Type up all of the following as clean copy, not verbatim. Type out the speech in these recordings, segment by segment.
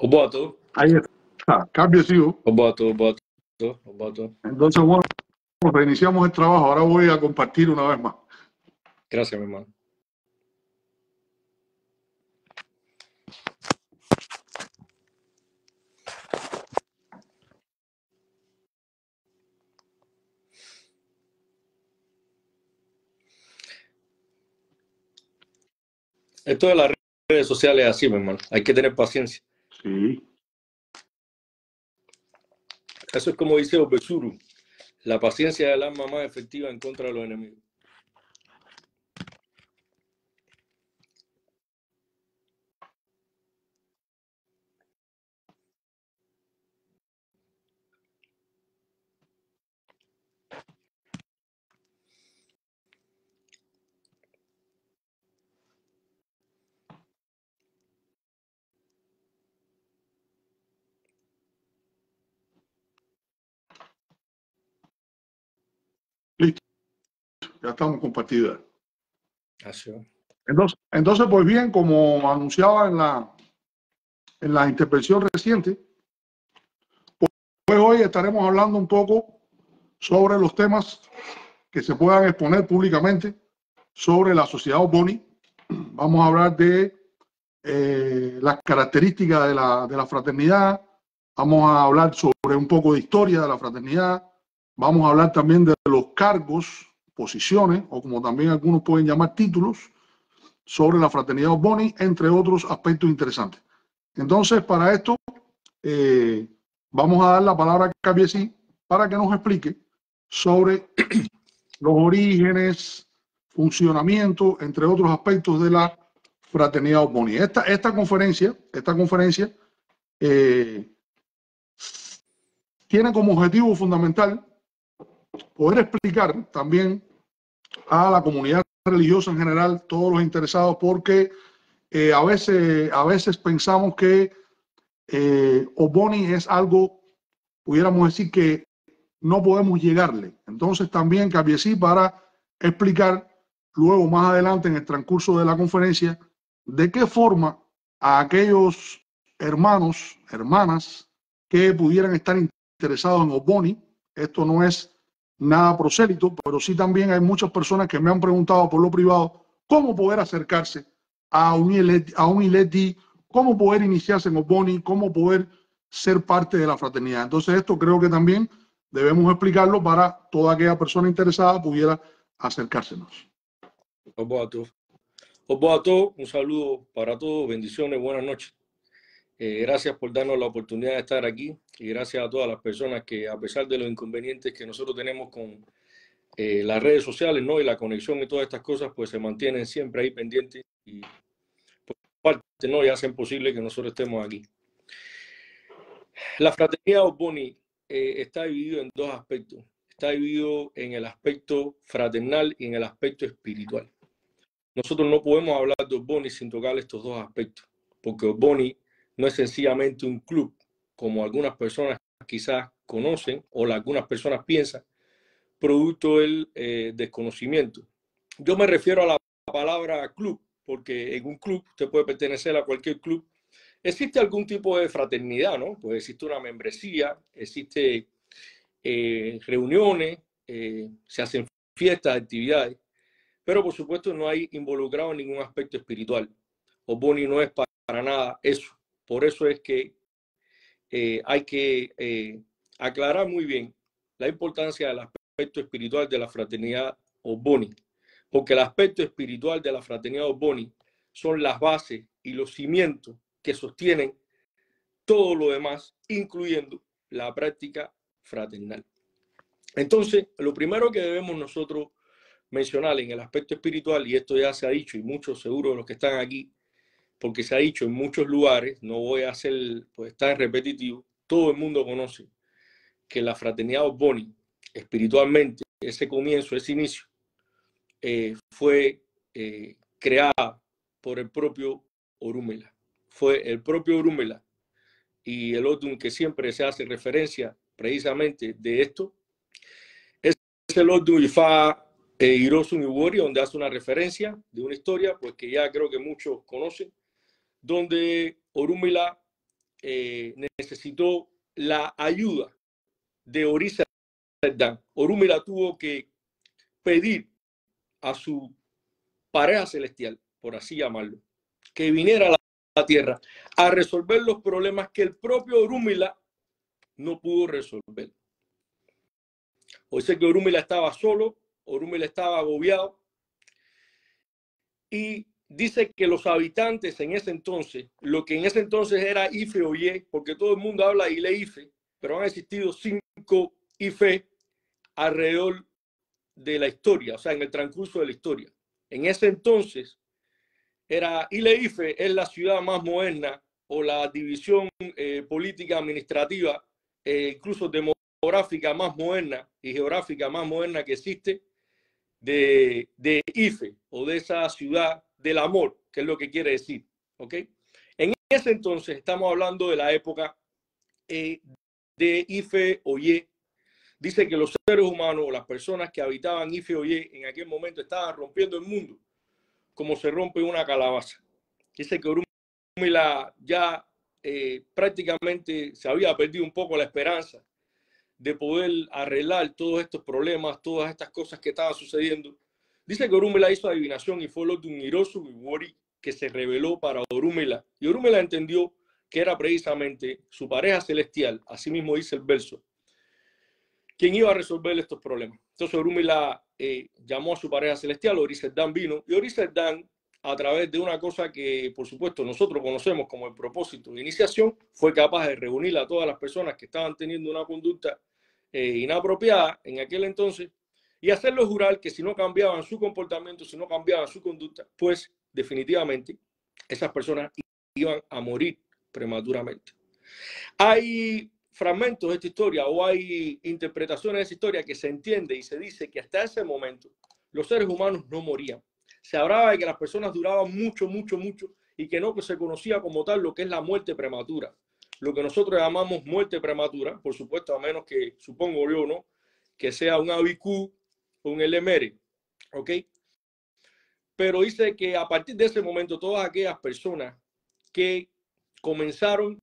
Oboato, Ahí está, cambio sigo. Oboato. Entonces, bueno, reiniciamos el trabajo. Ahora voy a compartir una vez más. Gracias, mi hermano. Esto de las redes sociales es así, mi hermano. Hay que tener paciencia. Sí. Eso es como dice Obesuru. La paciencia es el arma más efectiva en contra de los enemigos. Listo. Ya estamos compartidos. Así es. Entonces, pues bien, como anunciaba en la intervención reciente, pues hoy estaremos hablando un poco sobre los temas que se puedan exponer públicamente sobre la sociedad Boni. Vamos a hablar de las características de la fraternidad. Vamos a hablar sobre un poco de historia de la fraternidad. Vamos a hablar también de los cargos, posiciones, o como también algunos pueden llamar títulos, sobre la fraternidad Boni, entre otros aspectos interesantes. Entonces, para esto, vamos a dar la palabra a Cabiesi para que nos explique sobre los orígenes, funcionamiento, entre otros aspectos de la fraternidad Boni. Esta conferencia tiene como objetivo fundamental poder explicar también a la comunidad religiosa en general, todos los interesados, porque a veces pensamos que Oboni es algo, pudiéramos decir que no podemos llegarle. Entonces también Cabiesi para explicar luego más adelante en el transcurso de la conferencia de qué forma a aquellos hermanos, hermanas que pudieran estar interesados en Oboni, esto no es nada prosélito, pero sí también hay muchas personas que me han preguntado por lo privado cómo poder acercarse a un ILETI, cómo poder iniciarse en Oboni, cómo poder ser parte de la fraternidad. Entonces esto creo que también debemos explicarlo para toda aquella persona interesada pudiera acercársenos. Oboato, un saludo para todos, bendiciones, buenas noches. Gracias por darnos la oportunidad de estar aquí y gracias a todas las personas que, a pesar de los inconvenientes que nosotros tenemos con las redes sociales, ¿no? Y la conexión y todas estas cosas, pues se mantienen siempre ahí pendientes y por parte, ¿no? Y hacen posible que nosotros estemos aquí. La fraternidad Oboni está dividido en dos aspectos. Está dividido en el aspecto fraternal y en el aspecto espiritual. Nosotros no podemos hablar de Oboni sin tocar estos dos aspectos, porque Oboni no es sencillamente un club, como algunas personas quizás conocen o algunas personas piensan, producto del desconocimiento. Yo me refiero a la palabra club, porque en un club usted puede pertenecer a cualquier club. Existe algún tipo de fraternidad, ¿no? Pues existe una membresía, existe reuniones, se hacen fiestas, actividades, pero por supuesto no hay involucrado en ningún aspecto espiritual. Oboni no es para nada eso. Por eso es que hay que aclarar muy bien la importancia del aspecto espiritual de la fraternidad Oboni, porque el aspecto espiritual de la fraternidad Oboni son las bases y los cimientos que sostienen todo lo demás, incluyendo la práctica fraternal. Entonces, lo primero que debemos nosotros mencionar en el aspecto espiritual, y esto ya se ha dicho, y muchos seguro de los que están aquí, porque se ha dicho en muchos lugares, no voy a hacer, pues tan repetitivo, todo el mundo conoce que la fraternidad Oboni, espiritualmente, ese comienzo, ese inicio, fue creada por el propio Orúmela. Fue el propio Orúmela y el Odun que siempre se hace referencia precisamente de esto, es el Odun Ifa Hirosun Iwori, donde hace una referencia de una historia, pues que ya creo que muchos conocen, donde Orúmela necesitó la ayuda de Orisa Dan. Orúmila tuvo que pedir a su pareja celestial, por así llamarlo, que viniera a la tierra a resolver los problemas que el propio Orúmila no pudo resolver. Hoy sé que Orúmila estaba solo, Orúmila estaba agobiado, y dice que los habitantes en ese entonces, lo que en ese entonces era Ife Oye, porque todo el mundo habla Ile Ife, pero han existido 5 Ife alrededor de la historia, o sea, en el transcurso de la historia. En ese entonces, era Ile Ife es la ciudad más moderna o la división política administrativa, incluso demográfica más moderna y geográfica más moderna que existe de Ife, o de esa ciudad del amor, que es lo que quiere decir. ¿Ok? En ese entonces estamos hablando de la época de Ife Oye. Dice que los seres humanos o las personas que habitaban Ife Oye en aquel momento estaban rompiendo el mundo como se rompe una calabaza. Dice que Orúmila ya prácticamente se había perdido un poco la esperanza de poder arreglar todos estos problemas, todas estas cosas que estaban sucediendo. Dice que Orúmila hizo adivinación y fue lo de un Irosu Iwori que se reveló para Orúmila. Y Orúmila entendió que era precisamente su pareja celestial, así mismo dice el verso, quien iba a resolver estos problemas. Entonces Orúmila llamó a su pareja celestial, Oriseddán vino, y Oriseddán, a través de una cosa que por supuesto nosotros conocemos como el propósito de iniciación, fue capaz de reunir a todas las personas que estaban teniendo una conducta inapropiada en aquel entonces y hacerlos jurar que si no cambiaban su comportamiento, si no cambiaban su conducta, pues definitivamente esas personas iban a morir prematuramente. Hay fragmentos de esta historia o hay interpretaciones de esta historia que se entiende y se dice que hasta ese momento los seres humanos no morían. Se hablaba de que las personas duraban mucho y que no que se conocía como tal lo que es la muerte prematura. Lo que nosotros llamamos muerte prematura, por supuesto, a menos que, supongo yo, ¿no?, que sea un ABQ o un LMR, ¿ok? Pero dice que a partir de ese momento todas aquellas personas que comenzaron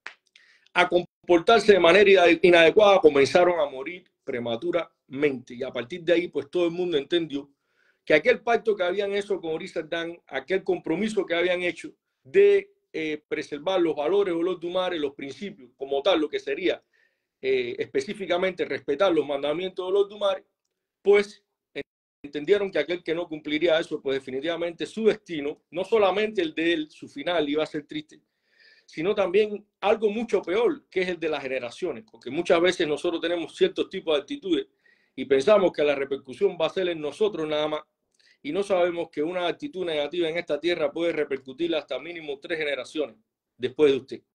a comportarse de manera inadecuada comenzaron a morir prematuramente, y a partir de ahí pues todo el mundo entendió que aquel pacto que habían hecho con Oriseddán, aquel compromiso que habían hecho de preservar los valores o los dumares, los principios como tal, lo que sería específicamente respetar los mandamientos de los dumares, pues entendieron que aquel que no cumpliría eso, pues definitivamente su destino, no solamente el de él, su final iba a ser triste, sino también algo mucho peor, que es el de las generaciones, porque muchas veces nosotros tenemos ciertos tipos de actitudes y pensamos que la repercusión va a ser en nosotros nada más, y no sabemos que una actitud negativa en esta tierra puede repercutir hasta mínimo 3 generaciones después de usted.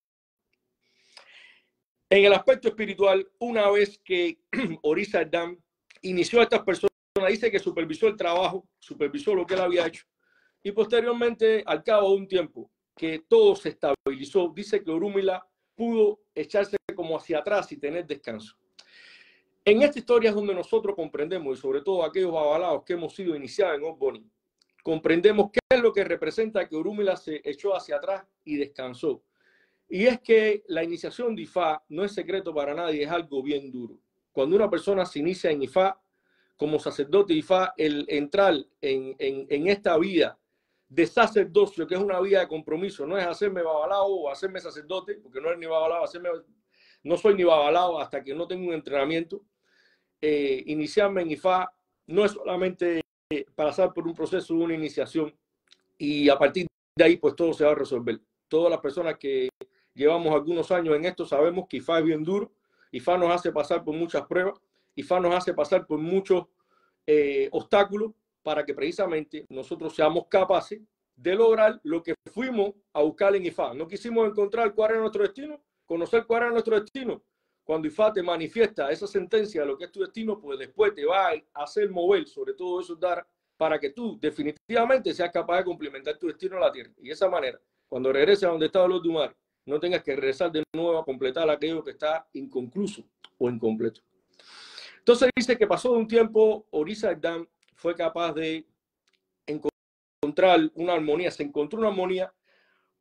En el aspecto espiritual, una vez que Oriseddán inició a estas personas, dice que supervisó el trabajo, supervisó lo que él había hecho, y posteriormente, al cabo de un tiempo, que todo se estabilizó, dice que Orúmila pudo echarse como hacia atrás y tener descanso. En esta historia es donde nosotros comprendemos, y sobre todo aquellos babalaos que hemos sido iniciados en Ogboni, comprendemos qué es lo que representa que Orúmila se echó hacia atrás y descansó. Y es que la iniciación de Ifá no es secreto para nadie, es algo bien duro. Cuando una persona se inicia en Ifá, como sacerdote Ifá, el entrar en esta vida de sacerdocio, que es una vida de compromiso, no es hacerme babalao o hacerme sacerdote, porque no es ni babalao, no soy ni babalao hasta que no tengo un entrenamiento. Iniciarme en Ifá no es solamente pasar por un proceso de una iniciación y a partir de ahí pues todo se va a resolver. Todas las personas que llevamos algunos años en esto sabemos que Ifá es bien duro. Ifá nos hace pasar por muchas pruebas, Ifá nos hace pasar por muchos obstáculos para que precisamente nosotros seamos capaces de lograr lo que fuimos a buscar en Ifá. No quisimos encontrar cuál era nuestro destino, conocer cuál era nuestro destino. Cuando Ifá te manifiesta esa sentencia de lo que es tu destino, pues después te va a hacer mover sobre todo eso dar para que tú definitivamente seas capaz de complementar tu destino a la tierra. Y de esa manera, cuando regreses a donde estaba los Dumar, no tengas que regresar de nuevo a completar aquello que está inconcluso o incompleto. Entonces dice que pasó de un tiempo, Oriseddán fue capaz de encontrar una armonía, se encontró una armonía.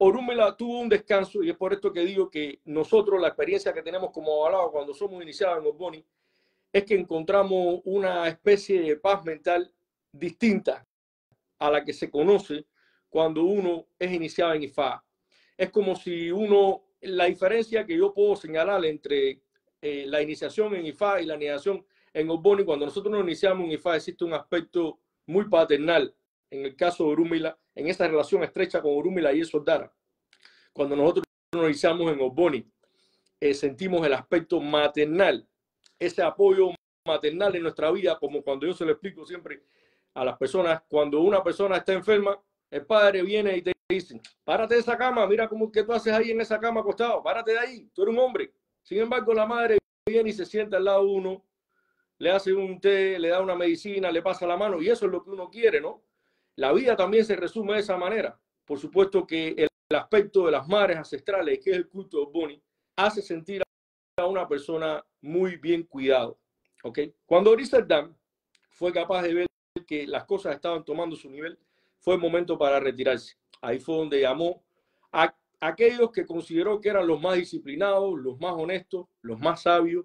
Orúmila tuvo un descanso y es por esto que digo que nosotros la experiencia que tenemos como abalados cuando somos iniciados en Ogboni es que encontramos una especie de paz mental distinta a la que se conoce cuando uno es iniciado en IFA. Es como si uno, la diferencia que yo puedo señalar entre la iniciación en IFA y la iniciación en Ogboni, cuando nosotros nos iniciamos en IFA existe un aspecto muy paternal. En el caso de Orúmila, en esa relación estrecha con Orúmila y el Soldara, cuando nosotros nos iniciamos en Ogboni, sentimos el aspecto maternal, ese apoyo maternal en nuestra vida, como cuando yo se lo explico siempre a las personas, cuando una persona está enferma, el padre viene y te dice, párate de esa cama, mira cómo que tú haces ahí en esa cama acostado, párate de ahí, tú eres un hombre. Sin embargo, la madre viene y se sienta al lado de uno, le hace un té, le da una medicina, le pasa la mano, y eso es lo que uno quiere, ¿no? La vida también se resume de esa manera. Por supuesto que el aspecto de las madres ancestrales, que es el culto de Ogboni, hace sentir a una persona muy bien cuidado. ¿Okay? Cuando Orisha fue capaz de ver que las cosas estaban tomando su nivel, fue el momento para retirarse. Ahí fue donde llamó a aquellos que consideró que eran los más disciplinados, los más honestos, los más sabios,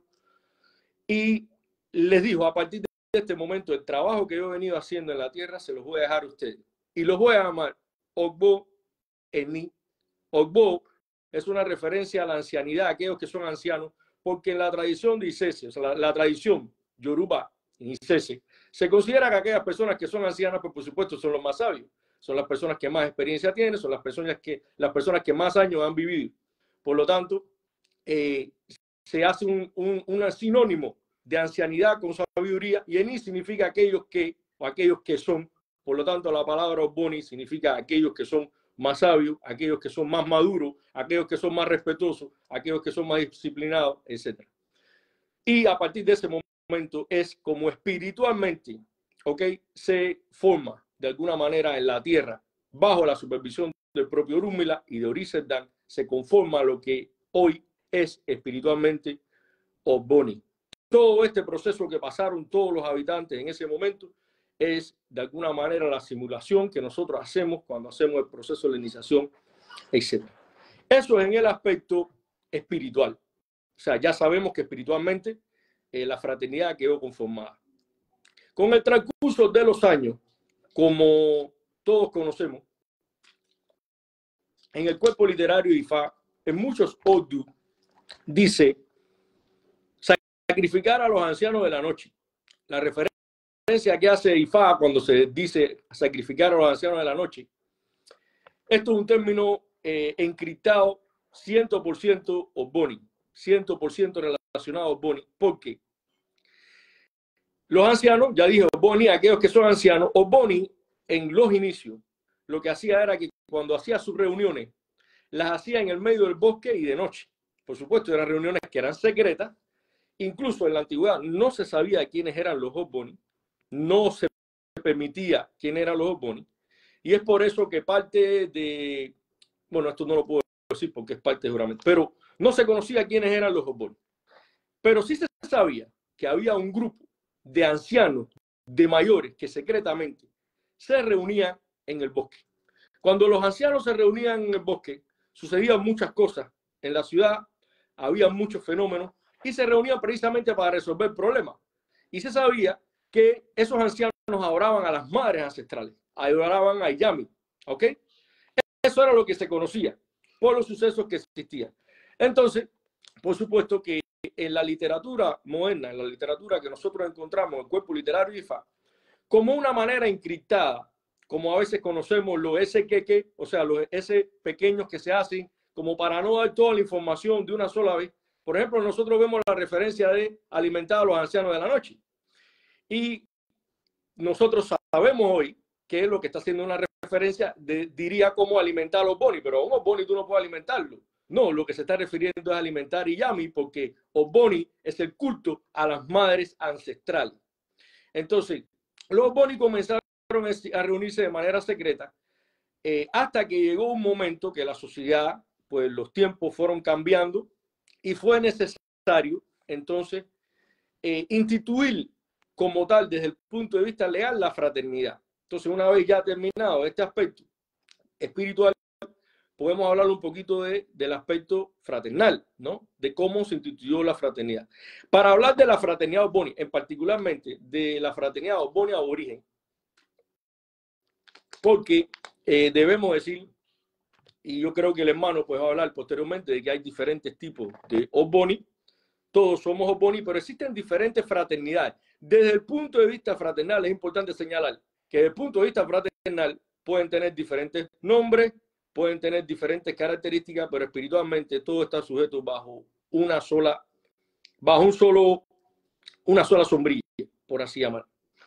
y les dijo, a partir de este momento, el trabajo que yo he venido haciendo en la tierra se los voy a dejar a ustedes. Y los voy a llamar Ogbo Eni. Ogbo es una referencia a la ancianidad, a aquellos que son ancianos, porque en la tradición de Isese, o sea, la tradición Yoruba en Isese, se considera que aquellas personas que son ancianas, pues por supuesto son los más sabios, son las personas que más experiencia tienen, son las personas que más años han vivido. Por lo tanto, se hace un sinónimo de ancianidad con sabiduría, y Eni significa aquellos que son. Por lo tanto, la palabra Ogboni significa aquellos que son más sabios, aquellos que son más maduros, aquellos que son más respetuosos, aquellos que son más disciplinados, etc. Y a partir de ese momento es como espiritualmente, ¿okay?, se forma de alguna manera en la tierra, bajo la supervisión del propio Orúmila y de Orisha, se conforma lo que hoy es espiritualmente Ogboni. Todo este proceso que pasaron todos los habitantes en ese momento es de alguna manera la simulación que nosotros hacemos cuando hacemos el proceso de iniciación, etc. Eso es en el aspecto espiritual. O sea, ya sabemos que espiritualmente la fraternidad quedó conformada. Con el transcurso de los años, como todos conocemos, en el cuerpo literario de Ifá, en muchos Odu, dice sacrificar a los ancianos de la noche. La referencia que hace Ifá cuando se dice sacrificar a los ancianos de la noche, esto es un término encriptado 100% Ogboni, 100% relacionado a Ogboni, porque los ancianos, ya dije Ogboni, aquellos que son ancianos, Ogboni en los inicios lo que hacía era que cuando hacía sus reuniones, las hacía en el medio del bosque y de noche. Por supuesto, eran reuniones que eran secretas. Incluso en la antigüedad no se sabía quiénes eran los Ogboni, no se permitía quién eran los Ogboni, y es por eso que parte de, bueno, esto no lo puedo decir porque es parte de juramento, pero no se conocía quiénes eran los Ogboni. Pero sí se sabía que había un grupo de ancianos, de mayores, que secretamente se reunían en el bosque. Cuando los ancianos se reunían en el bosque, sucedían muchas cosas. En la ciudad había muchos fenómenos y se reunían precisamente para resolver problemas. Y se sabía que esos ancianos adoraban a las madres ancestrales, adoraban a Yami, ¿ok? Eso era lo que se conocía por los sucesos que existían. Entonces, por supuesto que en la literatura moderna, en la literatura que nosotros encontramos en el cuerpo literario de Ifá, como una manera encriptada, como a veces conocemos los SQQ, o sea, los S pequeños que se hacen como para no dar toda la información de una sola vez. Por ejemplo, nosotros vemos la referencia de alimentar a los ancianos de la noche. Y nosotros sabemos hoy que es lo que está haciendo una referencia, diría como alimentar a los Ogboni, pero a un Ogboni tú no puedes alimentarlo. No, lo que se está refiriendo es alimentar Iyami, porque Ogboni es el culto a las madres ancestrales. Entonces, los Ogboni comenzaron a reunirse de manera secreta hasta que llegó un momento que la sociedad, pues los tiempos fueron cambiando y fue necesario entonces instituir como tal desde el punto de vista legal la fraternidad. Entonces, una vez ya terminado este aspecto espiritual, podemos hablar un poquito del aspecto fraternal, ¿no? De cómo se instituyó la fraternidad. Para hablar de la fraternidad Ogboni, en particularmente de la fraternidad Ogboni aborigen, porque debemos decir, y yo creo que el hermano pues va a hablar posteriormente de que hay diferentes tipos de Ogboni. Todos somos Ogboni, pero existen diferentes fraternidades. Desde el punto de vista fraternal es importante señalar que desde el punto de vista fraternal pueden tener diferentes nombres, pueden tener diferentes características, pero espiritualmente todo está sujeto bajo una sola sombrilla, por así llamar.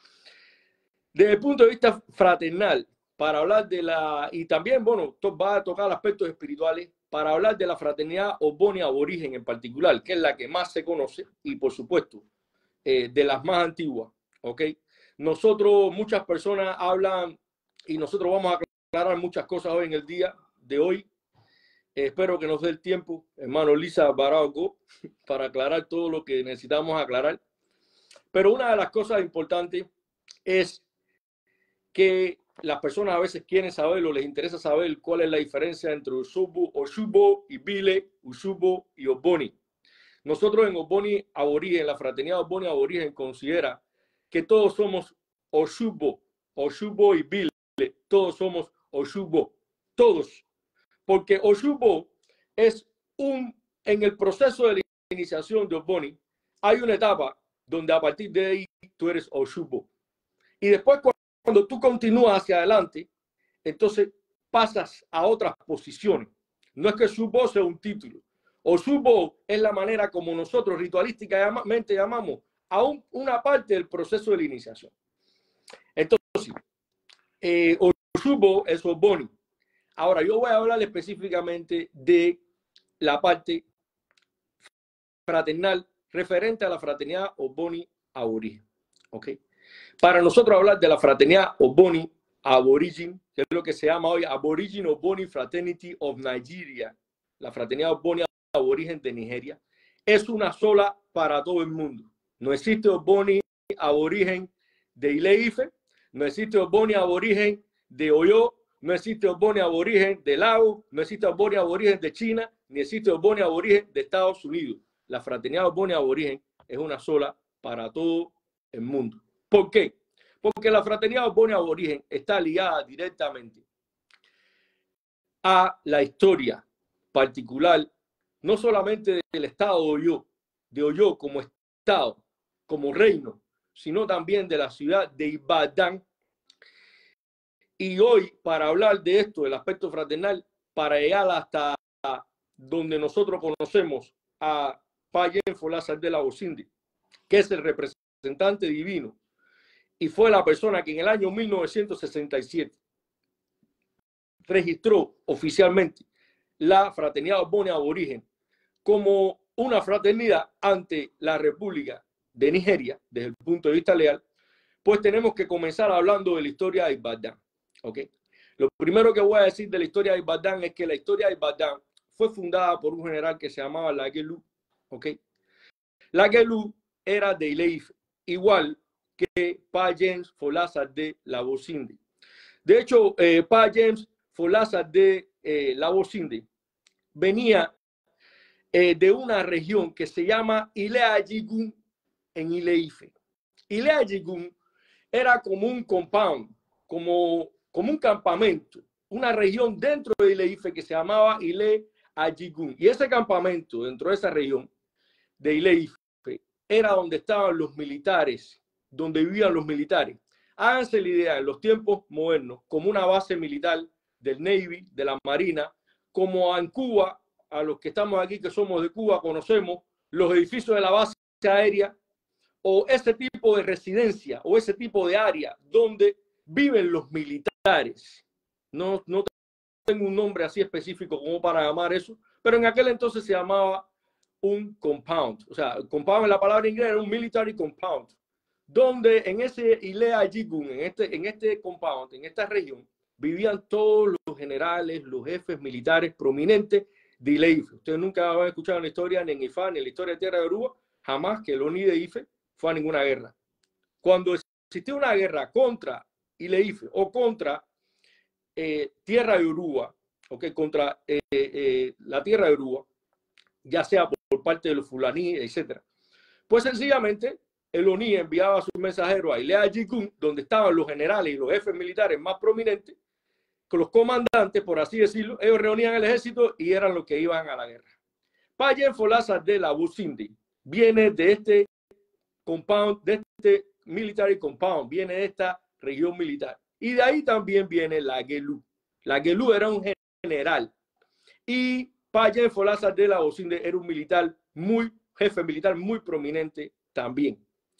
Desde el punto de vista fraternal, para hablar de y también, bueno, va a tocar aspectos espirituales, para hablar de la fraternidad Ogboni aborigen en particular, que es la que más se conoce y, por supuesto, de las más antiguas, ¿ok? Nosotros, muchas personas hablan y nosotros vamos a aclarar muchas cosas hoy en el día de hoy. Espero que nos dé el tiempo, hermano Lisa Barago, para aclarar todo lo que necesitamos aclarar. Pero una de las cosas importantes es que las personas a veces quieren saber o les interesa saber cuál es la diferencia entre Oshubo y Bile, Ushubo y Ogboni. Nosotros en Ogboni aborigen, la fraternidad Ogboni aborigen considera que todos somos Oshubo y Bile, todos somos Oshubo, todos. Porque Oshubo es en el proceso de la iniciación de Ogboni, hay una etapa donde a partir de ahí tú eres Oshubo. Y después cuando tú continúas hacia adelante, entonces pasas a otras posiciones. No es que Oshubo sea un título. Oshubo es la manera como nosotros ritualísticamente llamamos a una parte del proceso de la iniciación. Entonces, Oshubo es Ogboni. Ahora, yo voy a hablar específicamente de la parte fraternal referente a la fraternidad Ogboni aborigen. ¿Ok? Para nosotros hablar de la fraternidad Ogboni aborigen, que es lo que se llama hoy Aborigine Ogboni Fraternity of Nigeria, la fraternidad Ogboni aborigen de Nigeria, es una sola para todo el mundo. No existe Ogboni aborigen de Ile-Ife, no existe Ogboni aborigen de Oyo, no existe Ogboni aborigen de Laos, no existe Ogboni aborigen de China, ni existe Ogboni aborigen de Estados Unidos. La fraternidad Ogboni aborigen es una sola para todo el mundo. ¿Por qué? Porque la fraternidad Ogboni aborigen está ligada directamente a la historia particular, no solamente del estado de Oyo como estado, como reino, sino también de la ciudad de Ibadan. Y hoy, para hablar de esto, del aspecto fraternal, para llegar hasta donde nosotros conocemos a Payen Folasade de la Bocinde, que es el representante divino, y fue la persona que en el año 1967 registró oficialmente la fraternidad Ogboni aborigen como una fraternidad ante la República de Nigeria, desde el punto de vista legal, pues tenemos que comenzar hablando de la historia de Ibadan. ¿Okay? Lo primero que voy a decir de la historia de Ibadan es que la historia de Ibadan fue fundada por un general que se llamaba Lagelu. ¿Okay? Lagelu era de Ile-Ife, igual que Pa James Folasade de la Bocinde. De hecho, Pa James Folasade de la Bocinde venía de una región que se llama Ile-Ajigun en Ile-Ife. Ile-Ajigun era como un compound, como un campamento, una región dentro de Ile-Ife que se llamaba Ile-Ajigun. Y ese campamento dentro de esa región de Ile-Ife era donde estaban los militares, donde vivían los militares. Háganse la idea, en los tiempos modernos, como una base militar del Navy, de la Marina, como en Cuba, a los que estamos aquí, que somos de Cuba, conocemos los edificios de la base aérea, o ese tipo de residencia, o ese tipo de área donde viven los militares. No tengo un nombre así específico como para llamar eso, pero en aquel entonces se llamaba un compound. O sea, compound en la palabra inglesa era un military compound, donde en ese Ile-Ajigun, en este compound, en esta región, vivían todos los generales, los jefes militares prominentes de Ile-Ife. Ustedes nunca han escuchado en la historia ni en Ifá, ni en la historia de Tierra de Yoruba, jamás que el Oni de Ife fue a ninguna guerra. Cuando existió una guerra contra Ile-Ife o contra Tierra de Yoruba, ¿okay? Contra la tierra de Yoruba, ya sea por parte de los fulaní, etc. Pues sencillamente el ONI enviaba a sus mensajeros a Ilea Jigun, donde estaban los generales y los jefes militares más prominentes, con los comandantes, por así decirlo. Ellos reunían el ejército y eran los que iban a la guerra. Payen Folasa de la Busindi viene de este compound, de este military compound, viene de esta región militar. Y de ahí también viene la Gelu. La Gelu era un general. Y Payen Folasa de la Busindi era un militar jefe militar muy prominente también.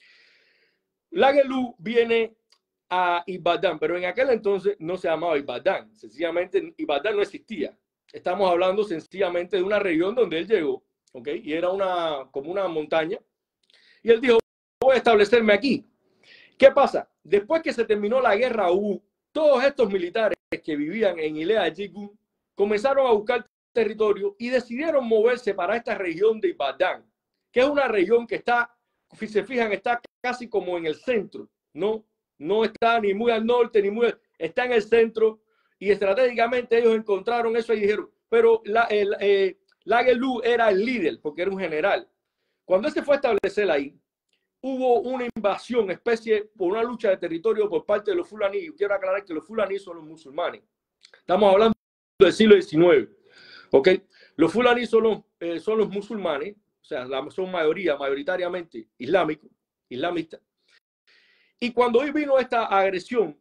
La Gelu viene a Ibadan, pero en aquel entonces no se llamaba Ibadan. Sencillamente Ibadan no existía. Estamos hablando sencillamente de una región donde él llegó, ¿ok? Y era como una montaña. Y él dijo, voy a establecerme aquí. ¿Qué pasa? Después que se terminó la guerra, todos estos militares que vivían en Ilea Jigun comenzaron a buscar territorio y decidieron moverse para esta región de Ibadan, que es una región que está, si se fijan, está casi como en el centro, no está ni muy al norte ni muy, está en el centro, y estratégicamente ellos encontraron eso y dijeron, pero la Gelu era el líder porque era un general. Cuando él se fue a establecer ahí, hubo una invasión, especie por una lucha de territorio por parte de los fulaní. Yo quiero aclarar que los fulaní son los musulmanes. Estamos hablando del siglo XIX. ¿Okay? Los fulaní son los musulmanes, o sea, son mayoritariamente islamistas. Y cuando hoy vino esta agresión,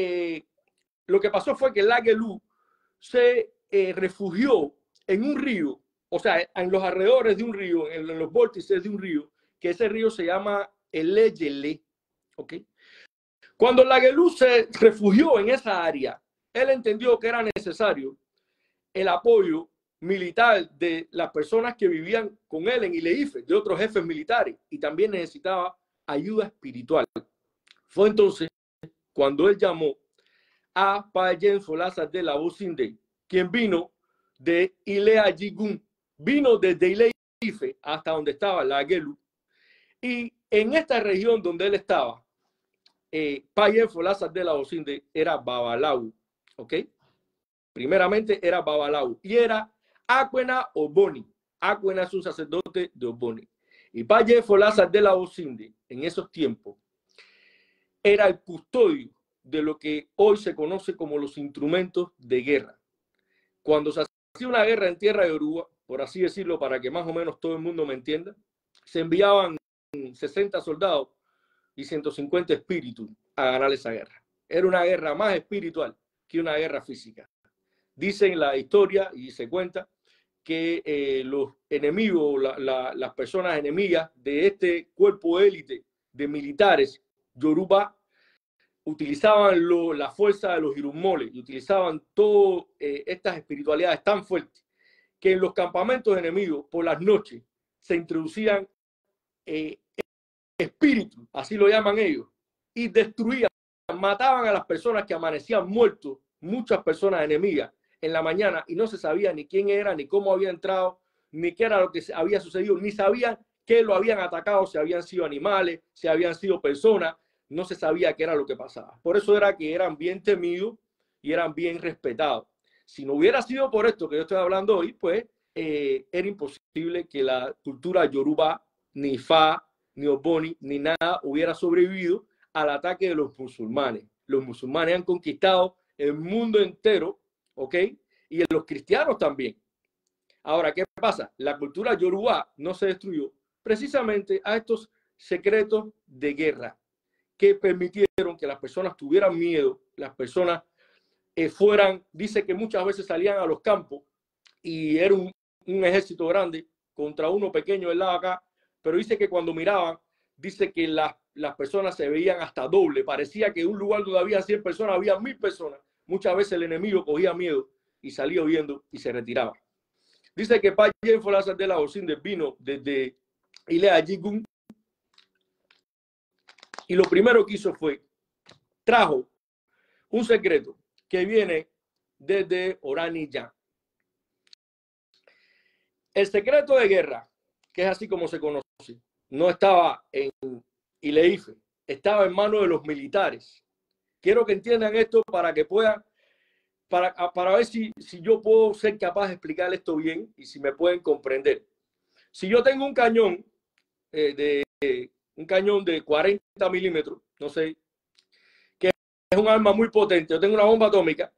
lo que pasó fue que la Gelu se refugió en un río, o sea, en los alrededores de un río, en los vórtices de un río, que ese río se llama el Leyele. ¿Okay? Cuando la Gelu se refugió en esa área, él entendió que era necesario el apoyo militar de las personas que vivían con él en Ileife, de otros jefes militares, y también necesitaba ayuda espiritual. Fue entonces cuando él llamó a Payen Folasa de la Businde, quien vino de Ilea Jigun, vino desde Ileife hasta donde estaba la Gelu, y en esta región donde él estaba, Payen Folasa de la Businde era Babalau, ¿ok? Primeramente era Babalau y era Akwena Oboni. Akwena es un sacerdote de Oboni. Y Payen Folasa de la Businde, en esos tiempos, era el custodio de lo que hoy se conoce como los instrumentos de guerra. Cuando se hacía una guerra en tierra de Yoruba, por así decirlo, para que más o menos todo el mundo me entienda, se enviaban 60 soldados y 150 espíritus a ganar esa guerra. Era una guerra más espiritual que una guerra física. Dicen la historia y se cuenta que los enemigos, las personas enemigas de este cuerpo élite de militares Yoruba utilizaban la fuerza de los irumoles y utilizaban todas estas espiritualidades tan fuertes que en los campamentos enemigos por las noches se introducían espíritus, así lo llaman ellos, y destruían, mataban a las personas que amanecían muertos, muchas personas enemigas en la mañana, y no se sabía ni quién era, ni cómo había entrado, ni qué era lo que había sucedido, ni sabían que lo habían atacado, si habían sido animales, si habían sido personas, no se sabía qué era lo que pasaba. Por eso era que eran bien temidos y eran bien respetados. Si no hubiera sido por esto que yo estoy hablando hoy, pues era imposible que la cultura Yoruba, ni Fa, ni Oboni, ni nada hubiera sobrevivido al ataque de los musulmanes. Los musulmanes han conquistado el mundo entero, ¿ok? Y los cristianos también. Ahora, ¿qué pasa? La cultura Yoruba no se destruyó precisamente a estos secretos de guerra que permitieron que las personas tuvieran miedo, las personas dice que muchas veces salían a los campos y era un ejército grande contra uno pequeño del lado acá, pero dice que cuando miraban, dice que las personas se veían hasta doble, parecía que en un lugar donde había 100 personas, había 1000 personas. Muchas veces el enemigo cogía miedo y salía huyendo y se retiraba. Dice que Payen Folasa de la Businde vino desde Ilea Jigun y lo primero que hizo trajo un secreto que viene desde Oraniyang. El secreto de guerra, que es así como se conoce, no estaba en Ileife, estaba en manos de los militares. Quiero que entiendan esto para que puedan para ver si yo puedo ser capaz de explicar esto bien y si me pueden comprender. Si yo tengo un cañón, un cañón de 40 milímetros, no sé, que es un arma muy potente, yo tengo una bomba atómica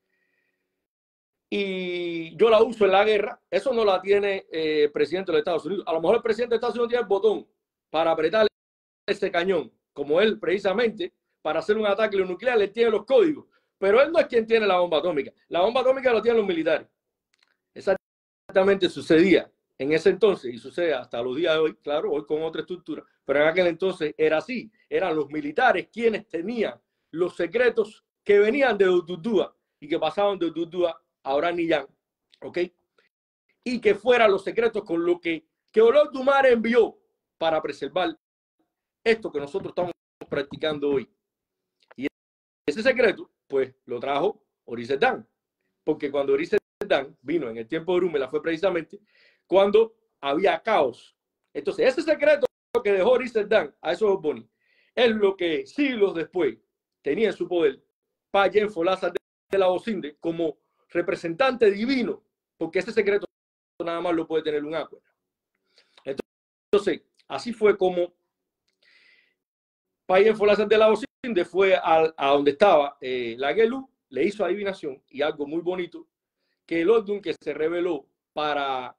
y yo la uso en la guerra, eso no la tiene el presidente de los Estados Unidos. A lo mejor el presidente de Estados Unidos tiene el botón para apretar ese cañón, como él precisamente, para hacer un ataque nuclear, él tiene los códigos. Pero él no es quien tiene la bomba atómica. La bomba atómica lo tienen los militares. Exactamente sucedía en ese entonces y sucede hasta los días de hoy, claro, hoy con otra estructura, pero en aquel entonces era así. Eran los militares quienes tenían los secretos que venían de Dudúa y que pasaban de Dudúa a Oraniyan, ¿ok? Y que fueran los secretos con lo que Olor Dumare envió para preservar esto que nosotros estamos practicando hoy. Y ese secreto, pues, lo trajo Ori Seldán, porque cuando Ori Seldán vino en el tiempo de Orunmila fue precisamente cuando había caos. Entonces, ese secreto que dejó Ori Seldán a esos Boni es lo que siglos después tenía en su poder Payen Folasar de la Ocinde como representante divino, porque ese secreto nada más lo puede tener un Aqua. Entonces, así fue como Payen Folasar de la Ocinde fue a donde estaba la Gelu, le hizo adivinación y algo muy bonito, que el Ordun que se reveló para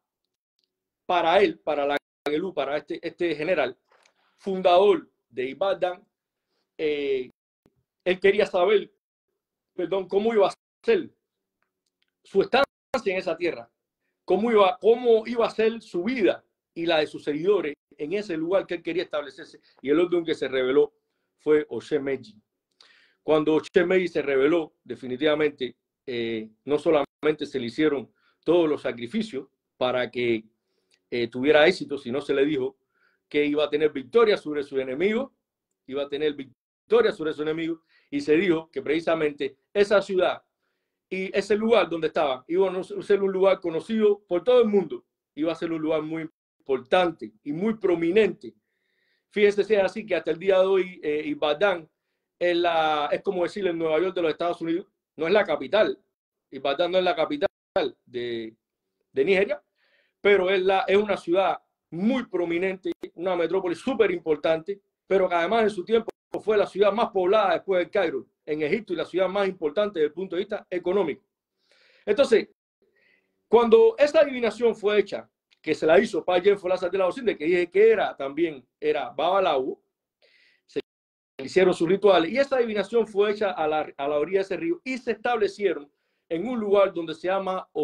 él, para la Gelu, para este general, fundador de Ibadan, él quería saber, cómo iba a ser su estancia en esa tierra, cómo iba a ser su vida y la de sus seguidores en ese lugar que él quería establecerse. Y el Ordun que se reveló fue Oshe Meji. Cuando Oshe Meji se reveló, definitivamente, no solamente se le hicieron todos los sacrificios para que tuviera éxito, sino se le dijo que iba a tener victoria sobre su enemigo, iba a tener victoria sobre su enemigo, y se dijo que precisamente esa ciudad y ese lugar donde estaba iba a ser un lugar conocido por todo el mundo, iba a ser un lugar muy importante y muy prominente. Fíjense, si es así que hasta el día de hoy Ibadan es como decirle en Nueva York de los Estados Unidos, no es la capital. Ibadan no es la capital de Nigeria, pero es una ciudad muy prominente, una metrópoli súper importante, pero que además en su tiempo fue la ciudad más poblada después del Cairo en Egipto y la ciudad más importante desde el punto de vista económico. Entonces, cuando esa adivinación fue hecha, que se la hizo Payen Folasar de la Ocinde, que dije que era Babalawo, se hicieron sus rituales y esa adivinación fue hecha a la orilla de ese río y se establecieron en un lugar donde se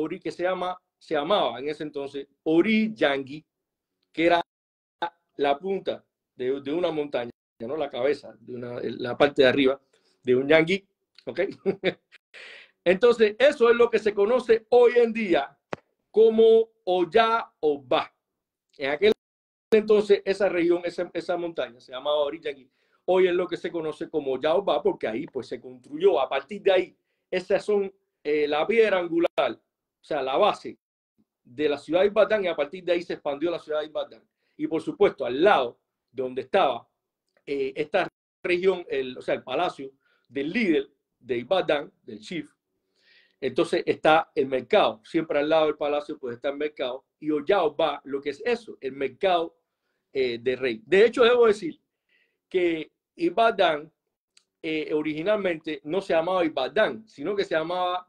llamaba en ese entonces Ori Yangui, que era la punta de una montaña, ¿no? La cabeza, la parte de arriba de un Yangui, ¿ok? Entonces, eso es lo que se conoce hoy en día como Oya Oba. En aquel entonces, esa región, esa montaña se llamaba Ori Yangui. Hoy es lo que se conoce como Oya Oba, porque ahí pues se construyó. A partir de ahí, esas son la piedra angular, o sea, la base de la ciudad de Ibadan, y a partir de ahí se expandió la ciudad de Ibadan. Y por supuesto, al lado de donde estaba esta región, o sea, el palacio del líder de Ibadan, del chief, entonces está el mercado. Siempre al lado del palacio pues está el mercado. Y Oya Oba, lo que es eso, el mercado de rey. De hecho, debo decir que Ibadan originalmente no se llamaba Ibadan, sino que se llamaba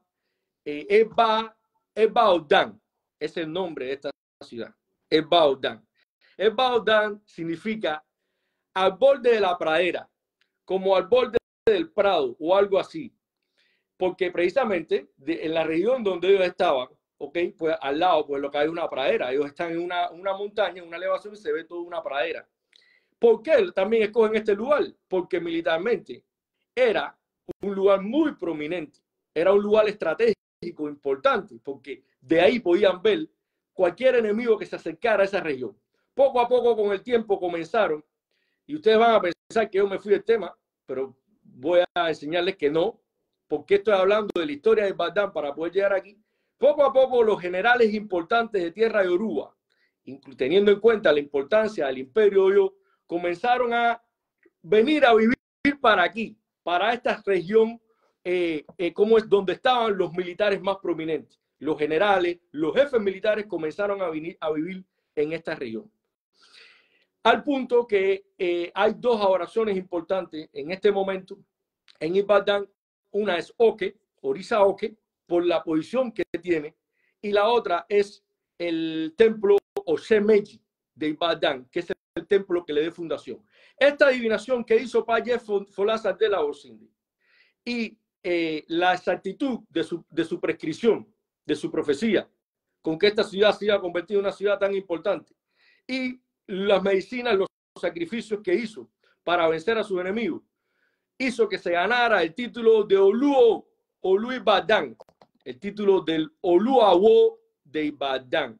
Ebaodan. Es el nombre de esta ciudad. Ebaodan. Ebaodan significa al borde de la pradera, como al borde del prado o algo así. Porque precisamente en la región donde ellos estaban, okay, pues al lado, pues lo que hay una pradera. Ellos están en una montaña, en una elevación y se ve toda una pradera. ¿Por qué también escogen este lugar? Porque militarmente era un lugar muy prominente. Era un lugar estratégico importante, porque de ahí podían ver cualquier enemigo que se acercara a esa región. Poco a poco, con el tiempo, comenzaron, y ustedes van a pensar que yo me fui del tema, pero voy a enseñarles que no, porque estoy hablando de la historia de Ibadan para poder llegar aquí. Poco a poco, los generales importantes de tierra de Yoruba, teniendo en cuenta la importancia del imperio de Oyo, comenzaron a venir a vivir para aquí, para esta región cómo es donde estaban los militares más prominentes. Los generales, los jefes militares comenzaron a vivir en esta región. Al punto que hay dos oraciones importantes en este momento en Ibadan. Una es Oke, Orisa Oke, por la posición que tiene, y la otra es el templo Osemeji de Ibadan, que es el templo que le dé fundación. Esta adivinación que hizo Paye Folasa de la Bosinde y la exactitud de su prescripción, de su profecía, con que esta ciudad se iba a convertir en una ciudad tan importante, y las medicinas, los sacrificios que hizo para vencer a sus enemigos, hizo que se ganara el título de Olu Ibadan, el título del Oluawo de Ibadan.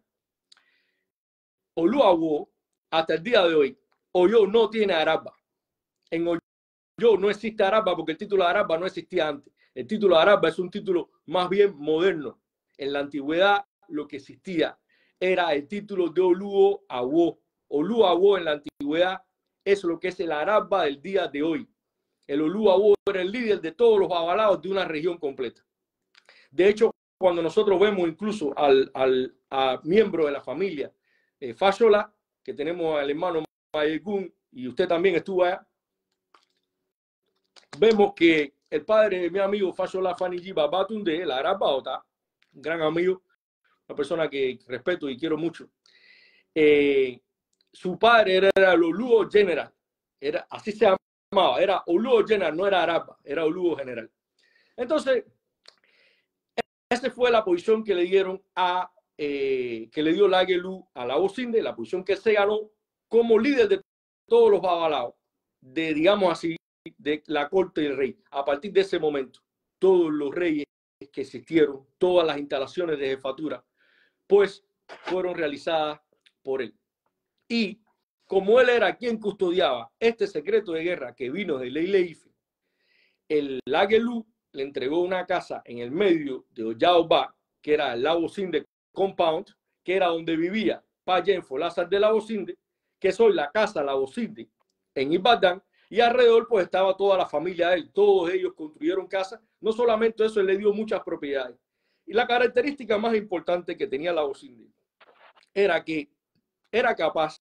Oluawo, hasta el día de hoy, Oyo no tiene Araba. En Oyo no existe Araba porque el título de Araba no existía antes. El título de Araba es un título más bien moderno. En la antigüedad lo que existía era el título de Oluawo. Oluawo en la antigüedad es lo que es el Araba del día de hoy. El Oluawo era el líder de todos los babalaos de una región completa. De hecho, cuando nosotros vemos incluso a miembro de la familia Fashola, que tenemos al hermano Mayegun, y usted también estuvo allá, vemos que el padre de mi amigo Fashola Faniji Babatunde, el Arabaota, un gran amigo, una persona que respeto y quiero mucho, su padre era el Oluo General, así se llamaba, era Oluo General, no era Araba, era Oluo General. Entonces, esa fue la posición que le dieron que le dio Lagelu a la Bosinde, la posición que se ganó como líder de todos los babalaos, de, digamos así, de la corte del rey. A partir de ese momento, todos los reyes que existieron, todas las instalaciones de jefatura, pues fueron realizadas por él. Y como él era quien custodiaba este secreto de guerra que vino de Leileife, el Lagelu le entregó una casa en el medio de Oyaoba, que era el Labosinde Compound, que era donde vivía Payen Folazar de Labosinde, que es hoy la casa Labosinde en Ibadan, y alrededor pues estaba toda la familia de él. Todos ellos construyeron casas. No solamente eso, él le dio muchas propiedades. Y la característica más importante que tenía Labosinde era que era capaz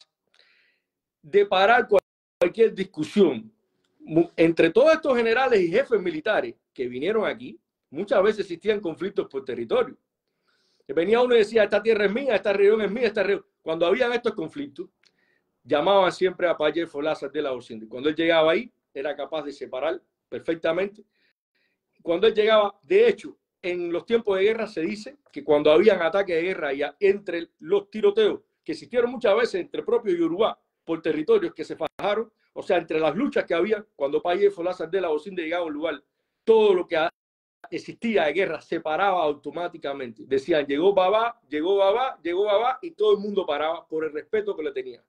de parar cualquier discusión entre todos estos generales y jefes militares que vinieron aquí. Muchas veces existían conflictos por territorio. Venía uno y decía, esta tierra es mía, esta región es mía, esta región. Cuando habían estos conflictos, llamaban siempre a Paye Folazar de la Bosinde. Cuando él llegaba ahí, era capaz de separar perfectamente. Cuando él llegaba, de hecho, en los tiempos de guerra se dice que cuando habían ataques de guerra y entre los tiroteos, que existieron muchas veces entre propios Yoruba por territorios que se fajaron, o sea, entre las luchas que había, cuando Paye Folazar de la Bosinde llegaba a un lugar, todo lo que existía de guerra se paraba automáticamente. Decían, llegó Baba, llegó Baba, llegó Baba, y todo el mundo paraba por el respeto que le tenía.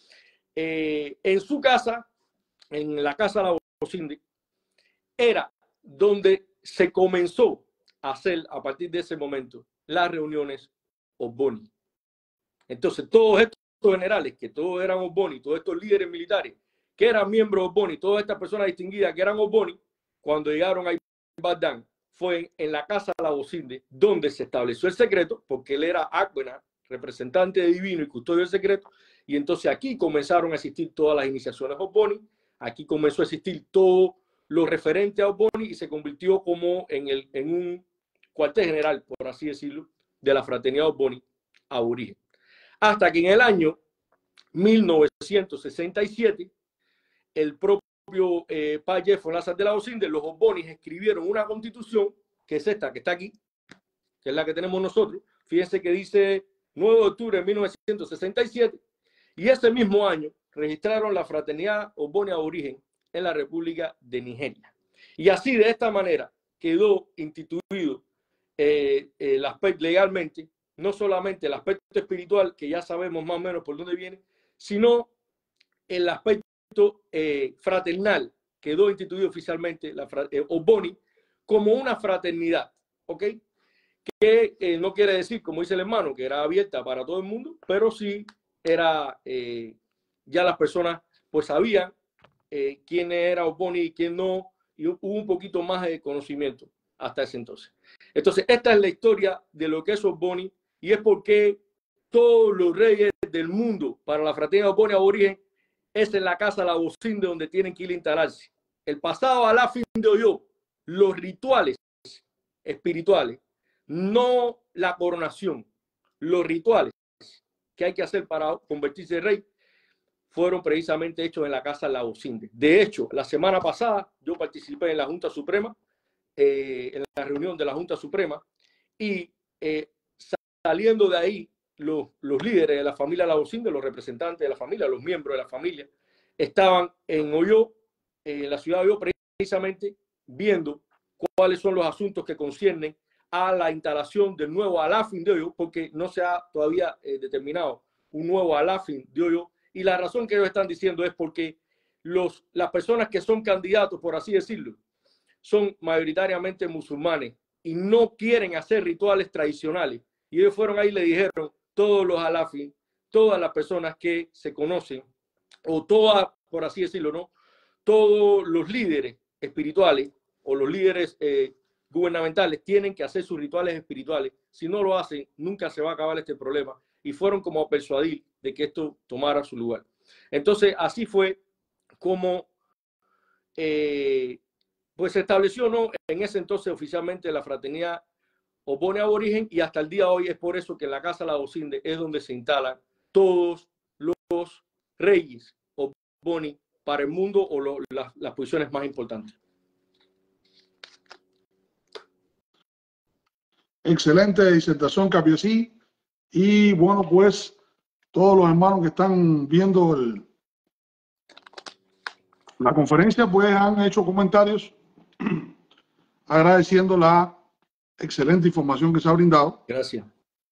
En su casa, en la casa de la Bosinde, era donde se comenzó a hacer, a partir de ese momento, las reuniones Ogboni. Entonces, todos estos generales, que todos eran Ogboni, todos estos líderes militares, que eran miembros Ogboni, todas estas personas distinguidas que eran Ogboni, cuando llegaron a Ibadan, fue en la casa de la Bosinde donde se estableció el secreto, porque él era Akbena, representante divino y custodio del secreto, y entonces aquí comenzaron a existir todas las iniciaciones Ogboni, aquí comenzó a existir todo lo referente a Ogboni y se convirtió como en un cuartel general, por así decirlo, de la fraternidad Ogboni aborigen. Hasta que en el año 1967, el propio Paye Folazar de la Bosinde, los Ogbonis escribieron una constitución, que es esta, que está aquí, que es la que tenemos nosotros. Fíjense que dice 9 de octubre de 1967, y ese mismo año registraron la fraternidad Ogboni aborigen en la República de Nigeria. Y así, de esta manera, quedó instituido el aspecto legalmente, no solamente el aspecto espiritual, que ya sabemos más o menos por dónde viene, sino el aspecto fraternal. Quedó instituido oficialmente la Ogboni como una fraternidad, ¿ok? Que no quiere decir, como dice el hermano, que era abierta para todo el mundo, pero sí era, ya las personas pues sabían quién era Ogboni y quién no, y hubo un poquito más de conocimiento hasta ese entonces. Entonces, esta es la historia de lo que es Ogboni y es porque todos los reyes del mundo para la fraternidad Ogboni aborigen es en la casa de la Bocinde donde tienen que ir a instalarse. El pasado a la fin de Oyo, los rituales espirituales, no la coronación, los rituales que hay que hacer para convertirse en rey fueron precisamente hechos en la casa de la Bocinde. De hecho, la semana pasada yo participé en la Junta Suprema, en la reunión de la Junta Suprema, y saliendo de ahí, los líderes de la familia La Bocinde, los representantes de la familia, los miembros de la familia, estaban en Oyo, en la ciudad de Oyo, precisamente viendo cuáles son los asuntos que conciernen a la instalación del nuevo Alafin de Oyo, porque no se ha todavía determinado un nuevo Alafin de Oyo, y la razón que ellos están diciendo es porque las personas que son candidatos, por así decirlo, son mayoritariamente musulmanes y no quieren hacer rituales tradicionales. Y ellos fueron ahí y le dijeron, todos los Alafin, todas las personas que se conocen, o todas, por así decirlo, ¿no? Todos los líderes espirituales o los líderes gubernamentales tienen que hacer sus rituales espirituales. Si no lo hacen, nunca se va a acabar este problema. Y fueron como a persuadir de que esto tomara su lugar. Entonces, así fue como pues se estableció, ¿no?, en ese entonces oficialmente la fraternidad Ogboni aborigen, y hasta el día de hoy es por eso que en la casa de la Bocinde es donde se instalan todos los reyes Ogboni para el mundo o las posiciones más importantes. Excelente disertación, Capiasí. Y bueno, pues todos los hermanos que están viendo la conferencia, pues han hecho comentarios agradeciendo la excelente información que se ha brindado. Gracias.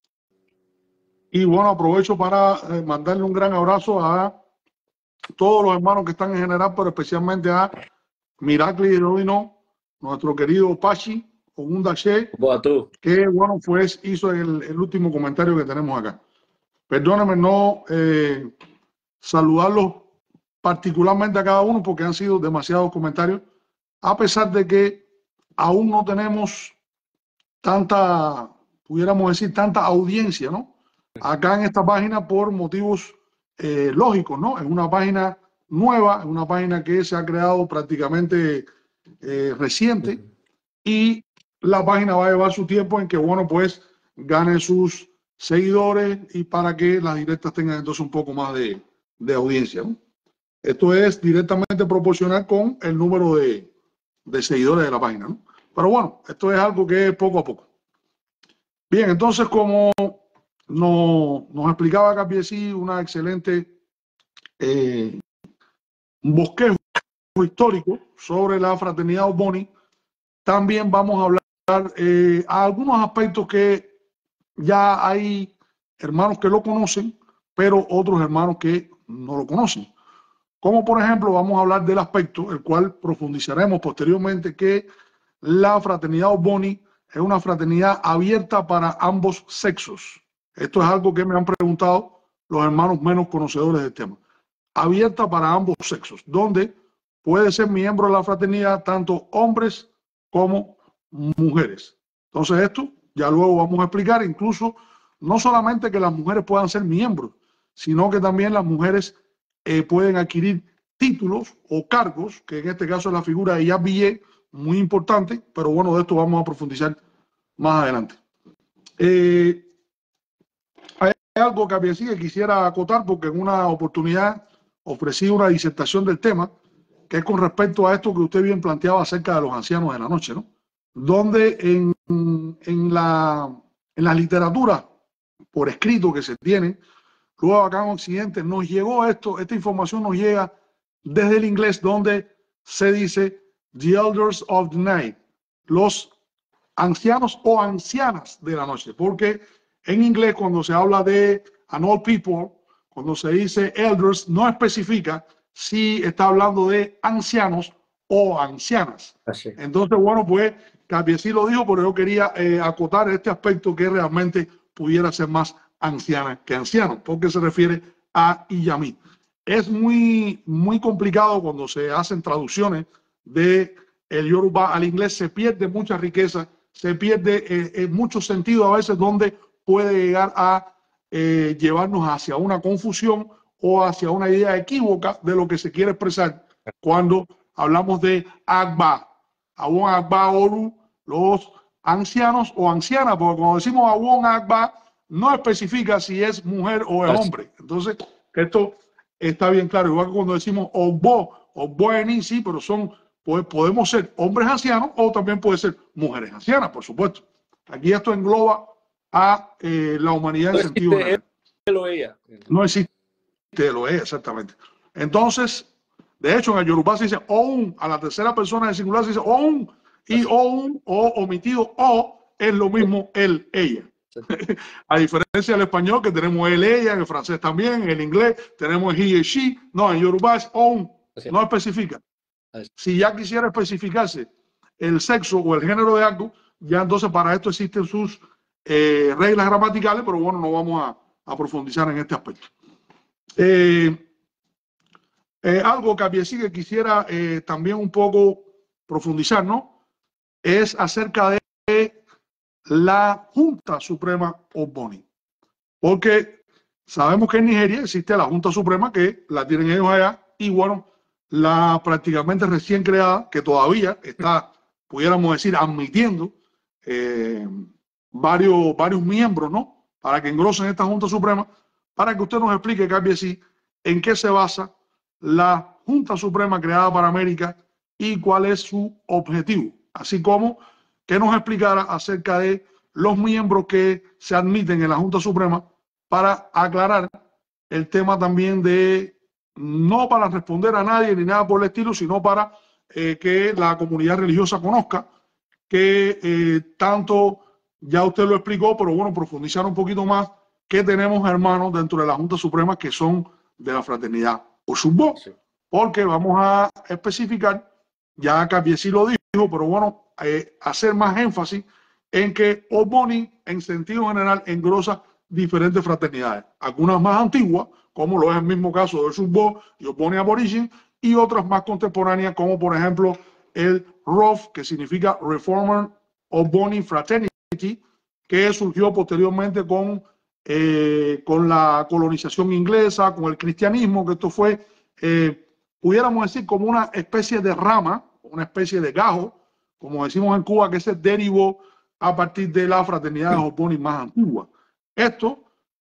Y bueno, aprovecho para mandarle un gran abrazo a todos los hermanos que están en general, pero especialmente a Miracle y Rodino, nuestro querido Pachi, Ogundache, que bueno, pues hizo el último comentario que tenemos acá. Perdónenme no saludarlos particularmente a cada uno porque han sido demasiados comentarios, a pesar de que aún no tenemos tanta, pudiéramos decir, tanta audiencia, ¿no?, acá en esta página por motivos lógicos, ¿no? Es una página nueva, es una página que se ha creado prácticamente reciente, y la página va a llevar su tiempo en que, bueno, pues gane sus seguidores y para que las directas tengan entonces un poco más de audiencia, ¿no? Esto es directamente proporcional con el número de seguidores de la página, ¿no? Pero bueno, esto es algo que es poco a poco. Bien, entonces, como nos explicaba Capiasí, una excelente bosquejo histórico sobre la fraternidad Ogboni, también vamos a hablar a algunos aspectos que ya hay hermanos que lo conocen, pero otros hermanos que no lo conocen. Como por ejemplo, vamos a hablar del aspecto, el cual profundizaremos posteriormente, que la fraternidad Ogboni es una fraternidad abierta para ambos sexos. Esto es algo que me han preguntado los hermanos menos conocedores del tema. Abierta para ambos sexos, donde puede ser miembro de la fraternidad tanto hombres como mujeres. Entonces esto ya luego vamos a explicar, incluso no solamente que las mujeres puedan ser miembros, sino que también las mujeres pueden adquirir títulos o cargos, que en este caso es la figura de Yabillé, muy importante, pero bueno, de esto vamos a profundizar más adelante. Hay algo que quisiera acotar, porque en una oportunidad ofrecí una disertación del tema, que es con respecto a esto que usted bien planteaba acerca de los ancianos de la noche, ¿no? Donde en la literatura por escrito que se tiene, luego acá en Occidente nos llegó esta información nos llega desde el inglés, donde se dice the elders of the night, los ancianos o ancianas de la noche, porque en inglés cuando se habla de an old people, cuando se dice elders, no especifica si está hablando de ancianos o ancianas. Así. Entonces, bueno, pues Capiasí lo dijo, pero yo quería acotar este aspecto que realmente pudiera ser más anciana que anciano, porque se refiere a Iyamí. Es muy complicado cuando se hacen traducciones de el Yoruba al inglés, se pierde mucha riqueza, se pierde mucho sentido a veces, donde puede llegar a llevarnos hacia una confusión o hacia una idea equívoca de lo que se quiere expresar cuando hablamos de Agba, Awon Agba Oru, los ancianos o ancianas, porque cuando decimos Awon Agba no especifica si es mujer o es hombre. Entonces, esto está bien claro. Igual que cuando decimos Ogbo Eni, sí, pero podemos ser hombres ancianos o también puede ser mujeres ancianas, por supuesto. Aquí esto engloba a la humanidad en sentido general. No existe él o ella, exactamente. Entonces, de hecho, en el Yoruba se dice Oun, a la tercera persona del singular se dice Oun, y Oun o omitido O es lo mismo él, ella. A diferencia del español, que tenemos él, ella, en el francés también, en el inglés tenemos he y she. No, en Yoruba es Oun, no especifica. Si ya quisiera especificarse el sexo o el género de algo, ya entonces para esto existen sus reglas gramaticales, pero bueno, no vamos a profundizar en este aspecto. Algo que quisiera también un poco profundizar, ¿no? Es acerca de la Junta Suprema Ogboni. Porque sabemos que en Nigeria existe la Junta Suprema, que la tienen ellos allá, y bueno, la prácticamente recién creada, que todavía está, pudiéramos decir, admitiendo varios miembros, ¿no? Para que engrosen esta Junta Suprema, para que usted nos explique, Cabiesi, en qué se basa la Junta Suprema creada para América y cuál es su objetivo, así como que nos explicara acerca de los miembros que se admiten en la Junta Suprema, para aclarar el tema también de, no para responder a nadie ni nada por el estilo, sino para que la comunidad religiosa conozca que tanto, ya usted lo explicó, pero bueno, profundizar un poquito más, que tenemos hermanos dentro de la Junta Suprema que son de la fraternidad Oshunbo, porque vamos a especificar, ya Cabiesi lo dijo, pero bueno, hacer más énfasis en que Ogboni en sentido general engrosa diferentes fraternidades, algunas más antiguas, como lo es el mismo caso de Oshunbo y Ogboni Aborigine, y otras más contemporáneas, como por ejemplo el ROF, que significa Reformer Ogboni Fraternity, que surgió posteriormente con la colonización inglesa, con el cristianismo, que esto fue, pudiéramos decir, como una especie de rama, una especie de gajo, como decimos en Cuba, que se derivó a partir de la fraternidad de Ogboni más antigua. Esto,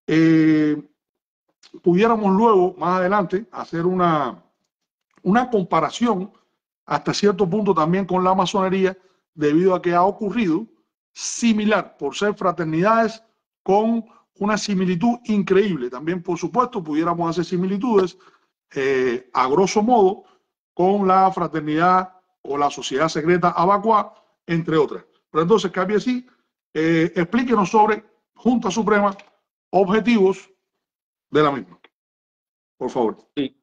pudiéramos luego, más adelante, hacer una comparación hasta cierto punto también con la masonería, debido a que ha ocurrido similar, por ser fraternidades con una similitud increíble. También, por supuesto, pudiéramos hacer similitudes, a grosso modo, con la fraternidad o la sociedad secreta Abacua, entre otras. Pero entonces, Cabiesi, explíquenos sobre Junta Suprema, objetivos de la misma, por favor. Sí.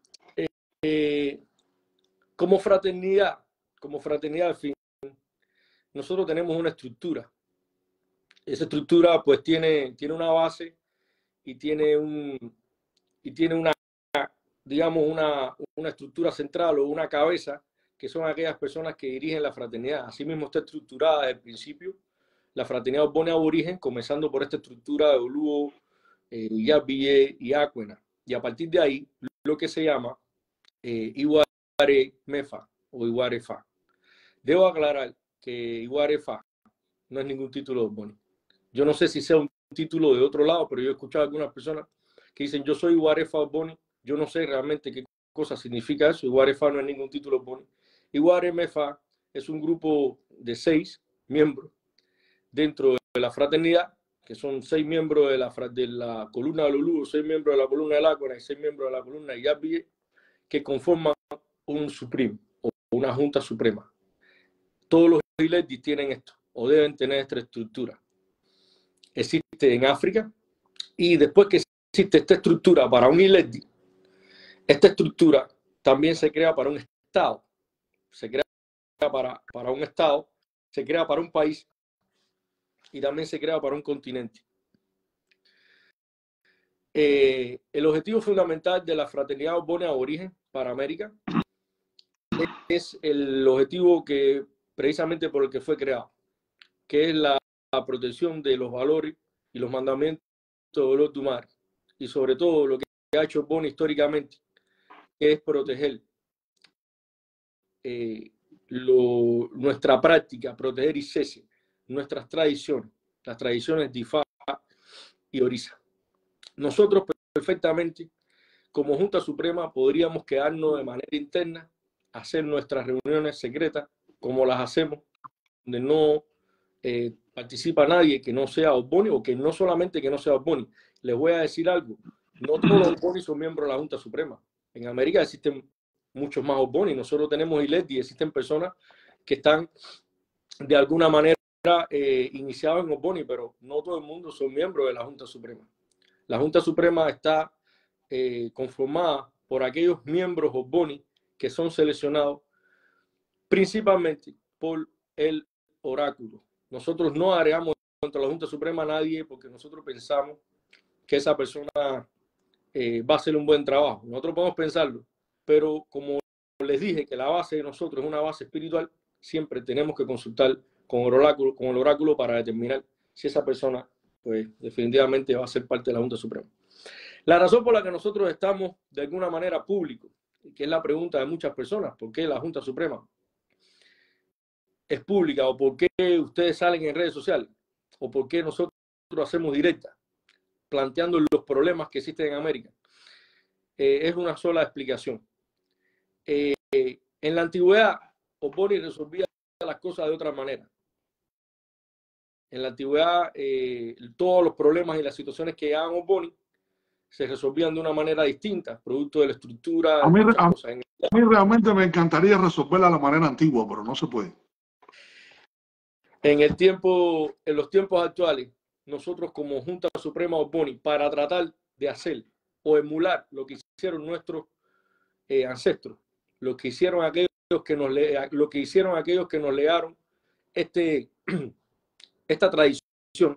Como fraternidad al fin, nosotros tenemos una estructura. Esa estructura pues tiene una base y tiene una, digamos, una estructura central o una cabeza, que son aquellas personas que dirigen la fraternidad. Asimismo está estructurada desde el principio la fraternidad Ogboni Aborigen, comenzando por esta estructura de Oluo, Yabiye y Akwena. Y a partir de ahí, lo que se llama Iware Mefa o Iware Fa. Debo aclarar que Iware Fa no es ningún título de Ogboni. Yo no sé si sea un título de otro lado, pero yo he escuchado a algunas personas que dicen yo soy Iware Fa Ogboni. Yo no sé realmente qué cosa significa eso. Iware Fa no es ningún título Ogboni. Iware Mefa es un grupo de 6 miembros dentro de la fraternidad, que son 6 miembros de la columna de Lulú, 6 miembros de la columna del Akwena y 6 miembros de la columna de Yabiye, que conforman un Supreme o una Junta Suprema. Todos los Iledis tienen esto, o deben tener esta estructura. Existe en África, y después que existe esta estructura para un Iledi, esta estructura también se crea para un Estado, se crea para un Estado, se crea para un país y también se crea para un continente. El objetivo fundamental de la fraternidad Ogboni Aborigen para América es el objetivo que precisamente por el que fue creado, que es la protección de los valores y los mandamientos de los Dumar, y sobre todo lo que ha hecho Boni históricamente, que es proteger nuestra práctica, proteger ICESI, nuestras tradiciones, las tradiciones de IFA y Orisa. Nosotros perfectamente, como Junta Suprema, podríamos quedarnos de manera interna, hacer nuestras reuniones secretas, como las hacemos, donde no participa nadie que no sea Ogboni, o que no solamente que no sea Ogboni. Les voy a decir algo, no todos los Ogboni son miembros de la Junta Suprema. En América existen muchos más Ogboni, nosotros tenemos ILETI, existen personas que están de alguna manera iniciados en Ogboni, pero no todo el mundo son miembros de la Junta Suprema. La Junta Suprema está conformada por aquellos miembros Ogboni que son seleccionados principalmente por el oráculo. Nosotros no agregamos contra la Junta Suprema a nadie porque nosotros pensamos que esa persona va a hacer un buen trabajo. Nosotros podemos pensarlo, pero como les dije que la base de nosotros es una base espiritual, siempre tenemos que consultar con el oráculo para determinar si esa persona pues definitivamente va a ser parte de la Junta Suprema. La razón por la que nosotros estamos de alguna manera públicos, que es la pregunta de muchas personas, ¿por qué la Junta Suprema es pública, o por qué ustedes salen en redes sociales, o por qué nosotros hacemos directa, planteando los problemas que existen en América? Es una sola explicación. En la antigüedad, Ogboni resolvía las cosas de otra manera. En la antigüedad, todos los problemas y las situaciones que llegaban a Ogboni se resolvían de una manera distinta, producto de la estructura. A mí realmente me encantaría resolverla a la manera antigua, pero no se puede. En los tiempos actuales, nosotros como Junta Suprema Ogboni, para tratar de hacer o emular lo que hicieron nuestros ancestros, lo que hicieron aquellos que nos legaron esta tradición,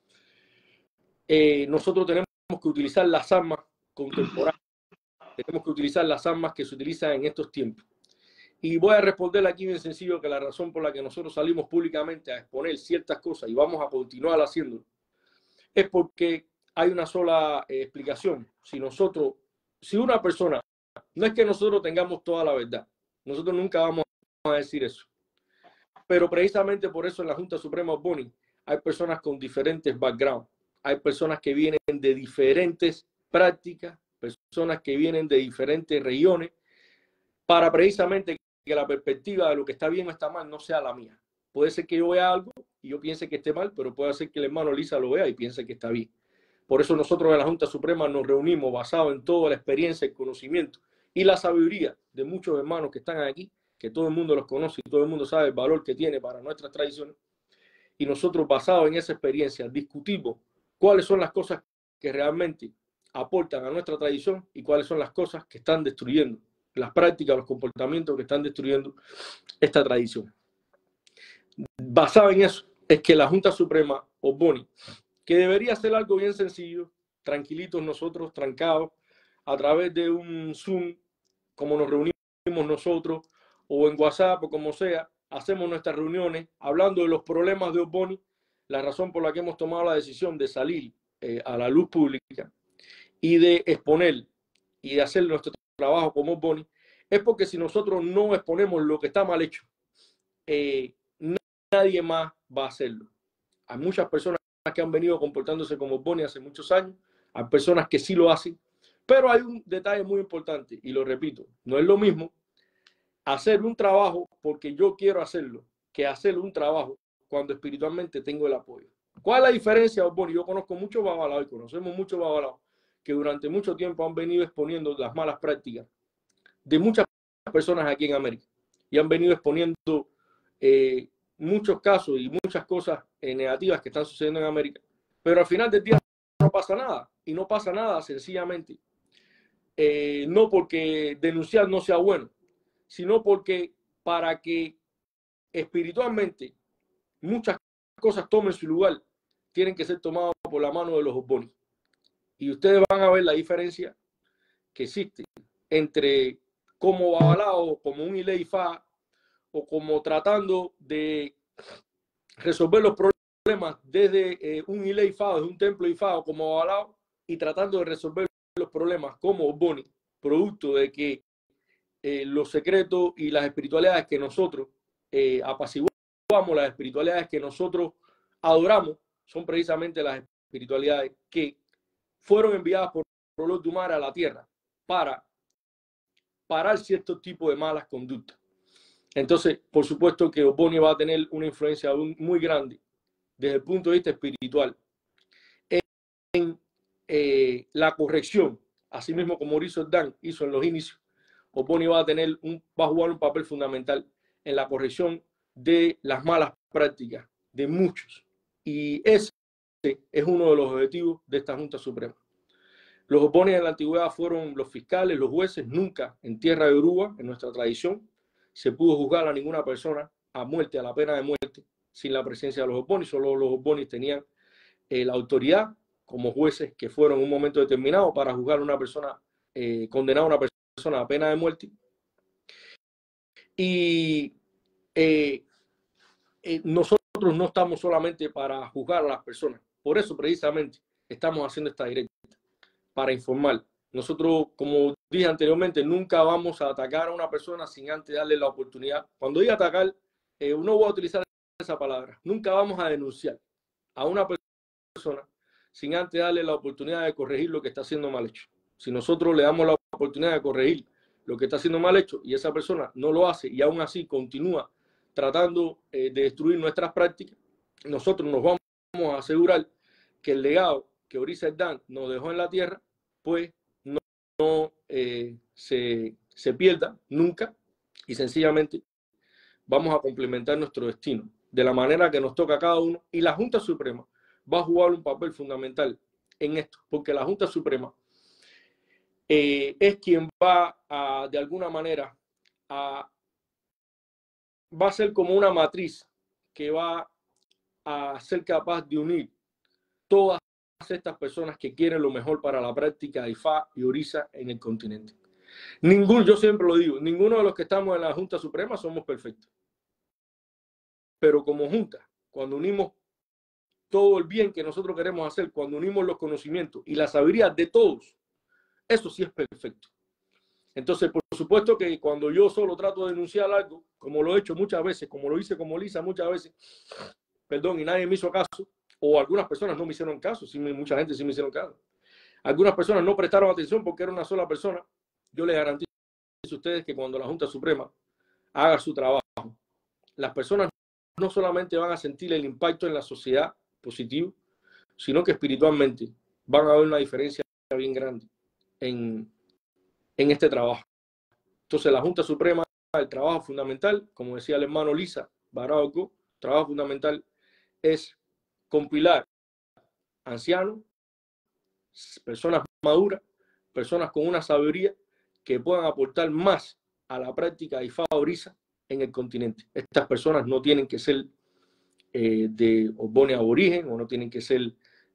nosotros tenemos que utilizar las armas contemporáneas, tenemos que utilizar las armas que se utilizan en estos tiempos. Y voy a responder aquí bien sencillo, que la razón por la que nosotros salimos públicamente a exponer ciertas cosas y vamos a continuar haciéndolo es porque hay una sola explicación. Si una persona, no es que nosotros tengamos toda la verdad, nosotros nunca vamos a decir eso, pero precisamente por eso en la Junta Suprema Ogboni hay personas con diferentes backgrounds, hay personas que vienen de diferentes prácticas, personas que vienen de diferentes regiones, para precisamente que la perspectiva de lo que está bien o está mal no sea la mía. Puede ser que yo vea algo y yo piense que esté mal, pero puede ser que el hermano Lisa lo vea y piense que está bien. Por eso nosotros en la Junta Suprema nos reunimos basado en toda la experiencia, el conocimiento y la sabiduría de muchos hermanos que están aquí, que todo el mundo los conoce y todo el mundo sabe el valor que tiene para nuestras tradiciones. Y nosotros, basados en esa experiencia, discutimos cuáles son las cosas que realmente aportan a nuestra tradición y cuáles son las cosas que están destruyendo, las prácticas, los comportamientos que están destruyendo esta tradición. Basado en eso es que la Junta Suprema Ogboni, que debería ser algo bien sencillo, tranquilitos nosotros, trancados, a través de un Zoom, como nos reunimos nosotros, o en WhatsApp, o como sea, hacemos nuestras reuniones hablando de los problemas de Ogboni, la razón por la que hemos tomado la decisión de salir a la luz pública y de exponer y de hacer nuestro trabajo como Ogboni, es porque si nosotros no exponemos lo que está mal hecho, nadie más va a hacerlo. Hay muchas personas que han venido comportándose como Ogboni hace muchos años, hay personas que sí lo hacen, pero hay un detalle muy importante, y lo repito, no es lo mismo hacer un trabajo porque yo quiero hacerlo, que hacer un trabajo cuando espiritualmente tengo el apoyo. ¿Cuál es la diferencia, Ogboni? Yo conozco muchos babalaos y conocemos muchos babalaos que durante mucho tiempo han venido exponiendo las malas prácticas de muchas personas aquí en América y han venido exponiendo muchos casos y muchas cosas negativas que están sucediendo en América, pero al final del día no pasa nada, y no pasa nada sencillamente no porque denunciar no sea bueno, sino porque para que espiritualmente muchas cosas tomen su lugar, tienen que ser tomadas por la mano de los Ogboni. Y ustedes van a ver la diferencia que existe entre como babalao, como un Ile Ifá, o como tratando de resolver los problemas desde un Ile Ifá, desde un templo Ifá como Babalao, y tratando de resolver los problemas como Ogboni, producto de que los secretos y las espiritualidades que nosotros apaciguamos, las espiritualidades que nosotros adoramos, son precisamente las espiritualidades que fueron enviadas por Lord Dumare a la tierra para parar ciertos tipos de malas conductas. Entonces, por supuesto que Ogboni va a tener una influencia muy grande desde el punto de vista espiritual en la corrección, así mismo como Mauricio Dan hizo en los inicios. Ogboni va a jugar un papel fundamental en la corrección de las malas prácticas de muchos, y ese es uno de los objetivos de esta Junta Suprema. Los Ogbonis en la antigüedad fueron los fiscales, los jueces. Nunca en tierra de Yoruba, en nuestra tradición, se pudo juzgar a ninguna persona a muerte, a la pena de muerte, sin la presencia de los Ogbonis. Solo los Ogbonis tenían la autoridad como jueces que fueron en un momento determinado para juzgar a una persona, condenar a una persona a pena de muerte. Y nosotros no estamos solamente para juzgar a las personas. Por eso precisamente estamos haciendo esta directa, para informar. Nosotros, como dije anteriormente, nunca vamos a atacar a una persona sin antes darle la oportunidad. Cuando diga atacar, no voy a utilizar esa palabra. Nunca vamos a denunciar a una persona sin antes darle la oportunidad de corregir lo que está haciendo mal hecho. Si nosotros le damos la oportunidad de corregir lo que está haciendo mal hecho y esa persona no lo hace y aún así continúa tratando de destruir nuestras prácticas, nosotros nos vamos a asegurar que el legado que Orisa Dan nos dejó en la tierra, pues no se pierda nunca, y sencillamente vamos a complementar nuestro destino de la manera que nos toca a cada uno, y la Junta Suprema va a jugar un papel fundamental en esto, porque la Junta Suprema es quien va a, de alguna manera, va a ser como una matriz que va a ser capaz de unir todas estas personas que quieren lo mejor para la práctica de Ifá y Orisa en el continente. Yo siempre lo digo, ninguno de los que estamos en la Junta Suprema somos perfectos. Pero como Junta, cuando unimos todo el bien que nosotros queremos hacer, cuando unimos los conocimientos y la sabiduría de todos, eso sí es perfecto. Entonces, por supuesto que cuando yo solo trato de denunciar algo, como lo he hecho muchas veces, como lo hice como Lisa muchas veces, perdón, y nadie me hizo caso, o algunas personas no me hicieron caso, sí, mucha gente sí me hicieron caso. Algunas personas no prestaron atención porque era una sola persona. Yo les garantizo a ustedes que cuando la Junta Suprema haga su trabajo, las personas no solamente van a sentir el impacto en la sociedad positivo, sino que espiritualmente van a ver una diferencia bien grande en este trabajo. Entonces, la Junta Suprema, el trabajo fundamental, como decía el hermano Lisa Barauco, el trabajo fundamental es compilar ancianos, personas maduras, personas con una sabiduría que puedan aportar más a la práctica de Ifá Orisa en el continente. Estas personas no tienen que ser de Ogboni aborigen, o no tienen que ser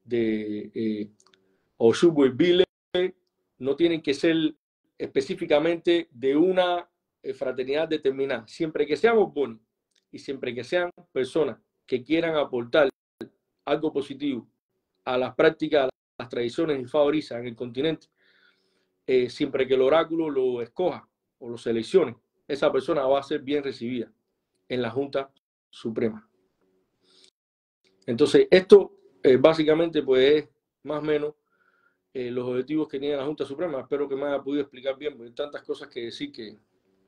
de Oshogbo Ibile, no tienen que ser específicamente de una fraternidad determinada. Siempre que sean Ogboni y siempre que sean personas que quieran aportar algo positivo a las prácticas, a las tradiciones Ifá Orisa en el continente, siempre que el oráculo lo escoja o lo seleccione, esa persona va a ser bien recibida en la Junta Suprema. Entonces, esto básicamente pues es más o menos los objetivos que tiene la Junta Suprema. Espero que me haya podido explicar bien, porque hay tantas cosas que decir que...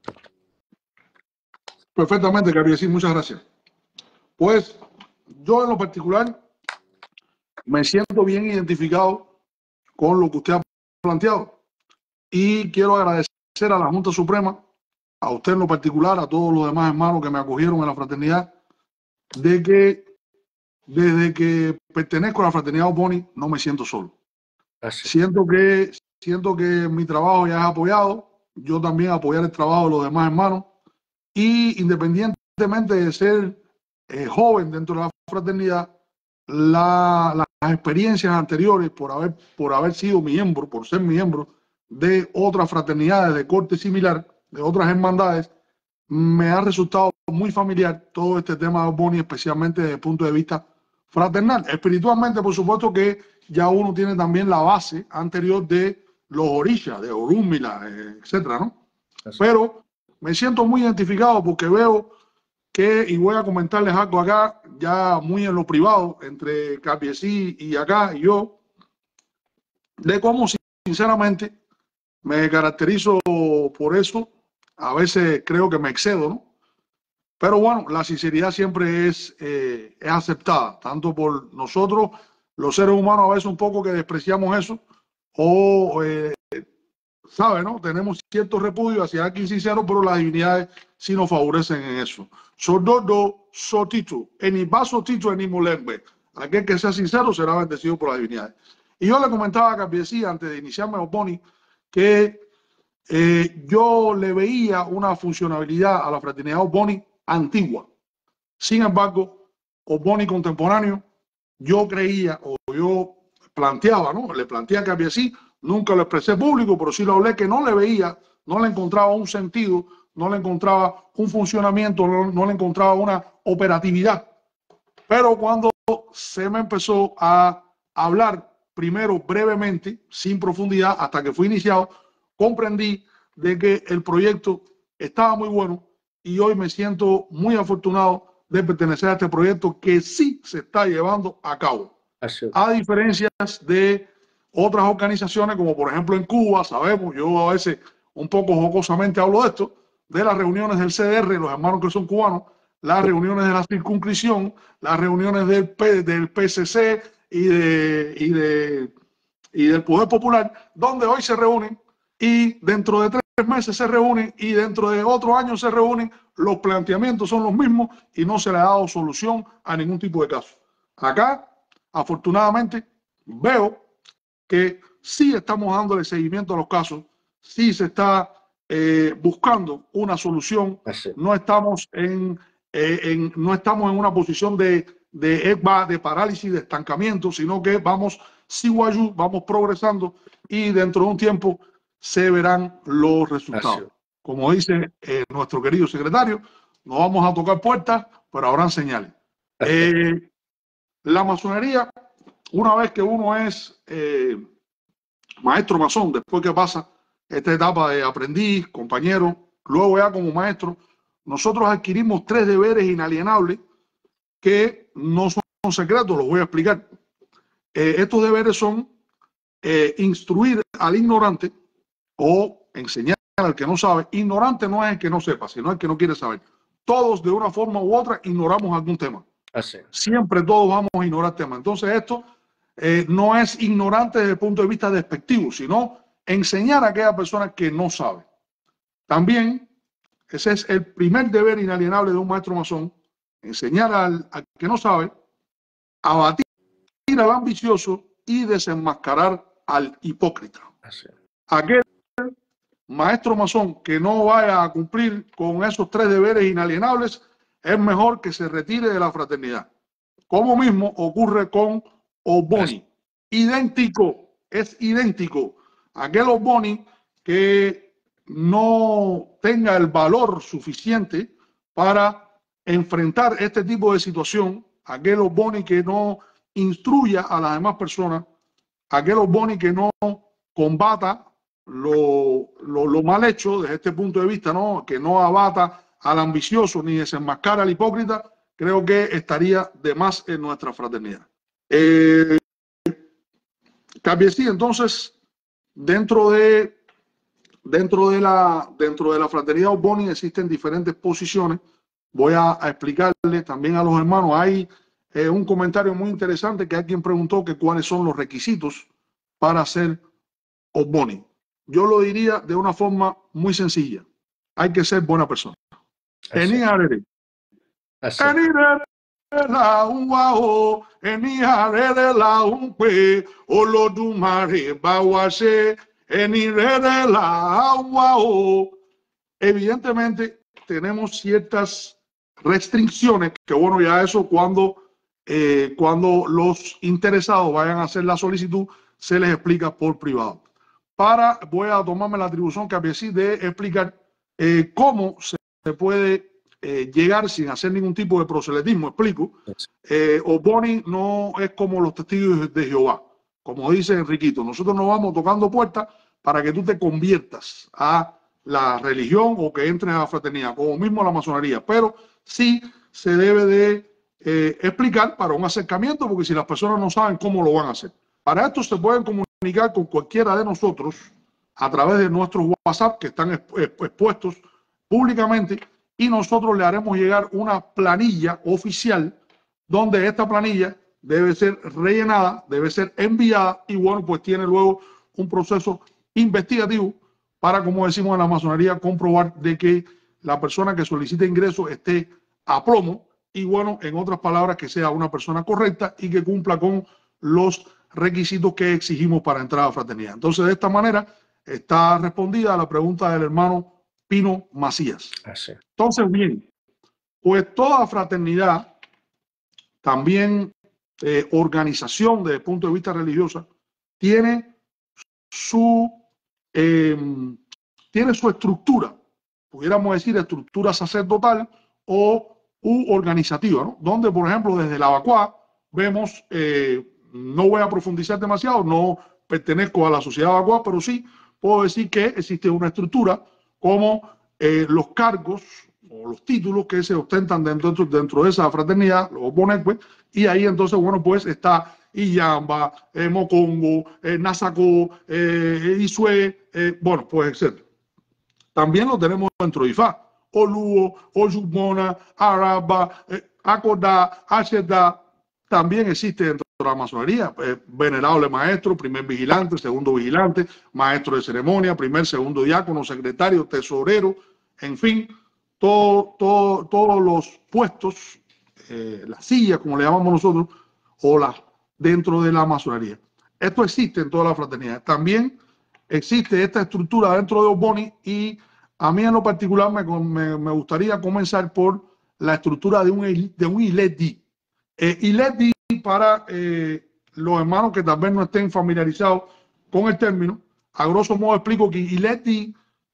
Perfectamente, Carriacín, muchas gracias. Pues yo en lo particular me siento bien identificado con lo que usted ha planteado y quiero agradecer a la Junta Suprema, a usted en lo particular, a todos los demás hermanos que me acogieron en la fraternidad, de que desde que pertenezco a la fraternidad Ogboni no me siento solo. Siento que mi trabajo ya es apoyado, yo también apoyar el trabajo de los demás hermanos, y independientemente de ser joven dentro de la fraternidad, las experiencias anteriores por haber sido miembro, por ser miembro de otras fraternidades de corte similar, de otras hermandades, me ha resultado muy familiar todo este tema de Boni, especialmente desde el punto de vista fraternal. Espiritualmente, por supuesto que ya uno tiene también la base anterior de los orishas, de Orúmila, etcétera, ¿no? Pero me siento muy identificado porque veo que, y voy a comentarles algo acá, ya muy en lo privado, entre Capiesí y acá y yo, de cómo sinceramente me caracterizo por eso. A veces creo que me excedo, ¿no? Pero bueno, la sinceridad siempre es aceptada, tanto por nosotros, los seres humanos, a veces un poco que despreciamos eso, o, ¿sabe, no? Tenemos cierto repudio hacia alguien sincero, pero las divinidades sí nos favorecen en eso. Sododo, sotito, enibaso tito, enimulembe. Aquel que sea sincero será bendecido por las divinidades. Y yo le comentaba a Capiesí, antes de iniciarme Boni, que yo le veía una funcionalidad a la fraternidad Boni antigua. Sin embargo, Boni contemporáneo, yo creía o yo planteaba, ¿no? Le planteé a Capiesí, nunca lo expresé público, pero sí lo hablé, que no le veía, no le encontraba un sentido, no le encontraba un funcionamiento, no le encontraba una operatividad. Pero cuando se me empezó a hablar, primero brevemente, sin profundidad, hasta que fue iniciado, comprendí de que el proyecto estaba muy bueno y hoy me siento muy afortunado de pertenecer a este proyecto que sí se está llevando a cabo. A diferencias de otras organizaciones, como por ejemplo en Cuba, sabemos, yo a veces un poco jocosamente hablo de esto, de las reuniones del CDR, los hermanos que son cubanos, las reuniones de la circunscripción, las reuniones del PCC y del Poder Popular, donde hoy se reúnen y dentro de 3 meses se reúnen y dentro de otro año se reúnen, los planteamientos son los mismos y no se le ha dado solución a ningún tipo de caso. Acá, afortunadamente, veo que sí estamos dándole seguimiento a los casos, sí se está buscando una solución, no estamos en una posición de parálisis, de estancamiento, sino que vamos siwayú, vamos progresando y dentro de un tiempo se verán los resultados. Como dice nuestro querido secretario, no vamos a tocar puertas, pero habrán señales. La masonería, una vez que uno es maestro masón, después que pasa esta etapa de aprendiz, compañero, luego ya como maestro, nosotros adquirimos 3 deberes inalienables que no son secretos, los voy a explicar. Estos deberes son instruir al ignorante o enseñar al que no sabe. Ignorante no es el que no sepa, sino el que no quiere saber. Todos de una forma u otra ignoramos algún tema. Siempre todos vamos a ignorar temas. Entonces esto no es ignorante desde el punto de vista despectivo, sino enseñar a aquella persona que no sabe. También ese es el primer deber inalienable de un maestro masón, enseñar al que no sabe, abatir al ambicioso y desenmascarar al hipócrita. Aquel maestro masón que no vaya a cumplir con esos 3 deberes inalienables, es mejor que se retire de la fraternidad. Como mismo ocurre con Boni. Idéntico, es idéntico. Aquel Boni que no tenga el valor suficiente para enfrentar este tipo de situación, aquel Boni que no instruya a las demás personas, aquel Boni que no combata lo mal hecho desde este punto de vista, ¿no? Que no abata al ambicioso ni desenmascara al hipócrita, creo que estaría de más en nuestra fraternidad. Capiesí, entonces, dentro de la fraternidad Boni existen diferentes posiciones. Voy a explicarle también a los hermanos. Hay un comentario muy interesante que alguien preguntó que cuáles son los requisitos para ser Boni. Yo lo diría de una forma muy sencilla. Hay que ser buena persona. La un guau, de la un pe, olodumare bawase, de la guau. Evidentemente tenemos ciertas restricciones, que bueno, ya eso cuando los interesados vayan a hacer la solicitud, se les explica por privado. Voy a tomarme la atribución, Capiesí, de explicar cómo se puede llegar sin hacer ningún tipo de proselitismo, explico. O'Bonny no es como los testigos de Jehová, como dice Enriquito. Nosotros no vamos tocando puertas para que tú te conviertas a la religión o que entres a la fraternidad, como mismo la masonería, pero sí se debe de explicar para un acercamiento, porque si las personas no saben cómo lo van a hacer. Para esto se pueden comunicar con cualquiera de nosotros a través de nuestros WhatsApp que están expuestos públicamente, y nosotros le haremos llegar una planilla oficial donde esta planilla debe ser rellenada, debe ser enviada y bueno, pues tiene luego un proceso investigativo para, como decimos en la masonería, comprobar de que la persona que solicita ingreso esté a plomo y bueno, en otras palabras, que sea una persona correcta y que cumpla con los requisitos que exigimos para entrar a la fraternidad. Entonces, de esta manera está respondida a la pregunta del hermano Pino Macías. Entonces, bien, pues toda fraternidad, también organización desde el punto de vista religioso, tiene su estructura, pudiéramos decir estructura sacerdotal o organizativa, ¿no? Donde, por ejemplo, desde la Abacua vemos, no voy a profundizar demasiado, no pertenezco a la sociedad Abacua, pero sí puedo decir que existe una estructura como los cargos o los títulos que se ostentan dentro de esa fraternidad, los Bonecue, y ahí entonces, bueno, pues está Iyamba, Mocongo, Nasacó, Isue, bueno, pues etc. También lo tenemos dentro de IFA, Oluo, Oyumona, Araba, Acordá, Achedá, también existe dentro de la masonería, venerable maestro, primer vigilante, segundo vigilante, maestro de ceremonia, primer, segundo diácono, secretario, tesorero, en fin, todos los puestos, las sillas, como le llamamos nosotros, o las dentro de la masonería. Esto existe en toda la fraternidad. También existe esta estructura dentro de O'Bonny y a mí en lo particular me gustaría comenzar por la estructura de un ILEDI. ILEDI, para los hermanos que tal vez no estén familiarizados con el término, a grosso modo explico que ILEDI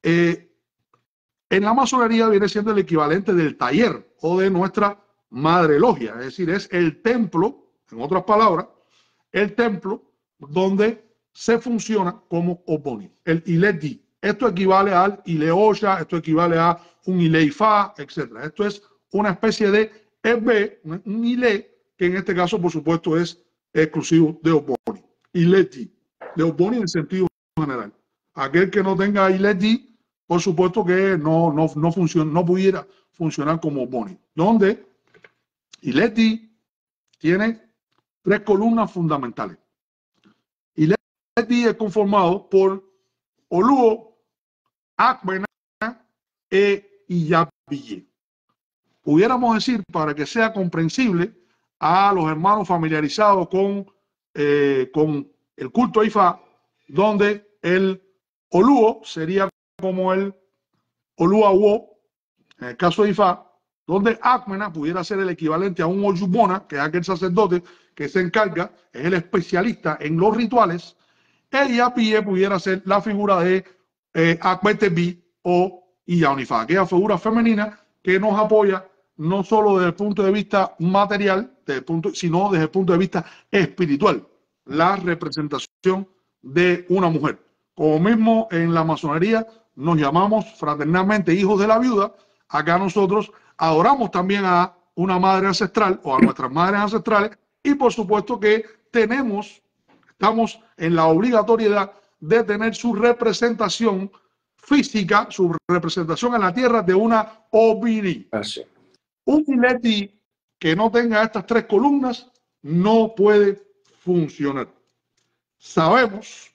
en la masonería viene siendo el equivalente del taller o de nuestra madre logia, es decir, es el templo, en otras palabras, el templo donde se funciona como O'Bonny, el ILEDI. Esto equivale al Ileosha, esto equivale a un Ileifa, etc. Esto es una especie de EB, un ILE, que en este caso, por supuesto, es exclusivo de O'Bonny. ILEDI, de O'Bonny en sentido general. Aquel que no tenga ILEDI, por supuesto que no pudiera funcionar como O'Bonny. Donde ILEDI tiene 3 columnas fundamentales. ILEDI es conformado por Oluo, Acmena e Iyabille. Pudiéramos decir, para que sea comprensible a los hermanos familiarizados con el culto a Ifá, donde el Oluo sería como el Oluawo, en el caso de Ifá, donde Acmena pudiera ser el equivalente a un Oyubona, que es aquel sacerdote que se encarga, es el especialista en los rituales. El Iyabille pudiera ser la figura de Akmetebi o Iyaunifa, aquella figura femenina que nos apoya no solo desde el punto de vista material, sino desde el punto de vista espiritual, la representación de una mujer. Como mismo en la masonería nos llamamos fraternalmente hijos de la viuda, acá nosotros adoramos también a una madre ancestral o a nuestras madres ancestrales y por supuesto que estamos en la obligatoriedad de tener su representación física, su representación en la tierra de una Obiri. Un ILEDI que no tenga estas 3 columnas no puede funcionar. Sabemos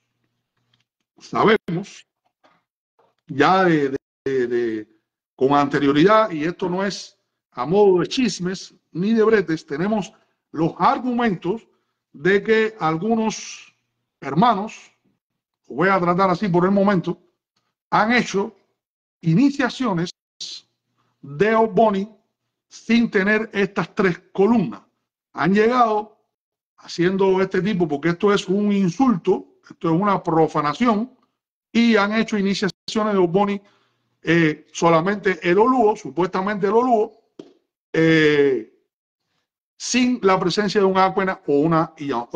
ya con anterioridad, y esto no es a modo de chismes ni de bretes, tenemos los argumentos de que algunos hermanos, voy a tratar así por el momento, han hecho iniciaciones de O'Bonny sin tener estas 3 columnas. Han llegado haciendo este tipo, porque esto es un insulto, esto es una profanación, y han hecho iniciaciones de O'Bonny solamente el Oluo, supuestamente el Oluo, sin la presencia de un Akwena o una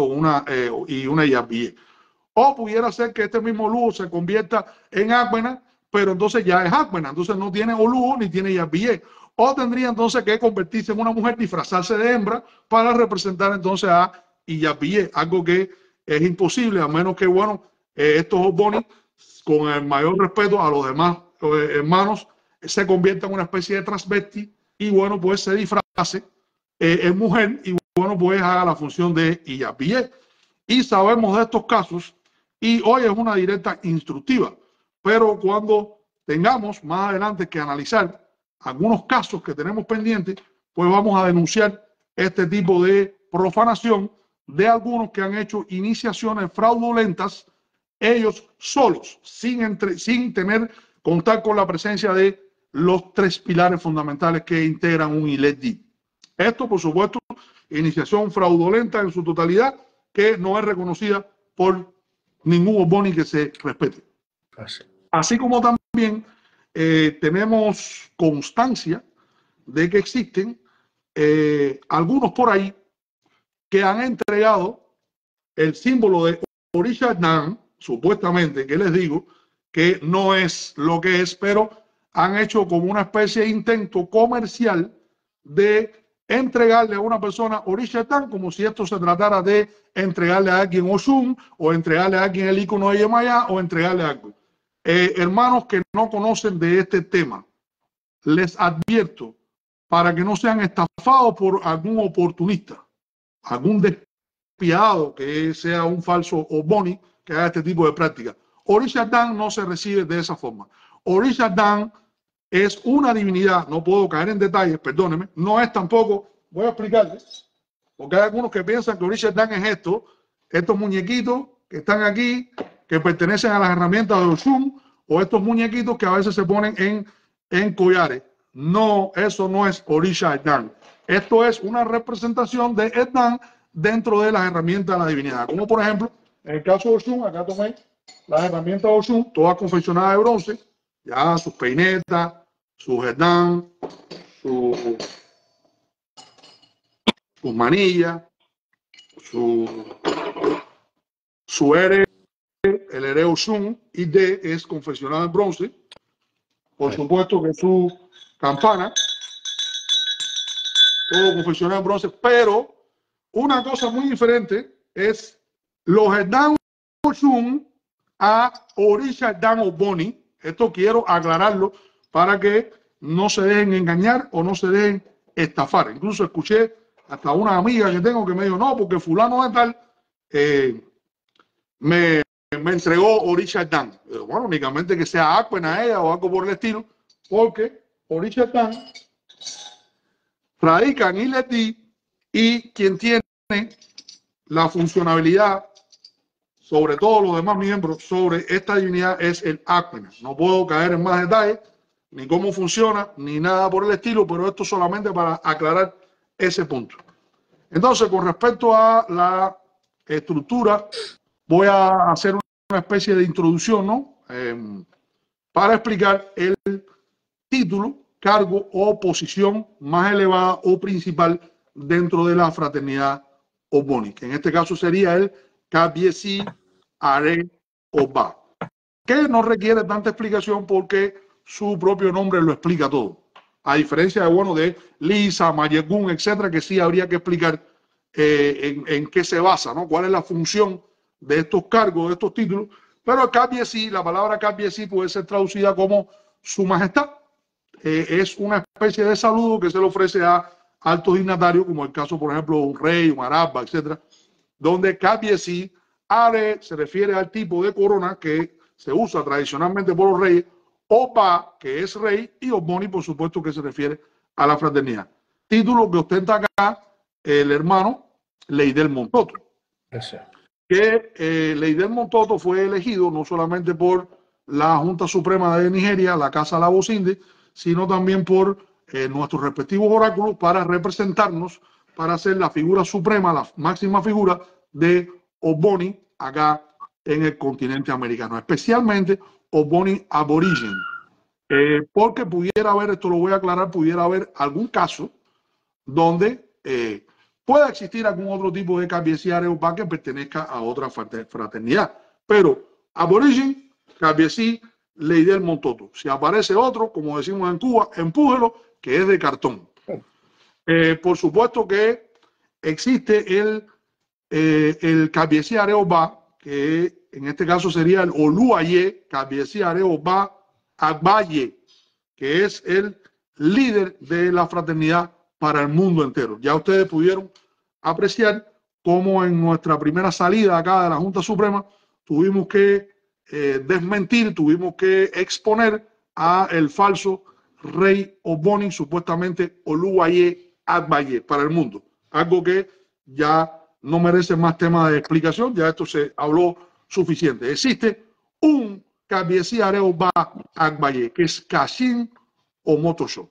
Iyapiye. O pudiera ser que este mismo Oluo se convierta en Akwena, pero entonces ya es Akwena, entonces no tiene Oluo ni tiene Iyapiye. O tendría entonces que convertirse en una mujer, disfrazarse de hembra para representar entonces a Iyapiye, algo que es imposible, a menos que, bueno, estos Ogboni, con el mayor respeto a los demás hermanos, se conviertan en una especie de transvesti y, bueno, pues se disfrace en mujer y, bueno, pues haga la función de Iyapiye. Y sabemos de estos casos y hoy es una directa instructiva, pero cuando tengamos más adelante que analizar algunos casos que tenemos pendientes, pues vamos a denunciar este tipo de profanación de algunos que han hecho iniciaciones fraudulentas ellos solos, sin tener contar con la presencia de los 3 pilares fundamentales que integran un ILEDI. Esto, por supuesto, iniciación fraudulenta en su totalidad, que no es reconocida por ningún Ogboni que se respete. Así como también tenemos constancia de que existen algunos por ahí que han entregado el símbolo de Orisha Dan, supuestamente, que les digo que no es lo que es, pero han hecho como una especie de intento comercial de entregarle a una persona Orisha Dan como si esto se tratara de entregarle a alguien Oshun o entregarle a alguien el icono de Yemaya o entregarle algo. Hermanos que no conocen de este tema, les advierto para que no sean estafados por algún oportunista, algún despiadado que sea un falso Ogboni que haga este tipo de práctica. Orisha Dan no se recibe de esa forma. Orisha Dan es una divinidad, no puedo caer en detalles, perdónenme, no es tampoco, voy a explicarles, porque hay algunos que piensan que Orisha Dan es estos muñequitos que están aquí, que pertenecen a las herramientas de Oshun, o estos muñequitos que a veces se ponen en collares. No, eso no es Orisha Dan. Esto es una representación de Edan dentro de las herramientas de la divinidad. Como por ejemplo, en el caso de Oshun, acá tomé las herramientas de Oshun, todas confeccionadas de bronce, ya sus peinetas, su Edan, sus manillas, su ere, el ere Oshun, y D es confeccionado en bronce. Por supuesto que su campana, todo confeccionado en bronce, pero una cosa muy diferente es los Edan Oshun a Orisha Dan Ogboni. Esto quiero aclararlo para que no se dejen engañar o no se dejen estafar. Incluso escuché hasta una amiga que tengo que me dijo, no, porque fulano de tal me entregó Orisha Dan. Bueno, únicamente que sea Akwena a ella o algo por el estilo, porque Orisha Dan radica en ILEDI y quien tiene la funcionalidad sobre todos los demás miembros sobre esta divinidad es el Akwena. No puedo caer en más detalles, ni cómo funciona, ni nada por el estilo, pero esto solamente para aclarar ese punto. Entonces, con respecto a la estructura, voy a hacer una especie de introducción, ¿no? Para explicar el título, cargo o posición más elevada o principal dentro de la fraternidad Ogboni, que en este caso sería el Kábíyèsí Ààrẹ Ọba, que no requiere tanta explicación porque su propio nombre lo explica todo. A diferencia de, bueno, de Lisa, Mayegun, etcétera, que sí habría que explicar en qué se basa, ¿no? Cuál es la función de estos cargos, de estos títulos. Pero Kábíyèsí, la palabra Kábíyèsí puede ser traducida como Su Majestad. Es una especie de saludo que se le ofrece a altos dignatarios, como el caso, por ejemplo, de un rey, un araba, etcétera, donde Kábíyèsí Ààrẹ se refiere al tipo de corona que se usa tradicionalmente por los reyes, Ọba, que es rey, y Ogboni, por supuesto, que se refiere a la fraternidad. Título que ostenta acá el hermano Leidel Montoto. Que Leidel Montoto fue elegido no solamente por la Junta Suprema de Nigeria, la Casa Labosinde, sino también por nuestros respectivos oráculos para representarnos, para ser la figura suprema, la máxima figura de Ogboni acá en el continente americano, especialmente Ogboni aborigen. Porque pudiera haber, esto lo voy a aclarar, pudiera haber algún caso donde pueda existir algún otro tipo de Cabiesi Areopa que pertenezca a otra fraternidad. Pero Aborigen, Cabiesi, Leidel Montoto. Si aparece otro, como decimos en Cuba, empújelo, que es de cartón. Por supuesto que existe el Cabiesi Areopa, que en este caso sería el Oluaye, Cabiesi Areopa Agbaye, que es el líder de la fraternidad para el mundo entero. Ya ustedes pudieron apreciar cómo en nuestra primera salida acá de la Junta Suprema tuvimos que desmentir, tuvimos que exponer a el falso rey Ogboni, supuestamente Oluwaye Agbaye, para el mundo. Algo que ya no merece más tema de explicación, ya esto se habló suficiente. Existe un Cabiesi Areopa Agbaye, que es Kashin Omotosho.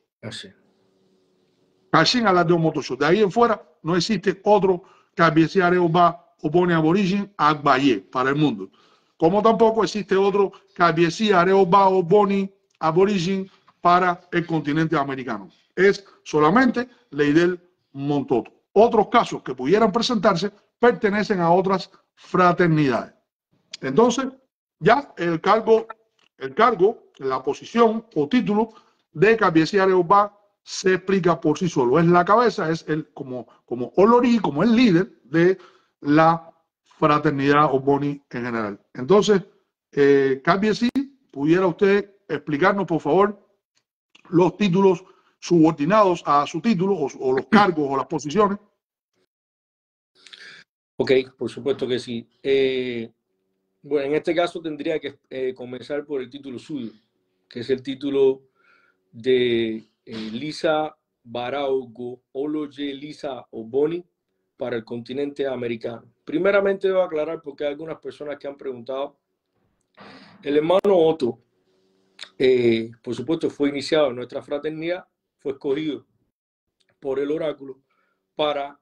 Kashin Aladeo Omotosho. De ahí en fuera no existe otro Cabiesi Areopa Ogboni Aborigen Agbaye para el mundo. Como tampoco existe otro Cabiesi Areopa Ogboni Aborigen para el continente americano. Es solamente Leidel Montoto. Otros casos que pudieran presentarse pertenecen a otras fraternidades. Entonces, ya el cargo, la posición o título de Cabiesi Areopa se explica por sí solo. Es la cabeza, es el como Olori, como el líder de la fraternidad Ogboni en general. Entonces, Cabiesi, ¿pudiera usted explicarnos, por favor, los títulos subordinados a su título o los cargos o las posiciones? Ok, por supuesto que sí. Bueno, en este caso tendría que comenzar por el título suyo, que es el título de Lisa Baraugo Oloye Lisa Ogboni para el continente americano. Primeramente debo aclarar porque hay algunas personas que han preguntado. El hermano Otto, por supuesto, fue iniciado en nuestra fraternidad, fue escogido por el oráculo para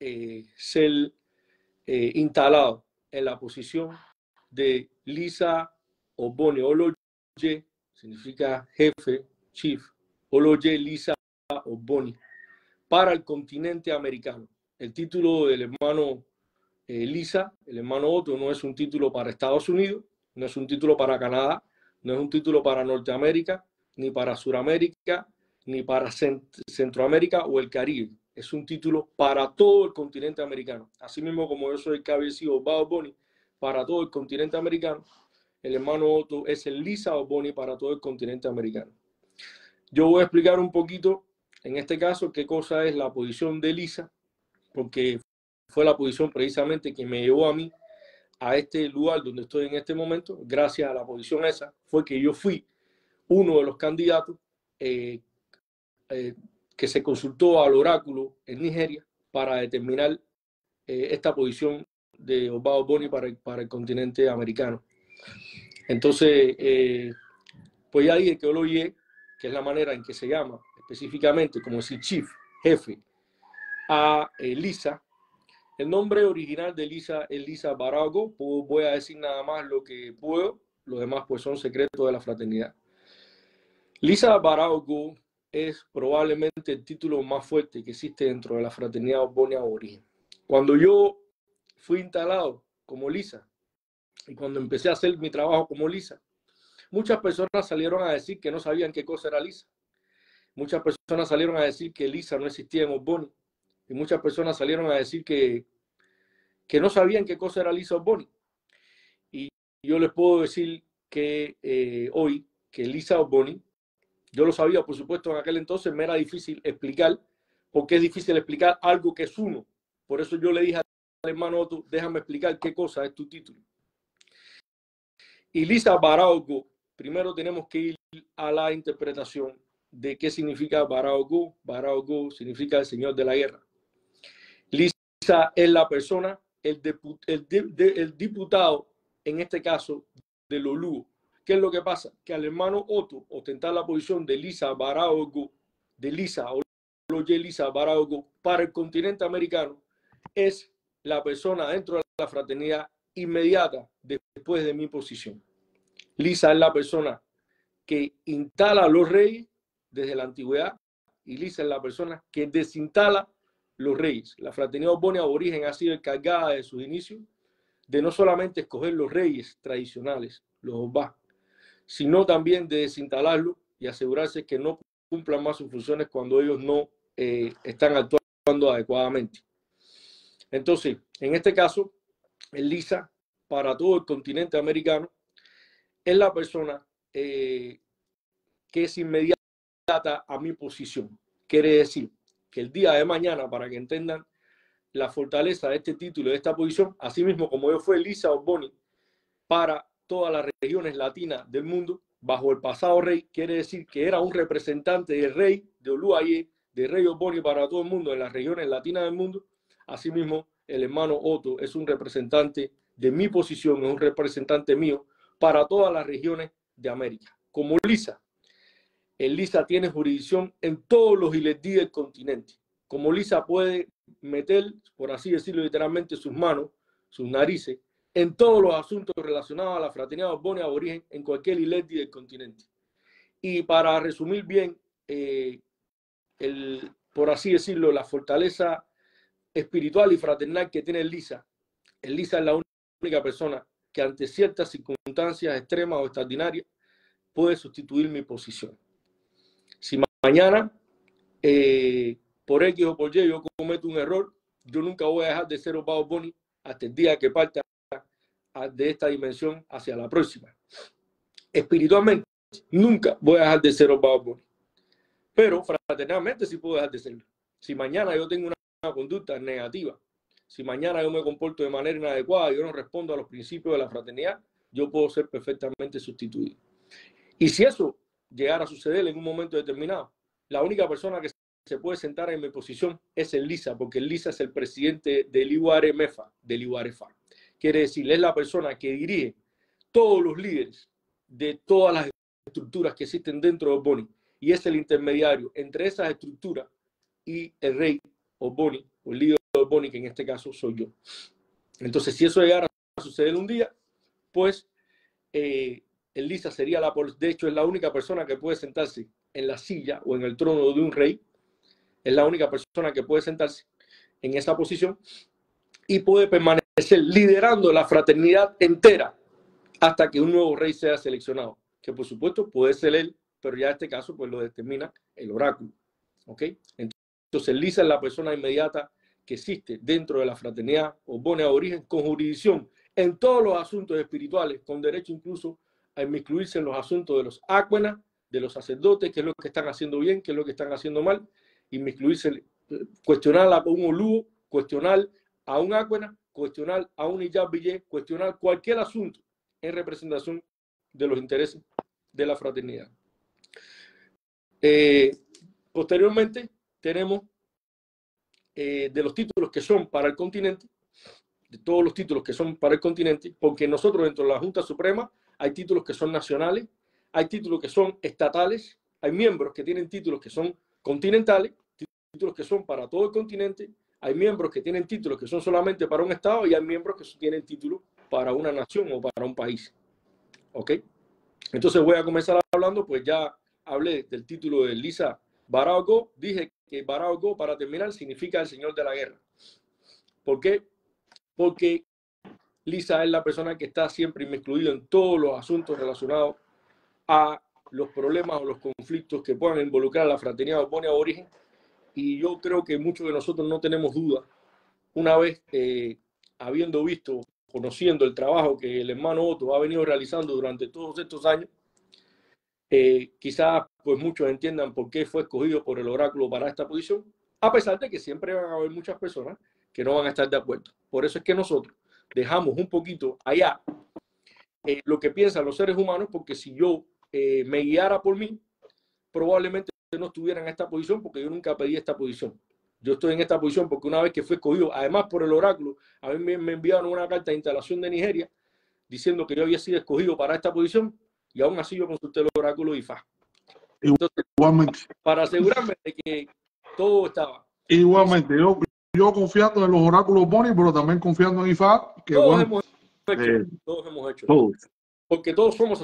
ser instalado en la posición de Lisa Ogboni Oloye, significa jefe, chief, Oloye Lisa Ogboni, para el continente americano. El título del hermano Lisa, el hermano Otto, no es un título para Estados Unidos, no es un título para Canadá, no es un título para Norteamérica, ni para Suramérica, ni para Centroamérica o el Caribe. Es un título para todo el continente americano. Así mismo como yo soy el Cabiesi Ogboni para todo el continente americano, el hermano Otto es el Lisa Ogboni para todo el continente americano. Yo voy a explicar un poquito, en este caso, qué cosa es la posición de Lisa, porque fue la posición precisamente que me llevó a mí a este lugar donde estoy en este momento. Gracias a la posición esa fue que yo fui uno de los candidatos que se consultó al oráculo en Nigeria para determinar esta posición de Oba Ogboni para el continente americano. Entonces, pues ya dije que Oloye, que es la manera en que se llama específicamente, como decir chief, jefe, a Lisa. El nombre original de Lisa es Lisa Baraugo. Voy a decir nada más lo que puedo, lo demás pues son secretos de la fraternidad. Lisa Baraugo es probablemente el título más fuerte que existe dentro de la fraternidad Ogboni Aborigen. Cuando yo fui instalado como Lisa y cuando empecé a hacer mi trabajo como Lisa, muchas personas salieron a decir que no sabían qué cosa era Lisa. Muchas personas salieron a decir que Lisa no existía en Ogboni. Y muchas personas salieron a decir que no sabían qué cosa era Lisa Ogboni. Y yo les puedo decir que hoy, que Lisa Ogboni, yo lo sabía, por supuesto, en aquel entonces me era difícil explicar, porque es difícil explicar algo que es uno. Por eso yo le dije al hermano Otto, déjame explicar qué cosa es tu título. Y Lisa Baraugo, primero tenemos que ir a la interpretación de qué significa Baraugo. Baraugo significa el señor de la guerra. Lisa es la persona, el diputado, en este caso, del Oluo. ¿Qué es lo que pasa? Que al hermano Otto ostentar la posición de Lisa Baraugo, de Lisa Oloye Lisa Baraugo para el continente americano, es la persona dentro de la fraternidad inmediata después de mi posición. Lisa es la persona que instala a los reyes desde la antigüedad, y Lisa es la persona que desinstala los reyes. La fraternidad Ogboni aborigen ha sido encargada de sus inicios de no solamente escoger los reyes tradicionales, los Ogbá, sino también de desinstalarlos y asegurarse que no cumplan más sus funciones cuando ellos no están actuando adecuadamente. Entonces, en este caso, el Lisa, para todo el continente americano, es la persona que es inmediata a mi posición. Quiere decir que el día de mañana, para que entiendan la fortaleza de este título, de esta posición, así mismo como yo fui Lisa Ogboni para todas las regiones latinas del mundo, bajo el pasado rey, quiere decir que era un representante del rey de Oluwaye, del rey Ogboni para todo el mundo en las regiones latinas del mundo. Asimismo, el hermano Otto es un representante de mi posición, es un representante mío para todas las regiones de América. Como Lisa, el Lisa tiene jurisdicción en todos los iledí del continente. Como Lisa puede meter, por así decirlo literalmente, sus manos, sus narices, en todos los asuntos relacionados a la fraternidad Ogboni aborigen en cualquier iledí del continente. Y para resumir bien, por así decirlo, la fortaleza espiritual y fraternal que tiene el Lisa es la única persona que ante ciertas circunstancias extremas o extraordinarias puede sustituir mi posición. Si mañana, por X o por Y, yo cometo un error, yo nunca voy a dejar de ser Ogbá Ogboni hasta el día que parta de esta dimensión hacia la próxima. Espiritualmente, nunca voy a dejar de ser Ogbá Ogboni, pero fraternalmente sí puedo dejar de serlo. Si mañana yo tengo una conducta negativa, si mañana yo me comporto de manera inadecuada, yo no respondo a los principios de la fraternidad, yo puedo ser perfectamente sustituido. Y si eso llegara a suceder en un momento determinado, la única persona que se puede sentar en mi posición es el Lisa, porque el Lisa es el presidente del Iware-Mefa, del Iware-Fa. Quiere decir, es la persona que dirige todos los líderes de todas las estructuras que existen dentro de Ogboni, y es el intermediario entre esas estructuras y el rey Ogboni, o el líder de Ogboni, que en este caso soy yo. Entonces, si eso llegara a suceder un día, pues el Lisa sería de hecho es la única persona que puede sentarse en la silla o en el trono de un rey, es la única persona que puede sentarse en esa posición y puede permanecer liderando la fraternidad entera hasta que un nuevo rey sea seleccionado, que por supuesto puede ser él, pero ya en este caso pues lo determina el oráculo. ¿Ok? Entonces Lisa es la persona inmediata que existe dentro de la fraternidad Ogboni aborigen con jurisdicción en todos los asuntos espirituales, con derecho incluso a inmiscuirse en los asuntos de los áquenas, de los sacerdotes, qué es lo que están haciendo bien, qué es lo que están haciendo mal, inmiscuirse, cuestionar a un olúo, cuestionar a un áquena, cuestionar a un iyabille, cuestionar cualquier asunto en representación de los intereses de la fraternidad. Posteriormente tenemos de los títulos que son para el continente, de todos los títulos que son para el continente, porque nosotros dentro de la Junta Suprema hay títulos que son nacionales, hay títulos que son estatales, hay miembros que tienen títulos que son continentales, títulos que son para todo el continente, hay miembros que tienen títulos que son solamente para un estado y hay miembros que tienen títulos para una nación o para un país. ¿Ok? Entonces voy a comenzar hablando, pues ya hablé del título de Lisa Barao Ogo, dije que Barao Ogo, para terminar, significa el señor de la guerra. ¿Por qué? Porque Lisa es la persona que está siempre inmiscuida en todos los asuntos relacionados a los problemas o los conflictos que puedan involucrar a la fraternidad Ogboni aborigen. Y yo creo que muchos de nosotros no tenemos duda, una vez habiendo visto, conociendo el trabajo que el hermano Otto ha venido realizando durante todos estos años, quizás pues muchos entiendan por qué fue escogido por el oráculo para esta posición, a pesar de que siempre van a haber muchas personas que no van a estar de acuerdo. Por eso es que nosotros dejamos un poquito allá lo que piensan los seres humanos, porque si yo me guiara por mí, probablemente no estuviera en esta posición, porque yo nunca pedí esta posición. Yo estoy en esta posición porque una vez que fue escogido, además por el oráculo, a mí me enviaron una carta de instalación de Nigeria diciendo que yo había sido escogido para esta posición, y aún así yo consulté el oráculo IFA. Entonces, igualmente, para asegurarme de que todo estaba. Igualmente, yo confiando en los oráculos Ogboni, pero también confiando en IFA, que todos bueno, hemos hecho, todos hemos hecho. Todos. Porque todos somos sacerdotes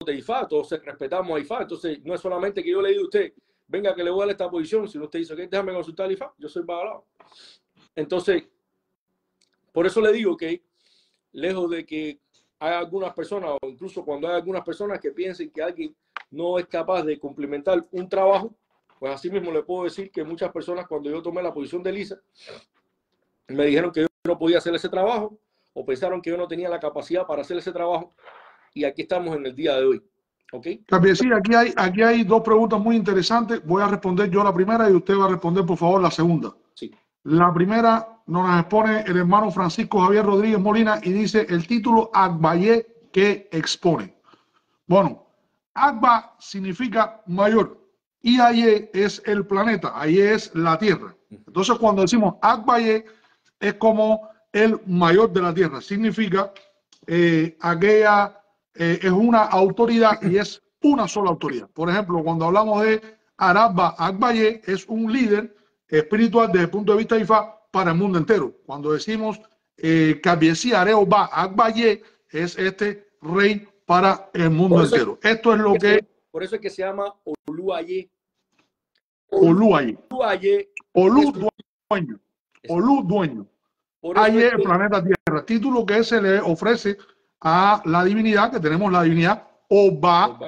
de IFA, todos respetamos a IFA, entonces no es solamente que yo le diga a usted, venga que le voy a dar esta posición, si usted dice, ok, déjame consultar a IFA, yo soy bagalado. Entonces, por eso le digo que lejos de que hay algunas personas, o incluso cuando hay algunas personas que piensen que alguien no es capaz de complementar un trabajo, pues así mismo le puedo decir que muchas personas, cuando yo tomé la posición de Lisa, me dijeron que yo no podía hacer ese trabajo, o pensaron que yo no tenía la capacidad para hacer ese trabajo, y aquí estamos en el día de hoy. ¿Ok? Sí, aquí hay dos preguntas muy interesantes. Voy a responder yo la primera y usted va a responder, por favor, la segunda. Sí. La primera nos la expone el hermano Francisco Javier Rodríguez Molina y dice el título Agbayé que expone. Bueno, Agba significa mayor y Aye es el planeta, Aye es la Tierra. Entonces, cuando decimos Agbayé es como el mayor de la Tierra. Significa aquella es una autoridad y es una sola autoridad. Por ejemplo, cuando hablamos de Arabba Agbayé, es un líder espiritual desde el punto de vista de IFA para el mundo entero. Cuando decimos Kabiesi Areoba Agbayé, es este rey para el mundo entero. Esto es lo que... Por eso es que se llama Oluaye. Oluaye. Olu dueño. Olu dueño. Aye, el planeta Tierra. Título que se le ofrece a la divinidad, que tenemos la divinidad Oba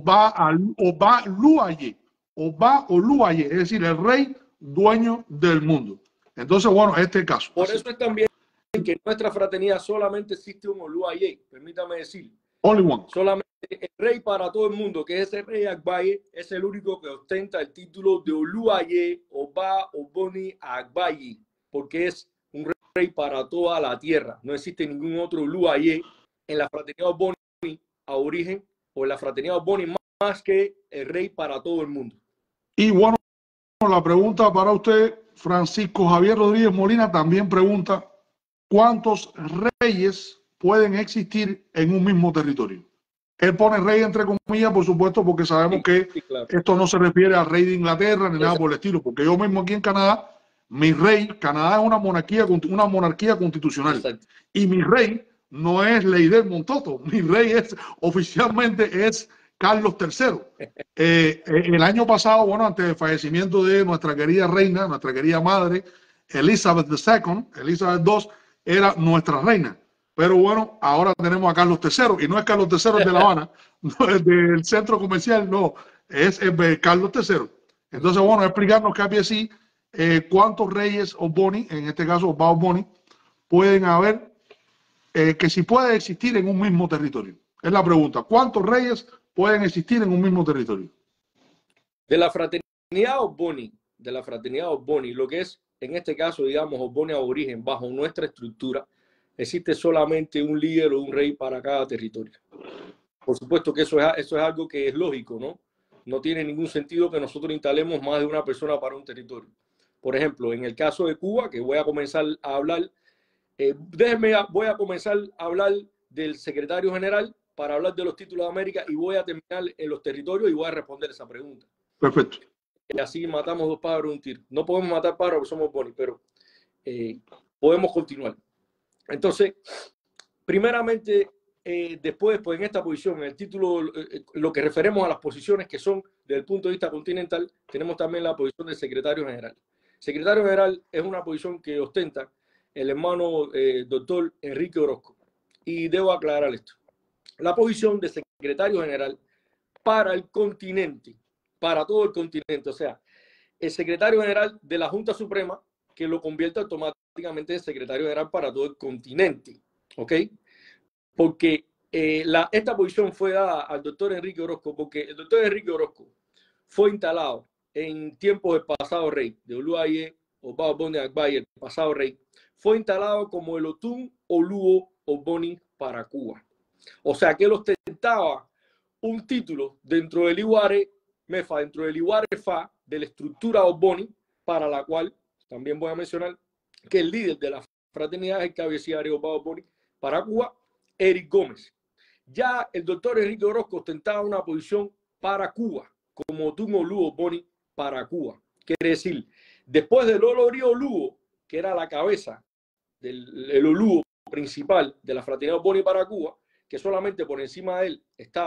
Luaye. Oba Oluaye, es decir, el rey dueño del mundo. Entonces, bueno, este caso. Por eso es también que en nuestra fraternidad solamente existe un Oluaye, permítame decir. Only one. Solamente el rey para todo el mundo, que es ese rey Agbaye, es el único que ostenta el título de Oluaye, Oba Oboni Agbaye, porque es un rey para toda la tierra. No existe ningún otro Oluaye en la fraternidad Oboni a origen, o en la fraternidad Oboni más que el rey para todo el mundo. Y bueno, la pregunta para usted, Francisco Javier Rodríguez Molina, también pregunta, ¿cuántos reyes pueden existir en un mismo territorio? Él pone rey entre comillas, por supuesto, porque sabemos que claro, esto no se refiere al rey de Inglaterra ni nada por el estilo, porque yo mismo aquí en Canadá, mi rey, Canadá es una monarquía constitucional. Exacto. Y mi rey no es Leider Montoto, mi rey oficialmente es Carlos III. El año pasado, bueno, ante el fallecimiento de nuestra querida reina, nuestra querida madre, Elizabeth II, Elizabeth II, era nuestra reina. Pero bueno, ahora tenemos a Carlos III, y no es Carlos III de La Habana, no es del centro comercial, no, es Carlos III. Entonces, bueno, explicarnos, Capi, así, cuántos reyes Oboni, en este caso Oba Oboni, pueden haber, que si puede existir en un mismo territorio. Es la pregunta, ¿cuántos reyes pueden existir en un mismo territorio? De la fraternidad Oboni, lo que es, en este caso, digamos, Oboni aborigen, bajo nuestra estructura, existe solamente un líder o un rey para cada territorio. Por supuesto que eso es algo que es lógico, ¿no? No tiene ningún sentido que nosotros instalemos más de una persona para un territorio. Por ejemplo, en el caso de Cuba, que voy a comenzar a hablar, voy a comenzar a hablar del secretario general para hablar de los títulos de América y voy a terminar en los territorios y voy a responder esa pregunta. Perfecto. Y así matamos dos pájaros de un tiro. No podemos matar pájaros porque somos Boni, pero podemos continuar. Entonces, primeramente, después, pues en esta posición, en el título, lo que referemos a las posiciones que son desde el punto de vista continental, tenemos también la posición del secretario general. Secretario general es una posición que ostenta el hermano doctor Enrique Orozco. Y debo aclarar esto. La posición de secretario general para el continente, para todo el continente, o sea, el secretario general de la Junta Suprema, que lo convierte automáticamente en secretario general para todo el continente, ¿ok? Porque esta posición fue dada al doctor Enrique Orozco, porque el doctor Enrique Orozco fue instalado en tiempos del pasado rey, de Oluaye, Oba Oboni Agbaye, el pasado rey, fue instalado como el Otun Oluo Oboni para Cuba. O sea, que él ostentaba un título dentro del Iware Mefa, dentro del Iware Fa, de la estructura Oboni, para la cual también voy a mencionar que el líder de la fraternidad es el cabecilla Oba Oboni para Cuba, Eric Gómez. Ya el doctor Enrique Orozco ostentaba una posición para Cuba, como Otun Oluo Oboni para Cuba. Quiere decir, después del Olorio Oluo, que era la cabeza del Oluo principal de la fraternidad Oboni para Cuba, que solamente por encima de él estaba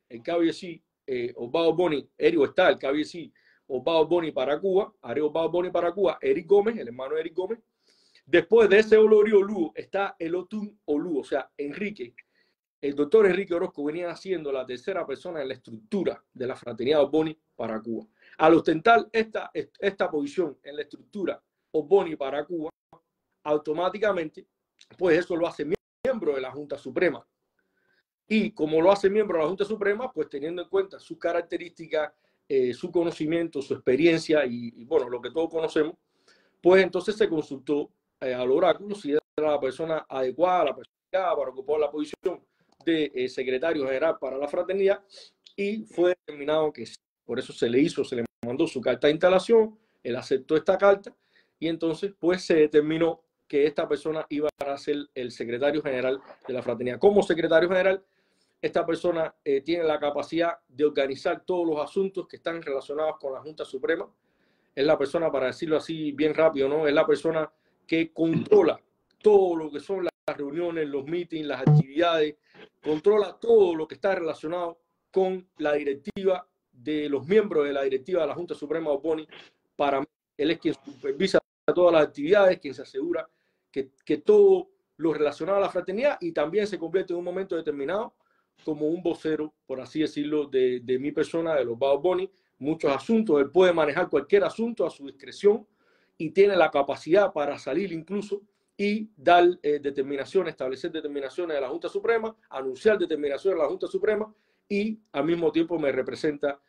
el KBC, Osvaldo Boni, Eric está el KBC, Osvaldo Boni para Cuba, Ari Osvaldo Boni para Cuba, Eric Gómez, el hermano de Eric Gómez. Después de ese Olori Olu está el Otun Olu, o sea, Enrique. El doctor Enrique Orozco venía siendo la tercera persona en la estructura de la fraternidad Osboni para Cuba. Al ostentar esta posición en la estructura Osboni para Cuba, automáticamente, pues eso lo hace miembro de la Junta Suprema. Y como lo hace miembro de la Junta Suprema, pues teniendo en cuenta sus características, su conocimiento, su experiencia y bueno, lo que todos conocemos, pues entonces se consultó al oráculo si era la persona adecuada, la persona para ocupar la posición de secretario general para la fraternidad, y fue determinado que sí. Por eso se le mandó su carta de instalación, él aceptó esta carta y entonces pues se determinó que esta persona iba a ser el secretario general de la fraternidad. Como secretario general, esta persona tiene la capacidad de organizar todos los asuntos que están relacionados con la Junta Suprema. Es la persona, para decirlo así bien rápido, ¿no? Es la persona que controla todo lo que son las reuniones, los meetings, las actividades, controla todo lo que está relacionado con la directiva de los miembros de la directiva de la Junta Suprema Osboni. Para mí, él es quien supervisa todas las actividades, quien se asegura que todo lo relacionado a la fraternidad, y también se convierte en un momento determinado como un vocero, por así decirlo, de mi persona, de los Osboni. Muchos asuntos, él puede manejar cualquier asunto a su discreción y tiene la capacidad para salir incluso y dar determinaciones, establecer determinaciones de la Junta Suprema, anunciar determinaciones de la Junta Suprema, y al mismo tiempo me representa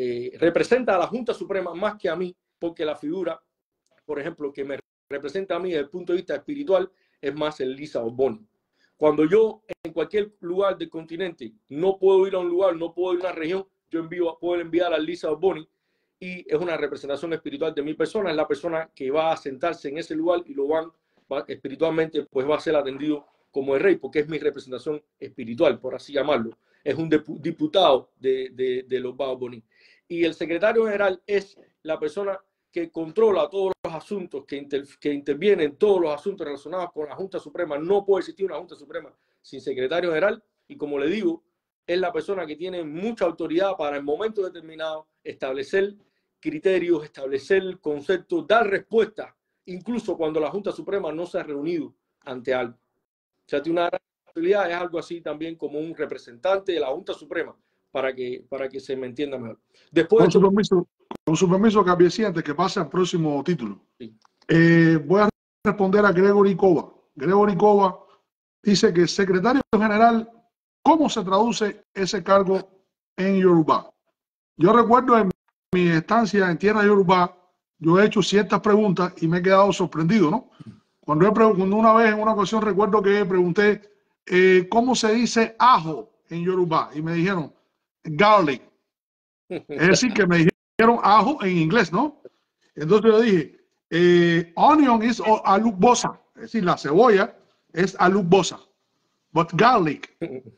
a la Junta Suprema más que a mí, porque la figura, por ejemplo, que me representa a mí desde el punto de vista espiritual es más el Lisa Osboni. Cuando yo en cualquier lugar del continente no puedo ir a un lugar, no puedo ir a una región, yo puedo enviar a Lisa Osboni, y es una representación espiritual de mi persona, es la persona que va a sentarse en ese lugar y espiritualmente pues va a ser atendido como el rey, porque es mi representación espiritual, por así llamarlo. Es un diputado de los Osboni. Y el secretario general es la persona que controla todos los asuntos, que interviene en todos los asuntos relacionados con la Junta Suprema. No puede existir una Junta Suprema sin secretario general, y como le digo, es la persona que tiene mucha autoridad para en momentos determinados establecer criterios, establecer conceptos, dar respuestas, incluso cuando la Junta Suprema no se ha reunido ante algo. O sea, tiene una gran responsabilidad, es algo así también como un representante de la Junta Suprema, para que se me entienda mejor. Después con su permiso, Cabieci, antes que pase al próximo título. Sí. Voy a responder a Gregory Cova. Gregory Cova dice que secretario general, ¿cómo se traduce ese cargo en Yoruba? Yo recuerdo en mi estancia en tierra Yoruba, yo he hecho ciertas preguntas y me he quedado sorprendido, ¿no? Cuando una vez en una ocasión recuerdo que pregunté ¿cómo se dice ajo en Yoruba? Y me dijeron garlic. Es decir, que me dijeron ajo en inglés, ¿no? Entonces yo dije, onion is alukbosa. Es decir, la cebolla es alukbosa. But garlic,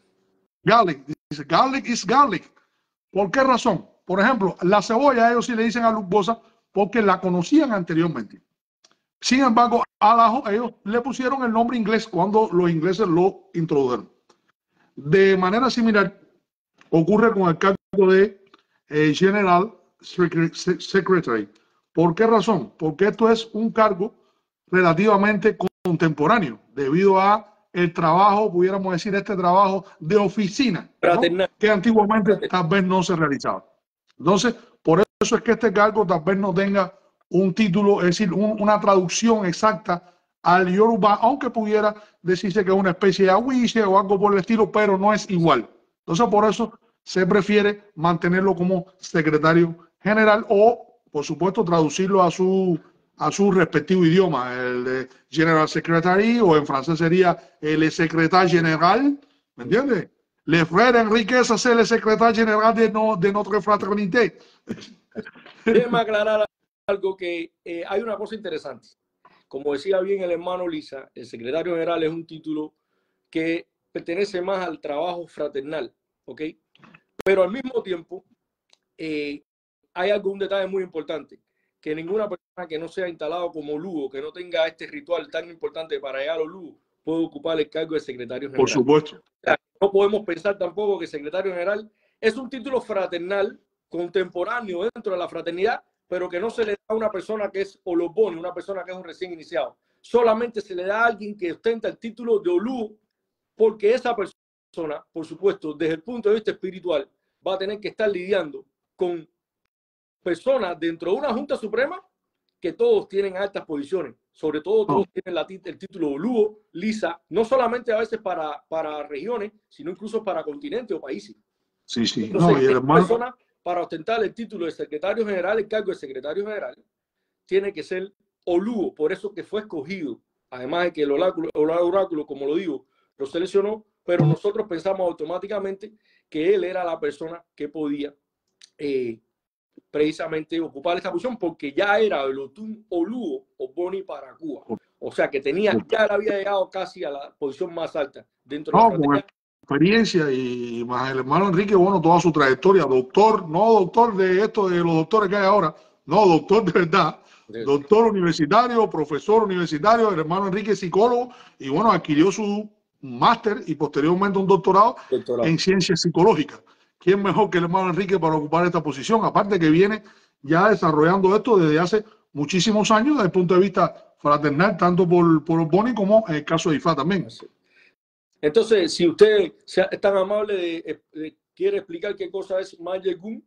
dice, garlic is garlic. ¿Por qué razón? Por ejemplo, la cebolla ellos sí le dicen alukbosa porque la conocían anteriormente. Sin embargo, al ajo ellos le pusieron el nombre inglés cuando los ingleses lo introdujeron. De manera similar ocurre con el cargo de General Secretary. ¿Por qué razón? Porque esto es un cargo relativamente contemporáneo, debido a el trabajo, pudiéramos decir, este trabajo de oficina, ¿no? Que antiguamente tal vez no se realizaba. Entonces, por eso es que este cargo tal vez no tenga un título, es decir, una traducción exacta al Yoruba, aunque pudiera decirse que es una especie de awiche o algo por el estilo, pero no es igual. Entonces, por eso se prefiere mantenerlo como secretario general o, por supuesto, traducirlo a su respectivo idioma, el de General Secretary, o en francés sería el secretario general, ¿me entiendes? Le frère Enrique es el secretario general de notre fraternité. Déjeme aclarar algo, que hay una cosa interesante. Como decía bien el hermano Lisa, el secretario general es un título que pertenece más al trabajo fraternal, ¿ok? Pero al mismo tiempo hay un detalle muy importante, que ninguna persona que no sea instalado como lugo, que no tenga este ritual tan importante para llegar a los lugos, puede ocupar el cargo de secretario general. Por supuesto. O sea, no podemos pensar tampoco que el secretario general es un título fraternal, contemporáneo dentro de la fraternidad, pero que no se le da a una persona que es Oloboni, una persona que es un recién iniciado. Solamente se le da a alguien que ostenta el título de Olú, porque esa persona, por supuesto, desde el punto de vista espiritual, va a tener que estar lidiando con personas dentro de una Junta Suprema que todos tienen altas posiciones, sobre todo todos tienen el título Olú, Lisa, no solamente a veces para regiones, sino incluso para continentes o países. Sí, sí. Entonces, No, y el hermano, persona, para ostentar el título de secretario general, el cargo de secretario general, tiene que ser Olú, por eso que fue escogido. Además de que el oráculo, como lo digo, lo seleccionó, pero nosotros pensamos automáticamente que él era la persona que podía precisamente ocupar esta posición, porque ya era el Otún Olú o Boni para Cuba. O sea que ya había llegado casi a la posición más alta dentro de la fraternidad. Experiencia y más el hermano Enrique, bueno, toda su trayectoria, doctor, no doctor de esto de los doctores que hay ahora, no, doctor de verdad, doctor universitario, profesor universitario, el hermano Enrique psicólogo, y bueno, adquirió su máster y posteriormente un doctorado en ciencias psicológicas. ¿Quién mejor que el hermano Enrique para ocupar esta posición? Aparte que viene ya desarrollando esto desde hace muchísimos años desde el punto de vista fraternal, tanto por Boni como en el caso de IFA también. Entonces, si usted es tan amable quiere explicar qué cosa es Mayegun.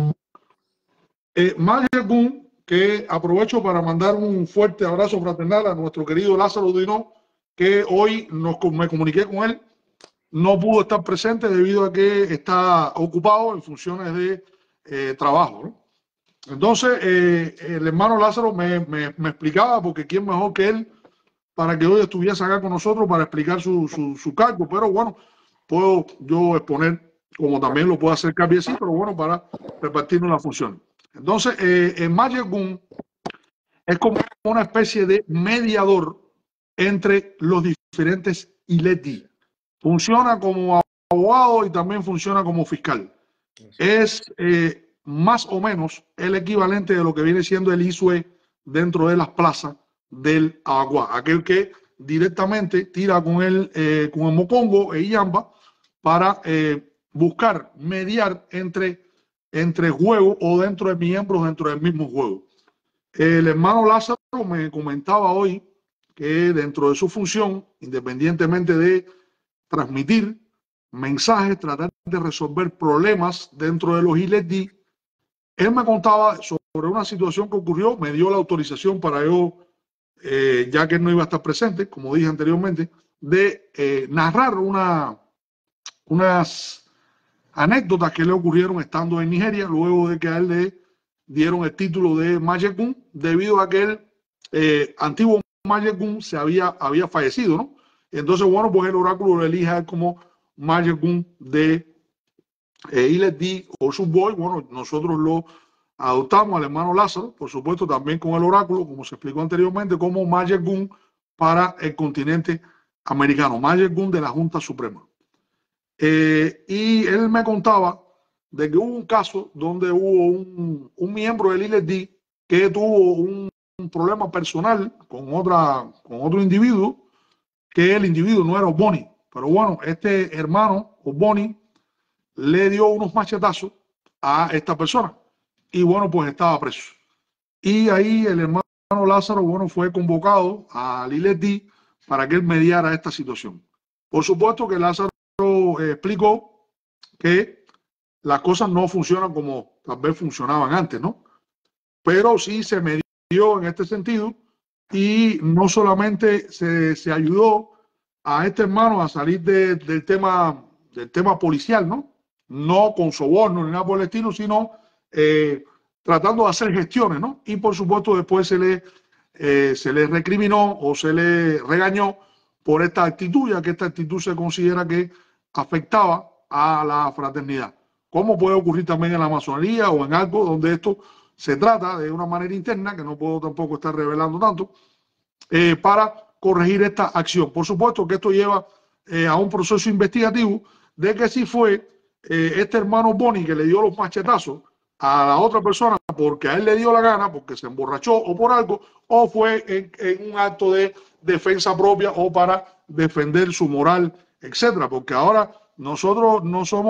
Mayegun, que aprovecho para mandar un fuerte abrazo fraternal a nuestro querido Lázaro Dinó, que hoy me comuniqué con él. No pudo estar presente debido a que está ocupado en funciones de trabajo, ¿no? Entonces, el hermano Lázaro me explicaba, porque quién mejor que él para que hoy estuviese acá con nosotros para explicar su cargo, pero bueno, puedo yo exponer, como también lo puedo hacer Cabiesi, pero bueno, para repartirnos la función. Entonces, el Mayegun es como una especie de mediador entre los diferentes ILETI. Funciona como abogado y también funciona como fiscal. Es más o menos el equivalente de lo que viene siendo el ISUE dentro de las plazas del Abacuá, aquel que directamente tira con el mopongo e Iyamba para buscar mediar entre juegos o dentro de miembros dentro del mismo juego. El hermano Lázaro me comentaba hoy que dentro de su función, independientemente de transmitir mensajes, tratar de resolver problemas dentro de los ILETI, él me contaba sobre una situación que ocurrió, me dio la autorización para yo, ya que él no iba a estar presente, como dije anteriormente, de narrar unas anécdotas que le ocurrieron estando en Nigeria, luego de que a él le dieron el título de Mayegun, debido a que el antiguo Mayegun había fallecido, ¿no? Entonces, bueno, pues el oráculo lo elige a él como Mayegun de ILETI o Subboy. Bueno, nosotros lo adoptamos al hermano Lázaro, por supuesto, también con el oráculo, como se explicó anteriormente, como Mayegun para el continente americano, Mayegun de la Junta Suprema. Y él me contaba de que hubo un caso donde hubo un miembro del ILETI que tuvo un problema personal con otro individuo, que el individuo no era Oboni, pero bueno, este hermano Oboni le dio unos machetazos a esta persona y bueno, pues estaba preso. Y ahí el hermano Lázaro, bueno, fue convocado al ILETI para que él mediara esta situación. Por supuesto que Lázaro explicó que las cosas no funcionan como tal vez funcionaban antes, ¿no? Pero sí se medió en este sentido y no solamente se ayudó a este hermano a salir del tema policial, ¿no? No con soborno ni nada por el estilo, sino tratando de hacer gestiones, ¿no? Y por supuesto después se le recriminó o se le regañó por esta actitud, ya que esta actitud se considera que afectaba a la fraternidad. Como puede ocurrir también en la masonería o en algo donde esto se trata de una manera interna, que no puedo tampoco estar revelando tanto, para corregir esta acción. Por supuesto que esto lleva a un proceso investigativo de que si fue este hermano Boni que le dio los machetazos a la otra persona porque a él le dio la gana, porque se emborrachó o por algo, o fue en un acto de defensa propia o para defender su moral, etcétera. Porque ahora nosotros no somos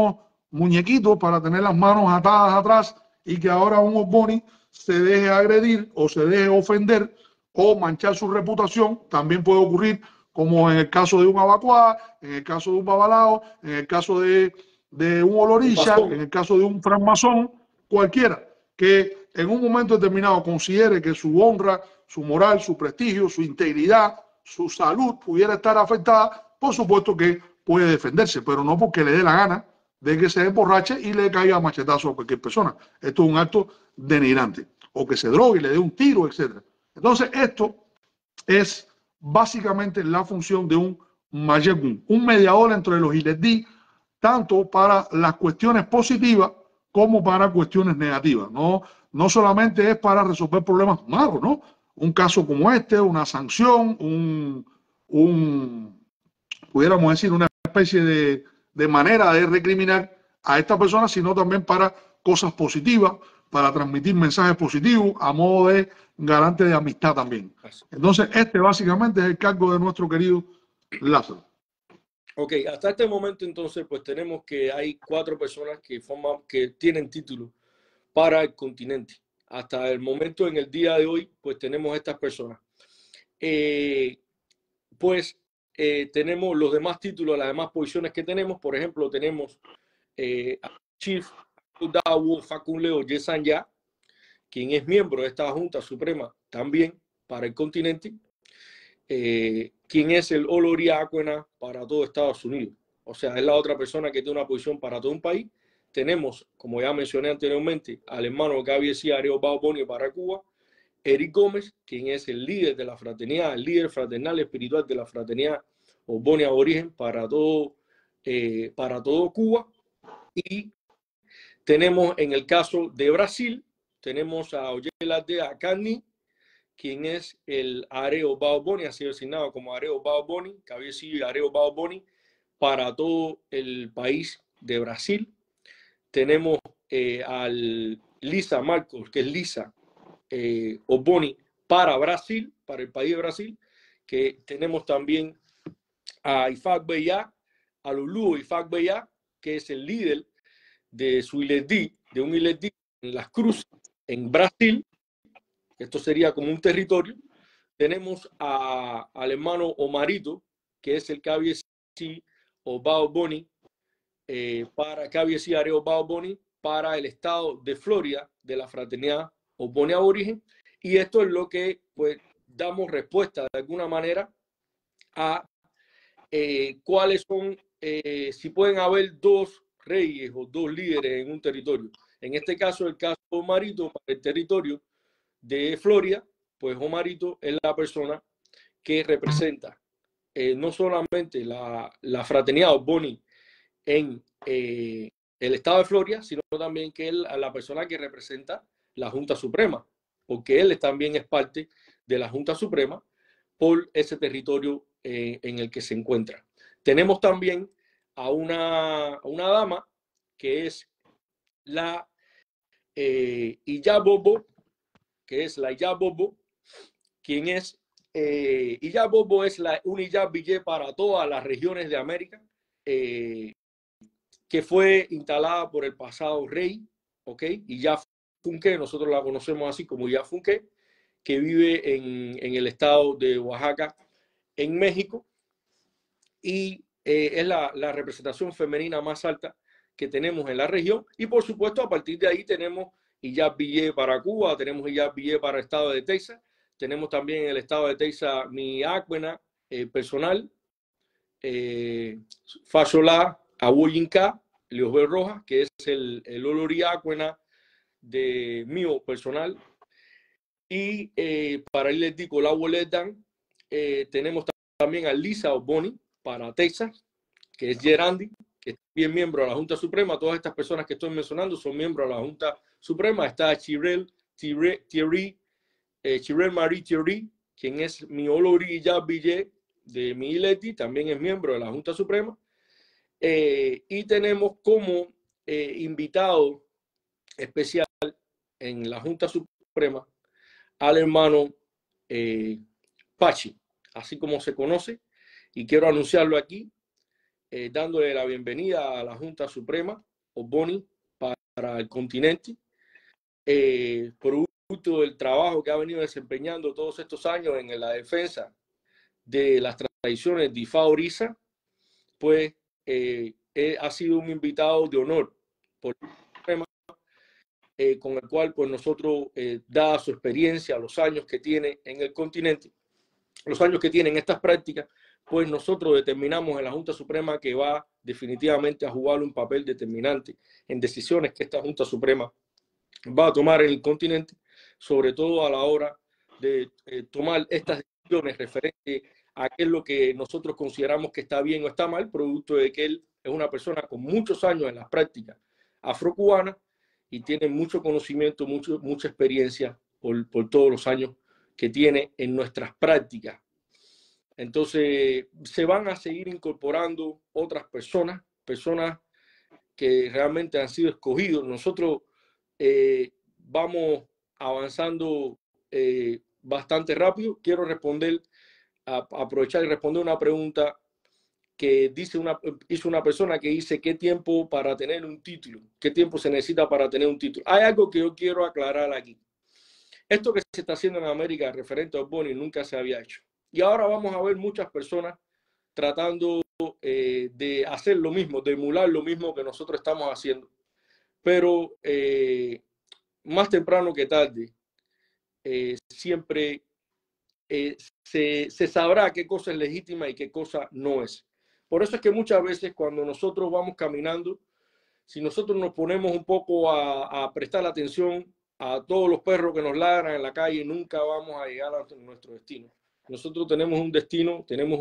muñequitos para tener las manos atadas atrás y que ahora un Osboni se deje agredir o se deje ofender o manchar su reputación. También puede ocurrir como en el caso de un Abacuá, en el caso de un Babalao, en el caso de un Olorisha, en el caso de un francmasón, cualquiera que en un momento determinado considere que su honra, su moral, su prestigio, su integridad, su salud pudiera estar afectada, por supuesto que puede defenderse, pero no porque le dé la gana de que se emborrache y le caiga a machetazo a cualquier persona. Esto es un acto denigrante. O que se drogue y le dé un tiro, etc. Entonces, esto es básicamente la función de un mayekun, un mediador entre los iledí, tanto para las cuestiones positivas como para cuestiones negativas. No solamente es para resolver problemas malos, ¿no? Un caso como este, una sanción, pudiéramos decir, una especie de manera de recriminar a esta persona, sino también para cosas positivas, para transmitir mensajes positivos a modo de garante de amistad también. Entonces, este básicamente es el cargo de nuestro querido Lázaro. Ok, hasta este momento entonces pues tenemos que hay 4 personas que tienen título para el continente. Hasta el momento, en el día de hoy, pues tenemos estas personas. Tenemos los demás títulos, las demás posiciones que tenemos. Por ejemplo, tenemos Chief Dawo Fakunleo Yesanya, quien es miembro de esta Junta Suprema también para el continente, quien es el Olori Akwena para todo Estados Unidos. O sea, es la otra persona que tiene una posición para todo un país. Tenemos, como ya mencioné anteriormente, al hermano Gaby Areo Baoboni para Cuba, Eric Gómez, quien es el líder de la fraternidad, el líder fraternal espiritual de la fraternidad Osboni Aborigen para todo Cuba. Y tenemos en el caso de Brasil, tenemos a Oyela de Acani, quien es el Areo Baoboni, ha sido designado como Areo Baoboni, cabecilla Areo Baoboni para todo el país de Brasil. Tenemos al Lisa Marcos, que es Lisa Osboni para Brasil, para el país de Brasil, que tenemos también a Ifak Beya, a Lulu Ifak Beya, que es el líder de su Iledí, de un Iledí en Las Cruces, en Brasil. Esto sería como un territorio. Tenemos al hermano Omarito, que es el Cabieci o Baoboni, para Cabieci Areo Baoboni, para el estado de Florida, de la fraternidad Osboni Aborigen. Y esto es lo que pues damos respuesta de alguna manera a cuáles son, si pueden haber 2 reyes o 2 líderes en un territorio. En este caso, el caso de Omarito, para el territorio de Florida, pues Omarito es la persona que representa no solamente la fraternidad Osboni en el estado de Florida, sino también que es la persona que representa la Junta Suprema, porque él también es parte de la Junta Suprema por ese territorio en el que se encuentra. Tenemos también a una dama que es la Iyabobo, que es la Iyabobo, quien es Iyabobo es un Iyabille para todas las regiones de América, que fue instalada por el pasado rey, ¿ok? Iyafunque, nosotros la conocemos así como Iyafunque, que vive en el estado de Oaxaca, en México, y es la representación femenina más alta que tenemos en la región. Y por supuesto, a partir de ahí tenemos Iyabille para Cuba, tenemos Iyabille para el estado de Texas, tenemos también en el estado de Texas mi Akwena personal, Fashola Awoyinka Leosbel Rojas, que es el Olori Akwena de mío personal. Y para el Dico la Woledan, tenemos también a Lisa Osboni para Texas, que es Gerandi, que es bien miembro de la Junta Suprema. Todas estas personas que estoy mencionando son miembros de la Junta Suprema. Está Chirel Marie Thierry, quien es mi Olori Yabille de mi Ileti, también es miembro de la Junta Suprema. Y tenemos como invitado especial en la Junta Suprema al hermano Pachi, así como se conoce, y quiero anunciarlo aquí, dándole la bienvenida a la Junta Suprema Ogboni para el continente, producto del trabajo que ha venido desempeñando todos estos años en la defensa de las tradiciones de Ifá Orisa, pues ha sido un invitado de honor por el tema, con el cual pues nosotros, dada su experiencia, los años que tiene en el continente, los años que tienen estas prácticas, pues nosotros determinamos en la Junta Suprema que va definitivamente a jugar un papel determinante en decisiones que esta Junta Suprema va a tomar en el continente, sobre todo a la hora de tomar estas decisiones referentes a qué es lo que nosotros consideramos que está bien o está mal, producto de que él es una persona con muchos años en las prácticas afrocubanas y tiene mucho conocimiento, mucha experiencia por todos los años que tiene en nuestras prácticas. Entonces, se van a seguir incorporando otras personas que realmente han sido escogidos. Nosotros vamos avanzando bastante rápido. Quiero aprovechar y responder una pregunta que hizo una persona que dice: ¿qué tiempo para tener un título? ¿Qué tiempo se necesita para tener un título? Hay algo que yo quiero aclarar aquí. Esto que se está haciendo en América referente a Ogboni nunca se había hecho. Y ahora vamos a ver muchas personas tratando de hacer lo mismo, de emular lo mismo que nosotros estamos haciendo. Pero más temprano que tarde, siempre se sabrá qué cosa es legítima y qué cosa no es. Por eso es que muchas veces cuando nosotros vamos caminando, si nosotros nos ponemos un poco a prestar atención a todos los perros que nos ladran en la calle, nunca vamos a llegar a nuestro destino. Nosotros tenemos un destino, tenemos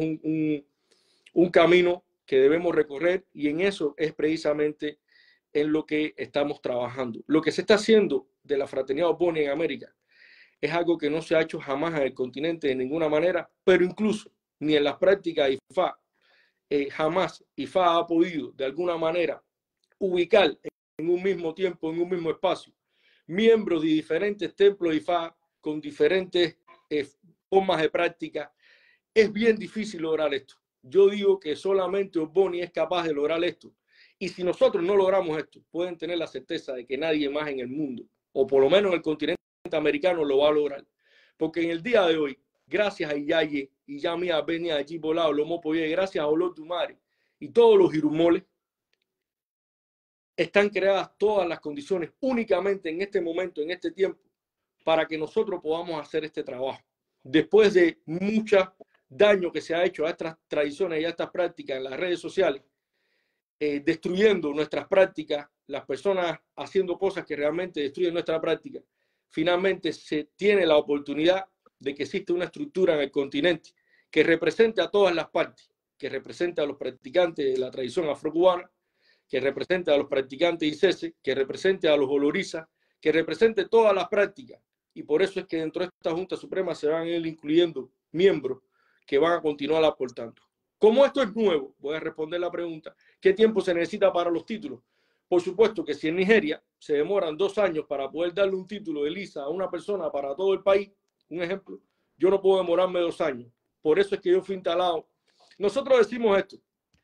un camino que debemos recorrer, y en eso es precisamente en lo que estamos trabajando. Lo que se está haciendo de la fraternidad Ogboni en América es algo que no se ha hecho jamás en el continente de ninguna manera, pero incluso ni en las prácticas Ifá, jamás Ifá ha podido de alguna manera ubicar en un mismo tiempo, en un mismo espacio, miembros de diferentes templos Ifá con diferentes formas de práctica. Es bien difícil lograr esto. Yo digo que solamente Ogboni es capaz de lograr esto. Y si nosotros no logramos esto, pueden tener la certeza de que nadie más en el mundo, o por lo menos en el continente americano, lo va a lograr. Porque en el día de hoy, gracias a Iyaye, Iyamia, Benia, allí volado, Lomo Poye, gracias a Olor Dumare y todos los irumoles, están creadas todas las condiciones únicamente en este momento, en este tiempo, para que nosotros podamos hacer este trabajo. Después de mucho daño que se ha hecho a estas tradiciones y a estas prácticas en las redes sociales, destruyendo nuestras prácticas, las personas haciendo cosas que realmente destruyen nuestra práctica, finalmente se tiene la oportunidad de que existe una estructura en el continente que represente a todas las partes, que represente a los practicantes de la tradición afrocubana, que represente a los practicantes ICESE, que represente a los Olorisa, que represente todas las prácticas. Y por eso es que dentro de esta Junta Suprema se van a ir incluyendo miembros que van a continuar aportando. Como esto es nuevo, voy a responder la pregunta: ¿qué tiempo se necesita para los títulos? Por supuesto que si en Nigeria se demoran 2 años para poder darle un título de Lisa a una persona para todo el país, un ejemplo, yo no puedo demorarme 2 años. Por eso es que yo fui instalado. Nosotros decimos esto.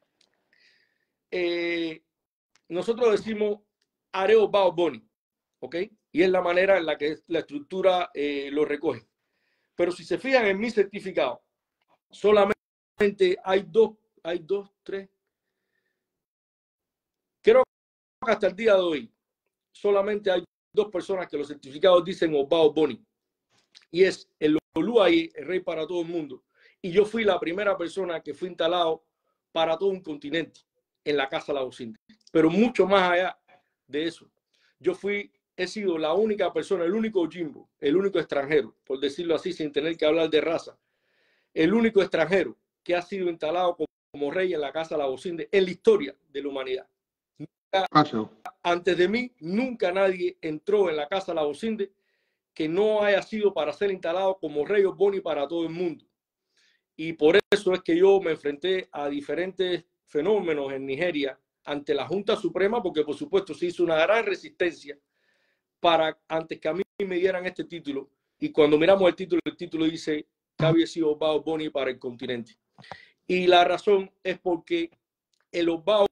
Nosotros decimos Areo Ba Ogboni, ¿ok? Y es la manera en la que la estructura lo recoge. Pero si se fijan en mi certificado, solamente hay dos, tres. Creo que hasta el día de hoy solamente hay 2 personas que los certificados dicen Oba Ogboni. Y es el Oluwaye, el rey para todo el mundo. Y yo fui la primera persona que fui instalado para todo un continente en la Casa La Bocinde. Pero mucho más allá de eso, he sido la única persona, el único Jimbo, el único extranjero, por decirlo así, sin tener que hablar de raza, el único extranjero que ha sido instalado como rey en la Casa La Bocinde en la historia de la humanidad. Antes de mí, nunca nadie entró en la Casa La Bocinde que no haya sido para ser instalado como rey Ogboni para todo el mundo. Y por eso es que yo me enfrenté a diferentes fenómenos en Nigeria ante la Junta Suprema, porque por supuesto se hizo una gran resistencia para antes que a mí me dieran este título. Y cuando miramos el título dice que había sido Oba Ogboni para el continente. Y la razón es porque el Oba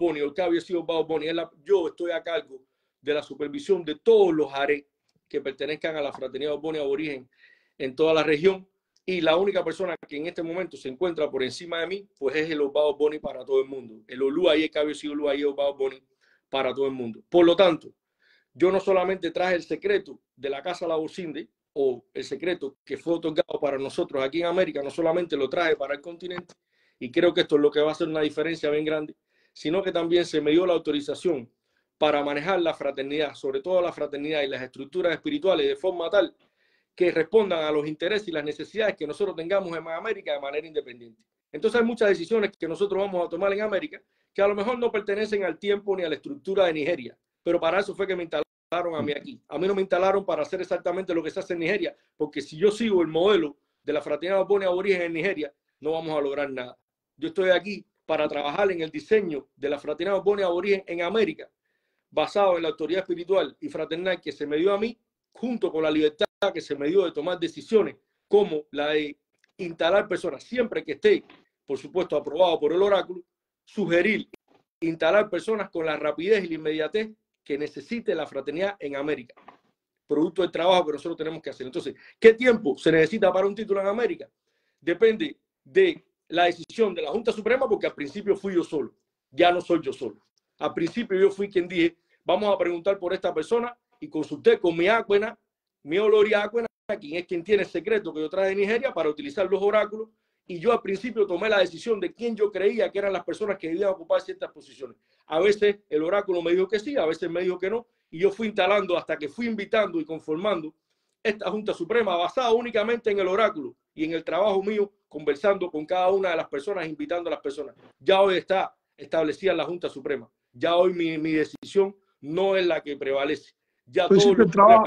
Bunny o el que había sido Bad Bunny, yo estoy a cargo de la supervisión de todos los harés que pertenezcan a la fraternidad Bad Bunny aborigen en toda la región, y la única persona que en este momento se encuentra por encima de mí, pues es el Bad Bunny para todo el mundo, el Oluwaye, que había sido Oluwaye o Bad Bunny para todo el mundo. Por lo tanto, yo no solamente traje el secreto de la Casa Labor Cinde, o el secreto que fue otorgado para nosotros aquí en América, no solamente lo traje para el continente, y creo que esto es lo que va a hacer una diferencia bien grande, sino que también se me dio la autorización para manejar la fraternidad, sobre todo la fraternidad y las estructuras espirituales, de forma tal que respondan a los intereses y las necesidades que nosotros tengamos en América de manera independiente. Entonces hay muchas decisiones que nosotros vamos a tomar en América que a lo mejor no pertenecen al tiempo ni a la estructura de Nigeria, pero para eso fue que me instalaron a mí aquí. A mí no me instalaron para hacer exactamente lo que se hace en Nigeria, porque si yo sigo el modelo de la fraternidad Bad Bunny aborigen en Nigeria, no vamos a lograr nada. Yo estoy aquí para trabajar en el diseño de la fraternidad Bad Bunny aborigen en América, basado en la autoridad espiritual y fraternal que se me dio a mí, junto con la libertad que se me dio de tomar decisiones como la de instalar personas, siempre que esté, por supuesto, aprobado por el oráculo, sugerir instalar personas con la rapidez y la inmediatez que necesite la fraternidad en América, producto del trabajo que nosotros tenemos que hacer. Entonces, ¿qué tiempo se necesita para un título en América? Depende de la decisión de la Junta Suprema, porque al principio fui yo solo, ya no soy yo solo. Al principio yo fui quien dije, vamos a preguntar por esta persona, y consulté con mi Akwena, mi Oloria Akwena, quien es quien tiene el secreto que yo traje de Nigeria para utilizar los oráculos, y yo al principio tomé la decisión de quién yo creía que eran las personas que debían ocupar ciertas posiciones. A veces el oráculo me dijo que sí, a veces me dijo que no, y yo fui instalando hasta que fui invitando y conformando esta Junta Suprema basada únicamente en el oráculo y en el trabajo mío, conversando con cada una de las personas, invitando a las personas. Ya hoy está establecida la Junta Suprema. Ya hoy mi decisión no es la que prevalece. Ya tú hiciste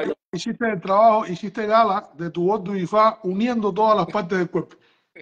el trabajo, hiciste gala de tu voz de Ifá uniendo todas las partes del cuerpo.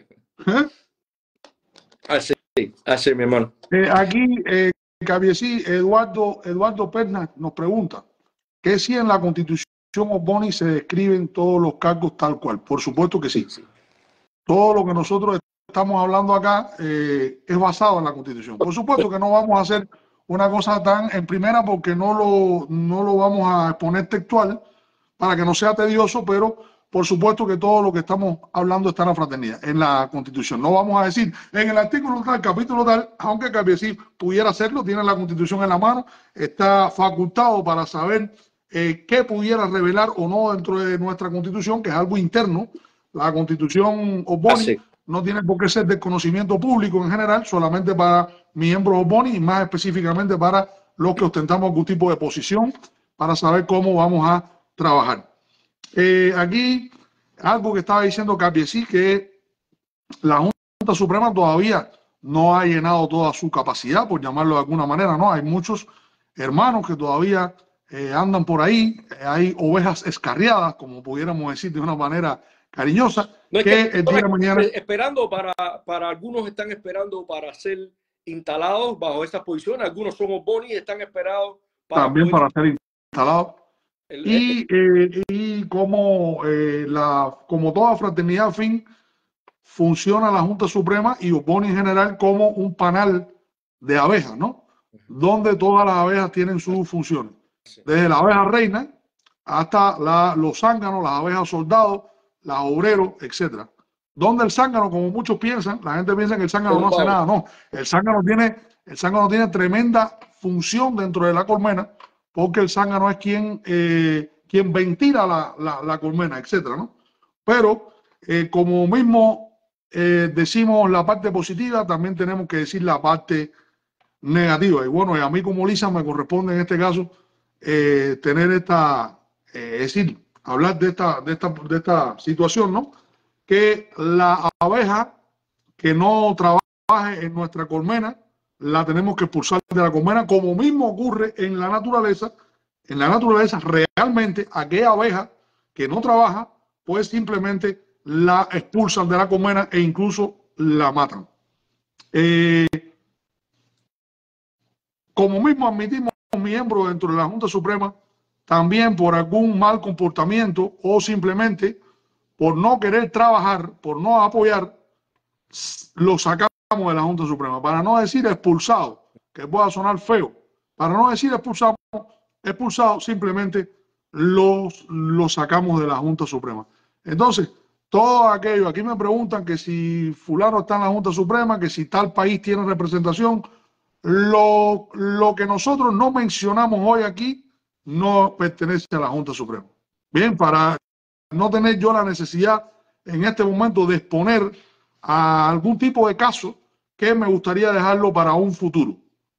Así, mi hermano. Aquí, Kabiyesi, Eduardo Pernas nos pregunta que si en la Constitución Ogboni se describen todos los cargos tal cual. Por supuesto que sí. Todo lo que nosotros estamos hablando acá es basado en la Constitución. Por supuesto que no vamos a hacer una cosa tan en primera porque no lo vamos a exponer textual para que no sea tedioso, pero por supuesto que todo lo que estamos hablando está en la fraternidad, en la Constitución. No vamos a decir en el artículo tal, capítulo tal, aunque Kabiyesi pudiera hacerlo, tiene la Constitución en la mano, está facultado para saber qué pudiera revelar o no dentro de nuestra Constitución, que es algo interno. La Constitución Ogboni no tiene por qué ser de conocimiento público en general, solamente para miembros Ogboni y más específicamente para los que ostentamos algún tipo de posición para saber cómo vamos a trabajar. Aquí, algo que estaba diciendo Kabiyesi, que la Junta Suprema todavía no ha llenado toda su capacidad, por llamarlo de alguna manera, ¿no? Hay muchos hermanos que todavía andan por ahí, hay ovejas escarriadas, como pudiéramos decir de una manera cariñosa, no es que el día de mañana... Esperando para algunos están esperando para ser instalados bajo esas posiciones, algunos son Ogboni y están esperados también para ser instalados. Y como toda fraternidad afín, funciona la Junta Suprema y Ogboni en general como un panal de abejas, ¿no? Donde todas las abejas tienen sus funciones. Desde la abeja reina hasta los zánganos, las abejas soldados, las obreros, etc. Donde el zángano, como muchos piensan, la gente piensa que el zángano no hace nada. No, el zángano tiene tremenda función dentro de la colmena, porque el zángano es quien ventila la colmena, etcétera, ¿no? Pero como mismo decimos la parte positiva, también tenemos que decir la parte negativa. Y bueno, a mí como Lisa me corresponde en este caso tener hablar de esta situación, ¿no? Que la abeja que no trabaje en nuestra colmena la tenemos que expulsar de la colmena, como mismo ocurre en la naturaleza. En la naturaleza, realmente, aquella abeja que no trabaja, pues simplemente la expulsan de la colmena e incluso la matan. Como mismo admitimos miembros dentro de la Junta Suprema, también por algún mal comportamiento o simplemente por no querer trabajar, por no apoyar, lo sacamos de la Junta Suprema, para no decir expulsado que pueda sonar feo, para no decir expulsado, simplemente lo sacamos de la Junta Suprema. Entonces, todo aquello, aquí me preguntan que si fulano está en la Junta Suprema, que si tal país tiene representación, lo que nosotros no mencionamos hoy aquí no pertenece a la Junta Suprema. Bien, para no tener yo la necesidad en este momento de exponer a algún tipo de caso que me gustaría dejarlo para un futuro.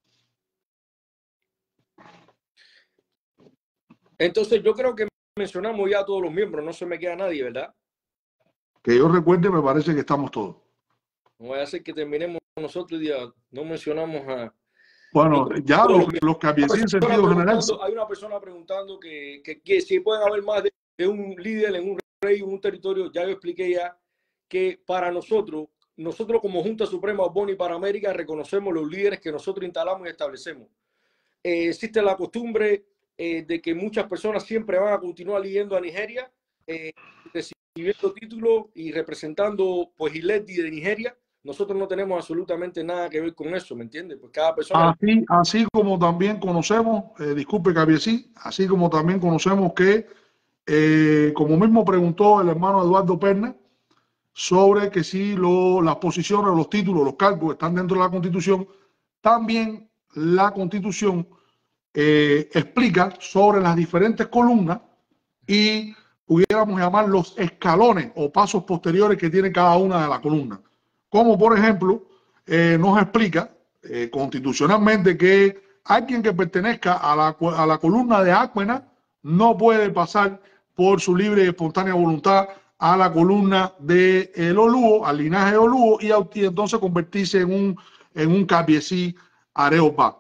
Entonces yo creo que mencionamos ya a todos los miembros, no se me queda nadie, ¿verdad? Que yo recuerde, me parece que estamos todos. No voy a hacer que terminemos nosotros y ya no mencionamos a... Bueno, ya los que habían en sentido general. Hay una persona preguntando que si pueden haber más de un líder en un rey, en un territorio. Ya yo expliqué ya que para nosotros como Junta Suprema Boni para América reconocemos los líderes que nosotros instalamos y establecemos. Existe la costumbre de que muchas personas siempre van a continuar yendo a Nigeria, recibiendo títulos y representando pues Iledi de Nigeria. Nosotros no tenemos absolutamente nada que ver con eso, ¿me entiendes? Pues cada persona... Así como también conocemos, disculpe Cabieci, así como también conocemos que, como mismo preguntó el hermano Eduardo Perna, sobre que si las posiciones, los títulos, los cargos están dentro de la Constitución, también la Constitución explica sobre las diferentes columnas y pudiéramos llamar los escalones o pasos posteriores que tiene cada una de las columnas. Como por ejemplo, nos explica constitucionalmente que alguien que pertenezca a la columna de Áquena no puede pasar por su libre y espontánea voluntad a la columna de el Oluo, al linaje de Oluo, y entonces convertirse en un Cabieci Areopa,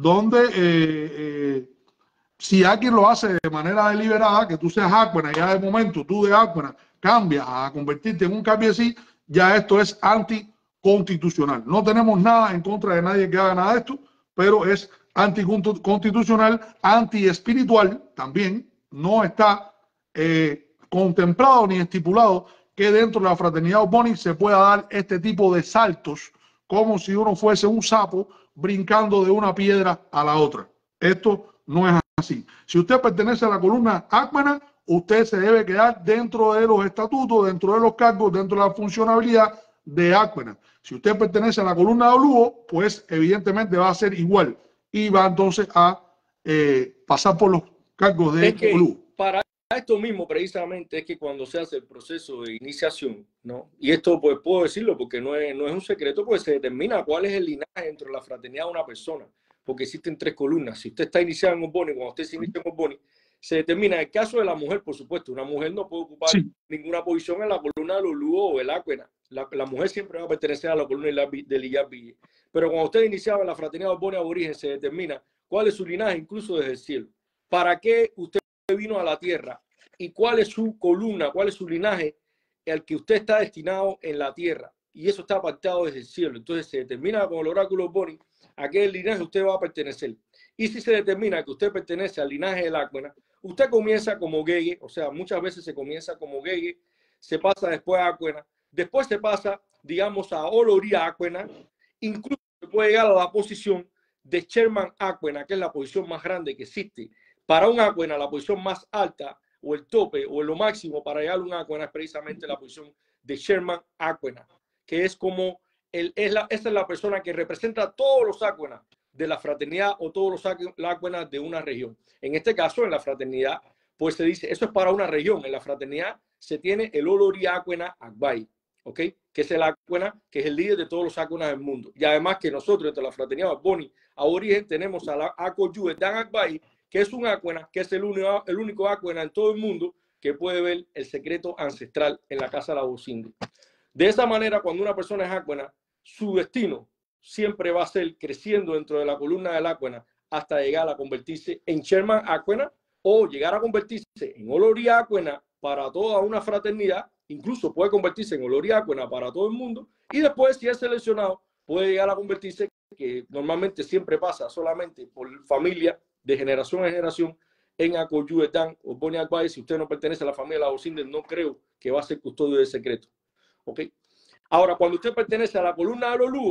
donde si alguien lo hace de manera deliberada, que tú seas Áquena, ya de momento tú de Áquena cambias a convertirte en un Cabieci, ya esto es anticonstitucional. No tenemos nada en contra de nadie que haga nada de esto, pero es anticonstitucional, antiespiritual también. No está contemplado ni estipulado que dentro de la fraternidad Boni se pueda dar este tipo de saltos como si uno fuese un sapo brincando de una piedra a la otra. Esto no es así. Si usted pertenece a la columna Áquena, usted se debe quedar dentro de los estatutos, dentro de los cargos, dentro de la funcionabilidad de Áquena. Si usted pertenece a la columna de Oluo, pues evidentemente va a ser igual y va entonces a pasar por los cargos de Oluo. Para esto mismo precisamente es que cuando se hace el proceso de iniciación, ¿no? Y esto pues puedo decirlo porque no es un secreto, pues se determina cuál es el linaje dentro de la fraternidad de una persona, porque existen tres columnas. Si usted está iniciado en un Boni, cuando usted se inicia en un Boni, se determina el caso de la mujer, por supuesto. Una mujer no puede ocupar ninguna posición en la columna del Oluo o el Áquena. La mujer siempre va a pertenecer a la columna del Iyabille. Pero cuando usted iniciaba en la fraternidad del Boni aborigen, se determina cuál es su linaje, incluso desde el cielo. ¿Para qué usted vino a la tierra? ¿Y cuál es su columna, cuál es su linaje al que usted está destinado en la tierra? Y eso está pactado desde el cielo. Entonces se determina con el oráculo Boni a qué linaje usted va a pertenecer. Y si se determina que usted pertenece al linaje del Áquena, usted comienza como Gege, o sea, muchas veces se comienza como Gege, se pasa después a Áquena, después se pasa, digamos, a Oloría Áquena, incluso se puede llegar a la posición de Sherman Áquena, que es la posición más grande que existe. Para un Áquena, la posición más alta o el tope o lo máximo para llegar a un Áquena es precisamente la posición de Sherman Áquena, que es como esa es la persona que representa a todos los Áquenas de la fraternidad o todos los Áquenas de una región. En este caso, en la fraternidad, pues se dice, eso es para una región. En la fraternidad se tiene el Olorí Áquena Agbay, ¿ok? Que es el Áquena, que es el líder de todos los Áquenas del mundo. Y además que nosotros, entre la fraternidad Boni aborigen, tenemos a la Akoyu Dan Agbay, que es un Áquena, que es el único Áquena en todo el mundo que puede ver el secreto ancestral en la casa de la voz india. De esa manera, cuando una persona es Áquena, su destino siempre va a ser creciendo dentro de la columna del Áquena hasta llegar a convertirse en Sherman Áquena o llegar a convertirse en Olorí Áquena para toda una fraternidad, incluso puede convertirse en Olorí Áquena para todo el mundo, y después, si es seleccionado, puede llegar a convertirse, que normalmente siempre pasa solamente por familia de generación en generación, en Akoyuetán o Boni Agbay. Si usted no pertenece a la familia de la Ocinde, no creo que va a ser custodio del secreto. ¿Ok? Ahora, cuando usted pertenece a la columna del Oluo,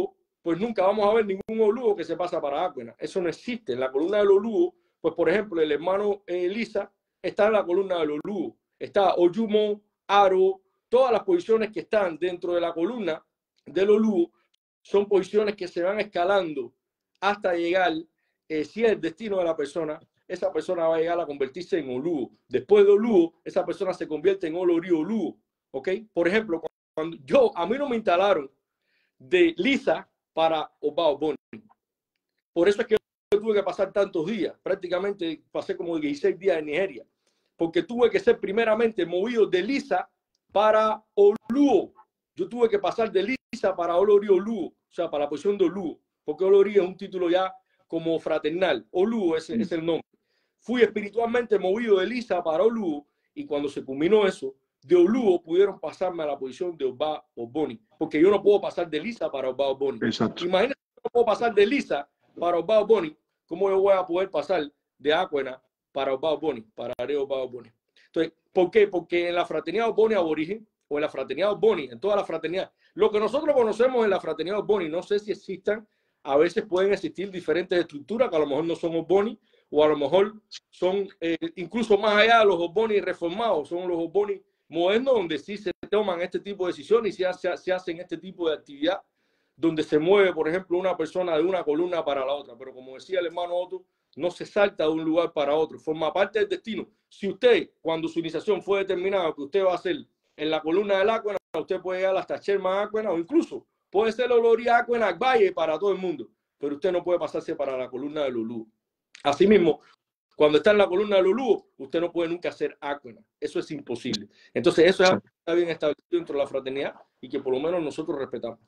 pues nunca vamos a ver ningún Oluo que se pasa para Acuena. Eso no existe. En la columna del Oluo, pues por ejemplo, el hermano Lisa está en la columna del Oluo. Está Oyumo, Aro, todas las posiciones que están dentro de la columna del Oluo son posiciones que se van escalando hasta llegar, si es el destino de la persona, esa persona va a llegar a convertirse en Oluo. Después de Oluo, esa persona se convierte en Olori Oluo. ¿Ok? Por ejemplo, cuando a mí no me instalaron de Lisa para Oba Ogboni. Por eso es que yo tuve que pasar tantos días. Prácticamente pasé como 16 días en Nigeria. Porque tuve que ser primeramente movido de Lisa para Oluo. Yo tuve que pasar de Lisa para Olori Oluo. O sea, para la posición de Oluo. Porque Olori es un título ya como fraternal. Oluo es el nombre. Fui espiritualmente movido de Lisa para Oluo. Y cuando se culminó eso, de Oluo pudieron pasarme a la posición de Oba Ogboni, porque yo no puedo pasar de Lisa para Oba Ogboni. Imagínate que no puedo pasar de Lisa para Oba Ogboni, ¿cómo yo voy a poder pasar de Acuena para Oba Ogboni, para Areo Oba Ogboni? Entonces, ¿por qué? Porque en la fraternidad Ogboni aborigen, o en la fraternidad Ogboni, en toda la fraternidad, lo que nosotros conocemos en la fraternidad Ogboni, no sé si existan, a veces pueden existir diferentes estructuras que a lo mejor no son Ogboni, o a lo mejor son incluso más allá de los Ogboni reformados, son los Ogboni modernos, donde sí se toman este tipo de decisiones y se hacen este tipo de actividad, donde se mueve, por ejemplo, una persona de una columna para la otra. Pero como decía el hermano Otto, no se salta de un lugar para otro, forma parte del destino. Si usted, cuando su iniciación fue determinada que usted va a hacer en la columna del Acuena, usted puede llegar hasta Sherman Acuena, o incluso puede ser Olori Acuena Valle para todo el mundo, pero usted no puede pasarse para la columna del Oluo. Asimismo, cuando está en la columna del Oluo, usted no puede nunca ser Acuena. Eso es imposible. Entonces, eso está bien establecido dentro de la fraternidad y que por lo menos nosotros respetamos.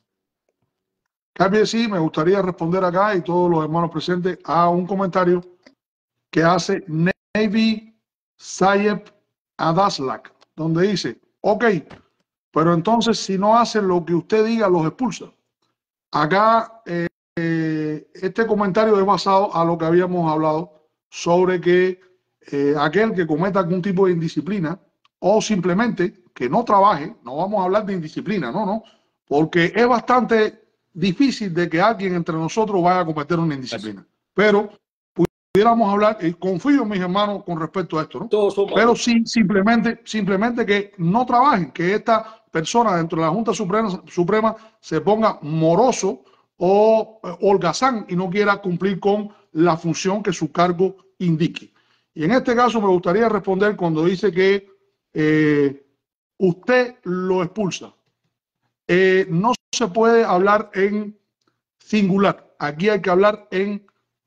Sí, me gustaría responder acá y todos los hermanos presentes a un comentario que hace Navy Sayeb Adaslak, donde dice, ok, pero entonces si no hacen lo que usted diga, los expulsa. Acá este comentario es basado a lo que habíamos hablado sobre que aquel que cometa algún tipo de indisciplina o simplemente que no trabaje, no vamos a hablar de indisciplina, no, porque es bastante difícil de que alguien entre nosotros vaya a cometer una indisciplina. Pero pudiéramos hablar, y confío en mis hermanos con respecto a esto, ¿no? Pero sí, simplemente que no trabajen, que esta persona dentro de la Junta Suprema se ponga moroso o holgazán y no quiera cumplir con la función que su cargo indique. Y en este caso me gustaría responder cuando dice que usted lo expulsa. No se puede hablar en singular. Aquí hay que hablar en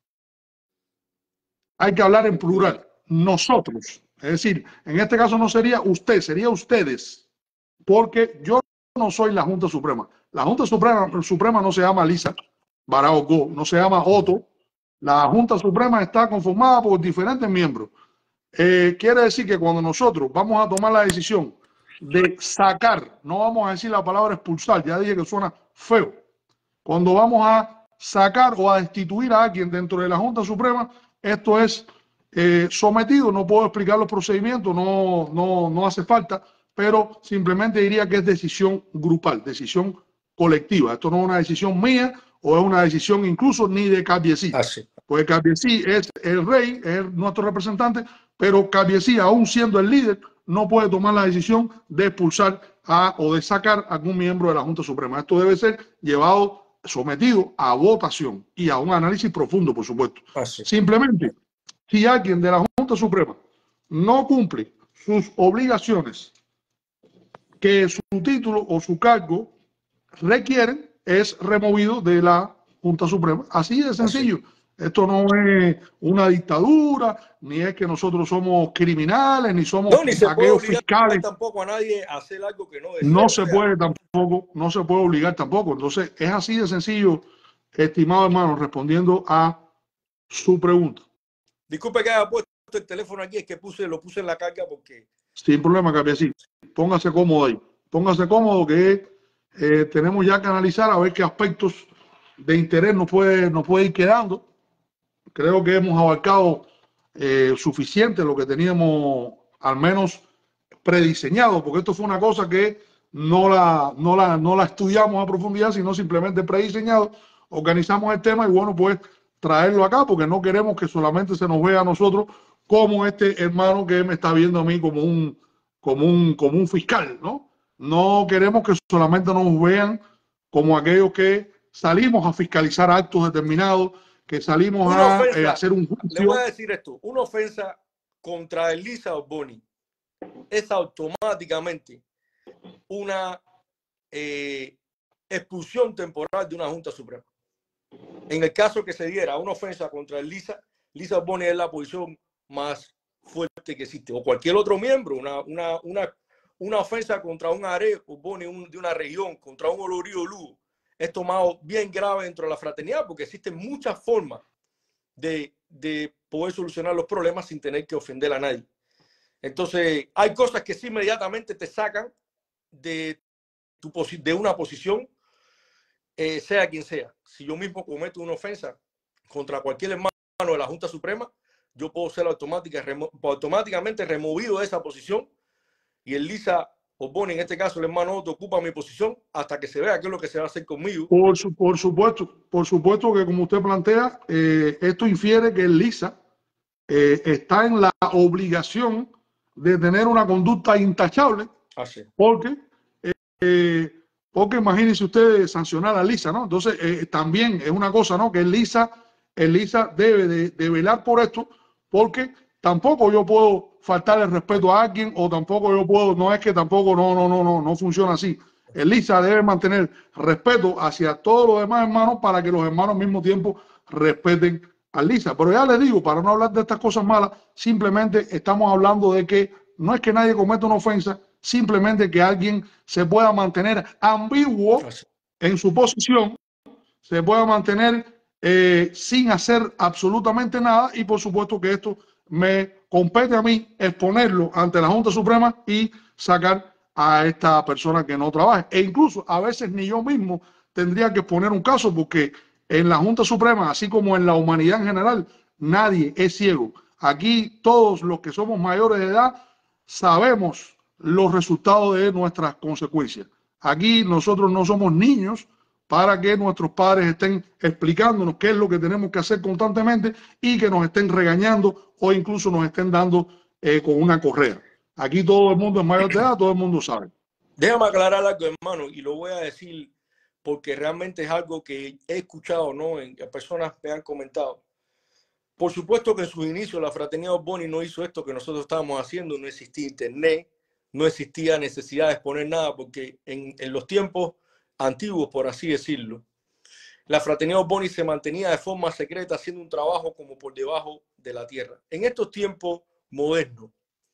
plural. Nosotros. Es decir, en este caso no sería usted, sería ustedes. Porque yo no soy la Junta Suprema. La Junta Suprema no se llama Lisa Barao, no se llama Otto. La Junta Suprema está conformada por diferentes miembros. Quiere decir que cuando nosotros vamos a tomar la decisión de sacar, no vamos a decir la palabra expulsar, ya dije que suena feo. Cuando vamos a sacar o a destituir a alguien dentro de la Junta Suprema, esto es sometido, no puedo explicar los procedimientos, no hace falta, pero simplemente diría que es decisión grupal, decisión colectiva. Esto no es una decisión mía o es una decisión incluso ni de Cabiesí. Pues Cabiesí es el rey, es nuestro representante, pero Cabiesí, aún siendo el líder, no puede tomar la decisión de expulsar o de sacar a algún miembro de la Junta Suprema. Esto debe ser sometido a votación y a un análisis profundo, por supuesto. Simplemente, si alguien de la Junta Suprema no cumple sus obligaciones que su título o su cargo requieren, es removido de la Junta Suprema. Así de sencillo. Esto no es una dictadura, ni es que nosotros somos criminales, ni somos aquellos fiscales. Tampoco a nadie a hacer algo que no desea. No se puede tampoco, no se puede obligar tampoco. Entonces, es así de sencillo, estimado hermano, respondiendo a su pregunta. Disculpe que haya puesto el teléfono aquí, es que lo puse en la carga porque... Sin problema, Capiasí. Póngase cómodo ahí. Póngase cómodo que tenemos ya que analizar a ver qué aspectos de interés nos puede ir quedando. Creo que hemos abarcado suficiente lo que teníamos al menos prediseñado, porque esto fue una cosa que no la estudiamos a profundidad, sino simplemente prediseñado. organizamos el tema y bueno, pues traerlo acá porque no queremos que solamente se nos vea a nosotros como este hermano que me está viendo a mí como un fiscal, ¿no? No queremos que solamente nos vean como aquellos que salimos a fiscalizar actos determinados, que salimos una a ofensa, hacer un le voy juicio. a decir esto, una ofensa contra Elisa Ogboni es automáticamente una expulsión temporal de una Junta Suprema. En el caso que se diera una ofensa contra Lisa Ogboni es la posición más fuerte que existe, o cualquier otro miembro, una ofensa contra un Are Ogboni de una región, contra un Olorío Lugo, es tomado bien grave dentro de la fraternidad porque existen muchas formas de poder solucionar los problemas sin tener que ofender a nadie. Entonces, hay cosas que sí inmediatamente te sacan de una posición, sea quien sea. Si yo mismo cometo una ofensa contra cualquier hermano de la Junta Suprema, yo puedo ser automáticamente removido de esa posición y Elisa Ogboni, en este caso el hermano Otto, ocupa mi posición hasta que se vea qué es lo que se va a hacer conmigo. Por supuesto que como usted plantea, esto infiere que Elisa está en la obligación de tener una conducta intachable, porque imagínense usted sancionar a Lisa, ¿no? Entonces, también es una cosa, ¿no? Que Lisa debe de velar por esto, porque tampoco yo puedo faltar el respeto a alguien, o tampoco yo puedo, no es que tampoco no funciona así. Lisa debe mantener respeto hacia todos los demás hermanos para que los hermanos al mismo tiempo respeten a Lisa. Pero ya les digo, para no hablar de estas cosas malas, simplemente estamos hablando de que no es que nadie cometa una ofensa, simplemente que alguien se pueda mantener ambiguo en su posición, se pueda mantener sin hacer absolutamente nada, y por supuesto que esto me compete a mí exponerlo ante la Junta Suprema y sacar a esta persona que no trabaje. E incluso a veces ni yo mismo tendría que exponer un caso, porque en la Junta Suprema, así como en la humanidad en general, nadie es ciego. Aquí todos los que somos mayores de edad sabemos los resultados de nuestras consecuencias. Aquí nosotros no somos niños para que nuestros padres estén explicándonos qué es lo que tenemos que hacer constantemente y que nos estén regañando o incluso nos estén dando con una correa. Aquí todo el mundo es mayor de edad, todo el mundo sabe. Déjame aclarar algo, hermano, y lo voy a decir porque realmente es algo que he escuchado, ¿no? En personas me han comentado. Por supuesto que en sus inicios la fraternidad Ogboni no hizo esto que nosotros estábamos haciendo, no existía internet, no existía necesidad de exponer nada, porque en los tiempos antiguos, por así decirlo, la fraternidad Ogboni se mantenía de forma secreta haciendo un trabajo como por debajo de la tierra. En estos tiempos modernos,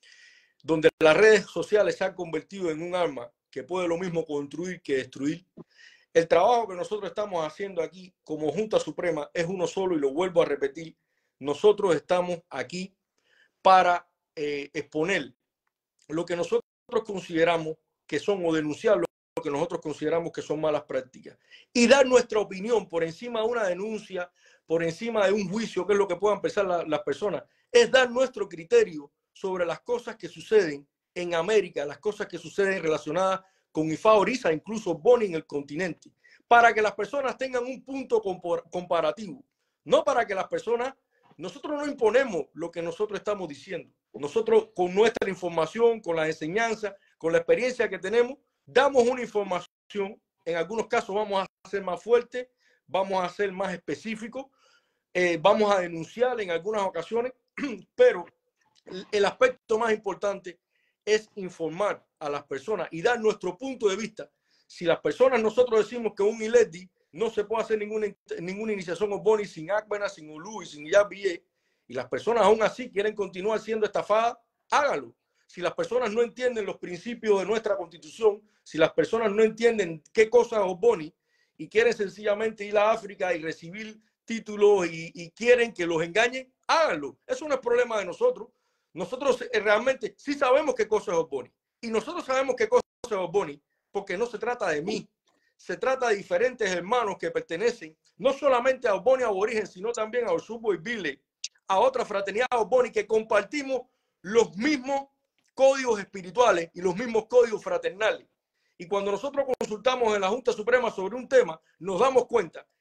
donde las redes sociales se han convertido en un arma que puede lo mismo construir que destruir, el trabajo que nosotros estamos haciendo aquí como Junta Suprema es uno solo, y lo vuelvo a repetir: nosotros estamos aquí para exponer lo que nosotros consideramos que son, o denunciar lo que nosotros consideramos que son malas prácticas, y dar nuestra opinión por encima de una denuncia, por encima de un juicio, que es lo que puedan pensar las personas. Es dar nuestro criterio sobre las cosas que suceden en América, las cosas que suceden relacionadas con IFA Orisa, incluso Ogboni en el continente, para que las personas tengan un punto comparativo, no para que las personas... Nosotros no imponemos lo que nosotros estamos diciendo. Nosotros, con nuestra información, con la enseñanza, con la experiencia que tenemos, damos una información. En algunos casos vamos a ser más fuertes, vamos a ser más específicos, vamos a denunciar en algunas ocasiones, pero el aspecto más importante es informar a las personas y dar nuestro punto de vista. Si las personas, nosotros decimos que un ILEDI no se puede hacer ninguna iniciación Ogboni sin Akbena, sin Ulu y sin Yabié, y las personas aún así quieren continuar siendo estafadas, hágalo. Si las personas no entienden los principios de nuestra constitución, si las personas no entienden qué cosa es Ogboni y quieren sencillamente ir a África y recibir títulos y quieren que los engañen, háganlo. Eso no es problema de nosotros. Nosotros realmente sí sabemos qué cosa es Ogboni, y nosotros sabemos qué cosa es Ogboni porque no se trata de mí. Se trata de diferentes hermanos que pertenecen no solamente a Ogboni aborigen, sino también a Osubo y Bile, a otra fraternidad Ogboni, que compartimos los mismos códigos espirituales y los mismos códigos fraternales. Y cuando nosotros consultamos en la Junta Suprema sobre un tema, nos damos cuenta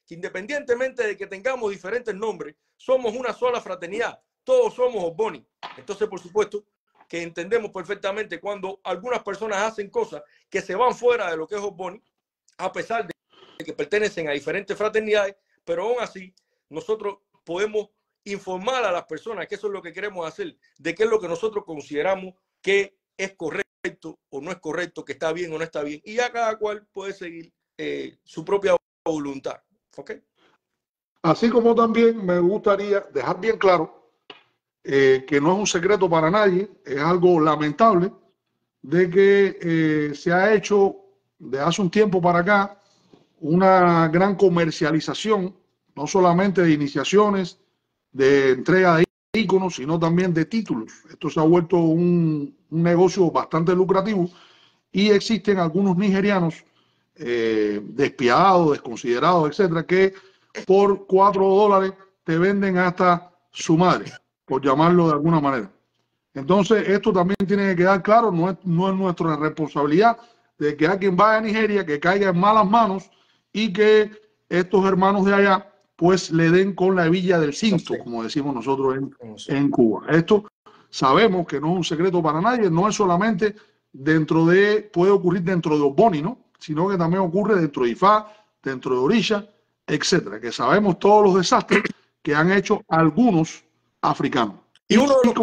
que independientemente de que tengamos diferentes nombres, somos una sola fraternidad. Todos somos Ogboni. Entonces, por supuesto, que entendemos perfectamente cuando algunas personas hacen cosas que se van fuera de lo que es Ogboni, a pesar de que pertenecen a diferentes fraternidades, pero aún así nosotros podemos informar a las personas que eso es lo que queremos hacer, de qué es lo que nosotros consideramos que es correcto o no es correcto, que está bien o no está bien, y ya cada cual puede seguir su propia voluntad. ¿Ok? Así como también me gustaría dejar bien claro que no es un secreto para nadie, es algo lamentable de que se ha hecho de hace un tiempo para acá una gran comercialización, no solamente de iniciaciones, de entrega de íconos, sino también de títulos. Esto se ha vuelto un negocio bastante lucrativo y existen algunos nigerianos despiadados, desconsiderados, etcétera, que por $4 te venden hasta su madre, por llamarlo de alguna manera. Entonces, esto también tiene que quedar claro, no es nuestra responsabilidad de que alguien vaya a Nigeria, que caiga en malas manos y que estos hermanos de allá pues le den con la hebilla del cinto, como decimos nosotros en Cuba. Esto sabemos que no es un secreto para nadie, no es solamente puede ocurrir dentro de Ogboni, ¿no? Sino que también ocurre dentro de Ifá, dentro de Orisha, etcétera, que sabemos todos los desastres que han hecho algunos africanos. Y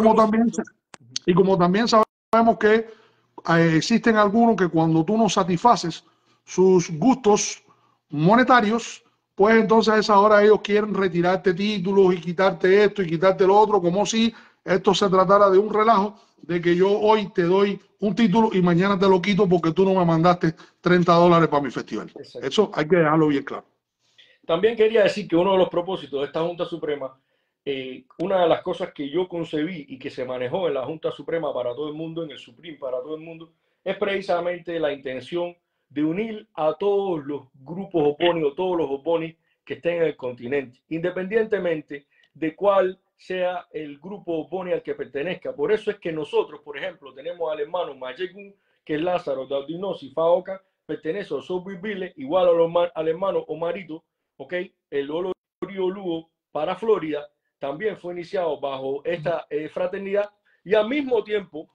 como también sabemos que existen algunos que cuando tú no satisfaces sus gustos monetarios, pues entonces a esa hora ellos quieren retirarte títulos y quitarte esto y quitarte lo otro, como si esto se tratara de un relajo, de que yo hoy te doy un título y mañana te lo quito porque tú no me mandaste $30 para mi festival. Exacto. Eso hay que dejarlo bien claro. También quería decir que uno de los propósitos de esta Junta Suprema, una de las cosas que yo concebí y que se manejó en la Junta Suprema para todo el mundo, en el Supreme para todo el mundo, es precisamente la intención de unir a todos los grupos Ogboni o todos los Ogboni que estén en el continente, independientemente de cuál sea el grupo Ogboni al que pertenezca. Por eso es que nosotros, por ejemplo, tenemos al hermano Mayegun, que es Lázaro de Audinosi Faoka, pertenece a Sobibile, igual al hermano Omarito, ¿ok? El Olorio Lugo para Florida también fue iniciado bajo esta fraternidad y al mismo tiempo,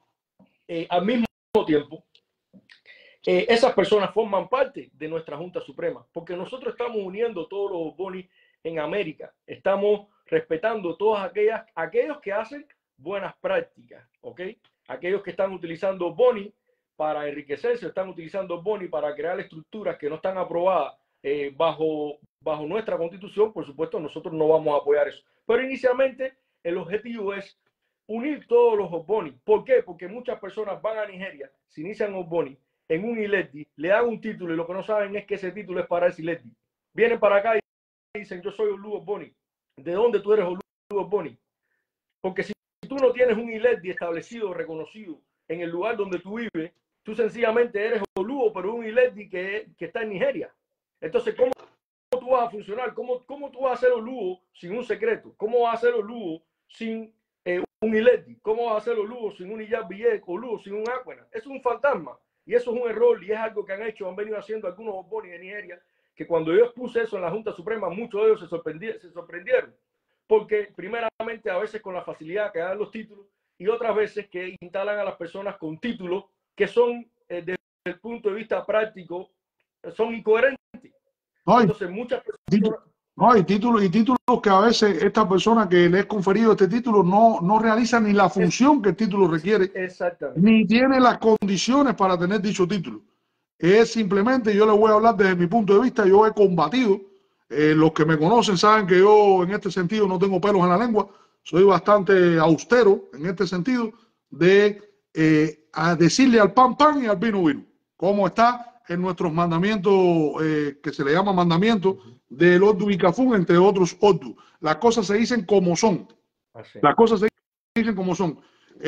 esas personas forman parte de nuestra Junta Suprema, porque nosotros estamos uniendo todos los Ogboni en América, estamos respetando todos aquellos que hacen buenas prácticas, ¿ok? Aquellos que están utilizando Ogboni para enriquecerse, están utilizando Ogboni para crear estructuras que no están aprobadas bajo nuestra constitución. Por supuesto, nosotros no vamos a apoyar eso. Pero inicialmente el objetivo es unir todos los Ogboni. ¿Por qué? Porque muchas personas van a Nigeria, se inician Ogboni en un Ileti, le dan un título y lo que no saben es que ese título es para ese Ileti. Vienen para acá y dicen, yo soy Olu Ogboni. ¿De dónde tú eres Olu Ogboni? Porque si tú no tienes un Ileti establecido, reconocido en el lugar donde tú vives, tú sencillamente eres Oluo, pero un Ileti que está en Nigeria. Entonces, ¿cómo tú vas a funcionar? ¿Cómo tú vas a ser Oluo sin un secreto? ¿Cómo vas a ser Oluo sin un Ileti? ¿Cómo vas a ser Oluo sin un Iyabie, Oluo sin un Akwena? Es un fantasma. Y eso es un error y es algo que han venido haciendo algunos Ogboni de Nigeria, que cuando yo expuse eso en la Junta Suprema, muchos de ellos se sorprendieron. Porque primeramente a veces con la facilidad que dan los títulos y otras veces que instalan a las personas con títulos que son, desde el punto de vista práctico, son incoherentes. Entonces muchas personas... y títulos que a veces esta persona que le es conferido este título no realiza ni la función que el título requiere, ni tiene las condiciones para tener dicho título. Es simplemente, yo le voy a hablar desde mi punto de vista, yo he combatido, los que me conocen saben que yo en este sentido no tengo pelos en la lengua, soy bastante austero en este sentido de a decirle al pan pan y al vino vino, como está en nuestros mandamientos, que se le llama mandamientos del Ordu y Cafún, entre otros Ordu. Las cosas se dicen como son. Las cosas se dicen como son.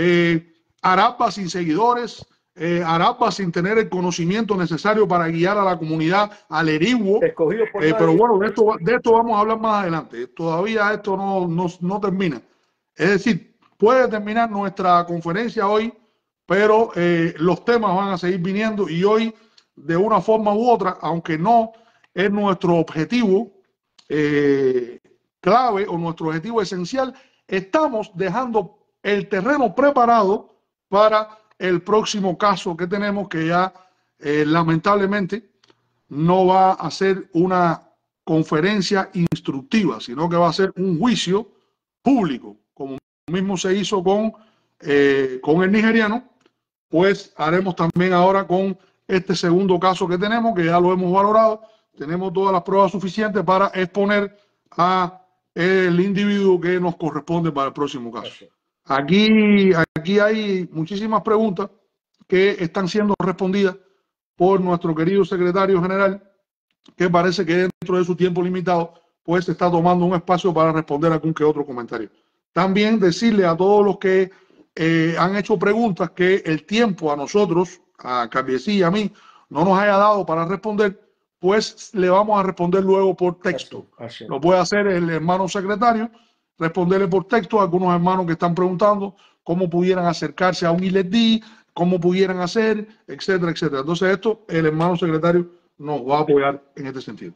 Arapa sin seguidores, Arapa sin tener el conocimiento necesario para guiar a la comunidad al eriguo. Pero bueno, de esto vamos a hablar más adelante. Todavía esto no termina. Es decir, puede terminar nuestra conferencia hoy, pero los temas van a seguir viniendo y hoy, de una forma u otra, aunque no es nuestro objetivo clave o nuestro objetivo esencial, estamos dejando el terreno preparado para el próximo caso que tenemos, que ya lamentablemente no va a ser una conferencia instructiva, sino que va a ser un juicio público, como mismo se hizo con el nigeriano. Pues haremos también ahora con este segundo caso que tenemos, que ya lo hemos valorado. Tenemos todas las pruebas suficientes para exponer a el individuo que nos corresponde para el próximo caso. Aquí hay muchísimas preguntas que están siendo respondidas por nuestro querido secretario general, que parece que dentro de su tiempo limitado, pues está tomando un espacio para responder algún que otro comentario. También decirle a todos los que han hecho preguntas que el tiempo a nosotros, a Carviesí y a mí, no nos haya dado para responder, pues le vamos a responder luego por texto. Así. Lo puede hacer el hermano secretario, responderle por texto a algunos hermanos que están preguntando cómo pudieran acercarse a un ILEDI, cómo pudieran hacer, etcétera, etcétera. Entonces esto, el hermano secretario nos va a apoyar en este sentido.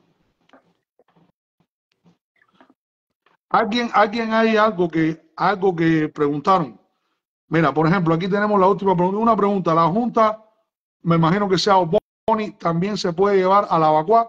¿Alguien hay algo que preguntaron? Mira, por ejemplo, aquí tenemos la última pregunta. Una pregunta, la Junta, me imagino que sea Oboni, también se puede llevar a la Abacuá.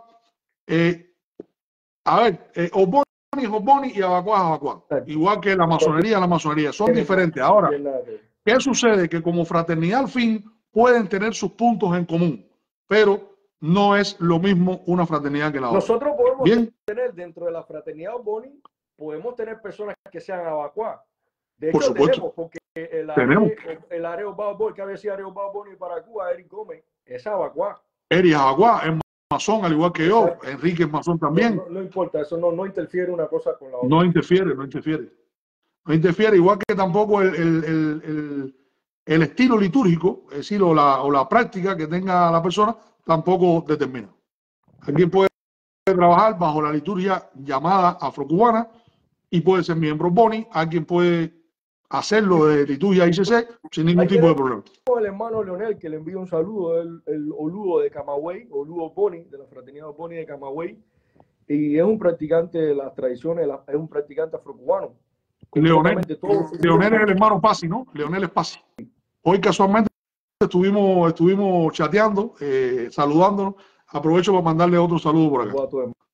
A ver, Oboni es Oboni y Abacuá es Abacuá. Igual que la masonería, son diferentes. Ahora, ¿qué sucede? Que como fraternidad al fin pueden tener sus puntos en común, pero no es lo mismo una fraternidad que la otra. Nosotros podemos tener dentro de la fraternidad Oboni, podemos tener personas que sean Abacuá. De hecho, tenemos, porque el área Oboni, que había sido área Oboni para Cuba, Eric Gómez, es Abacuá. Eric es Abacuá, es masón al igual que yo. Enrique es masón también. No importa, eso no interfiere una cosa con la otra. No interfiere, igual que tampoco el estilo litúrgico, es decir, o la práctica que tenga la persona, tampoco determina. Alguien puede trabajar bajo la liturgia llamada afrocubana y puede ser miembro Boni. Alguien puede hacerlo de liturgia ICC sin ningún tipo de problema. El hermano Leonel, que le envío un saludo, el Oludo de Camagüey, Oludo Boni, de la fraternidad Boni de Camagüey, y es un practicante de las tradiciones, es un practicante afrocubano. Leonel es el hermano Pasi, ¿no? Leonel es Pasi. Hoy casualmente estuvimos chateando, saludándonos. Aprovecho para mandarle otro saludo por acá.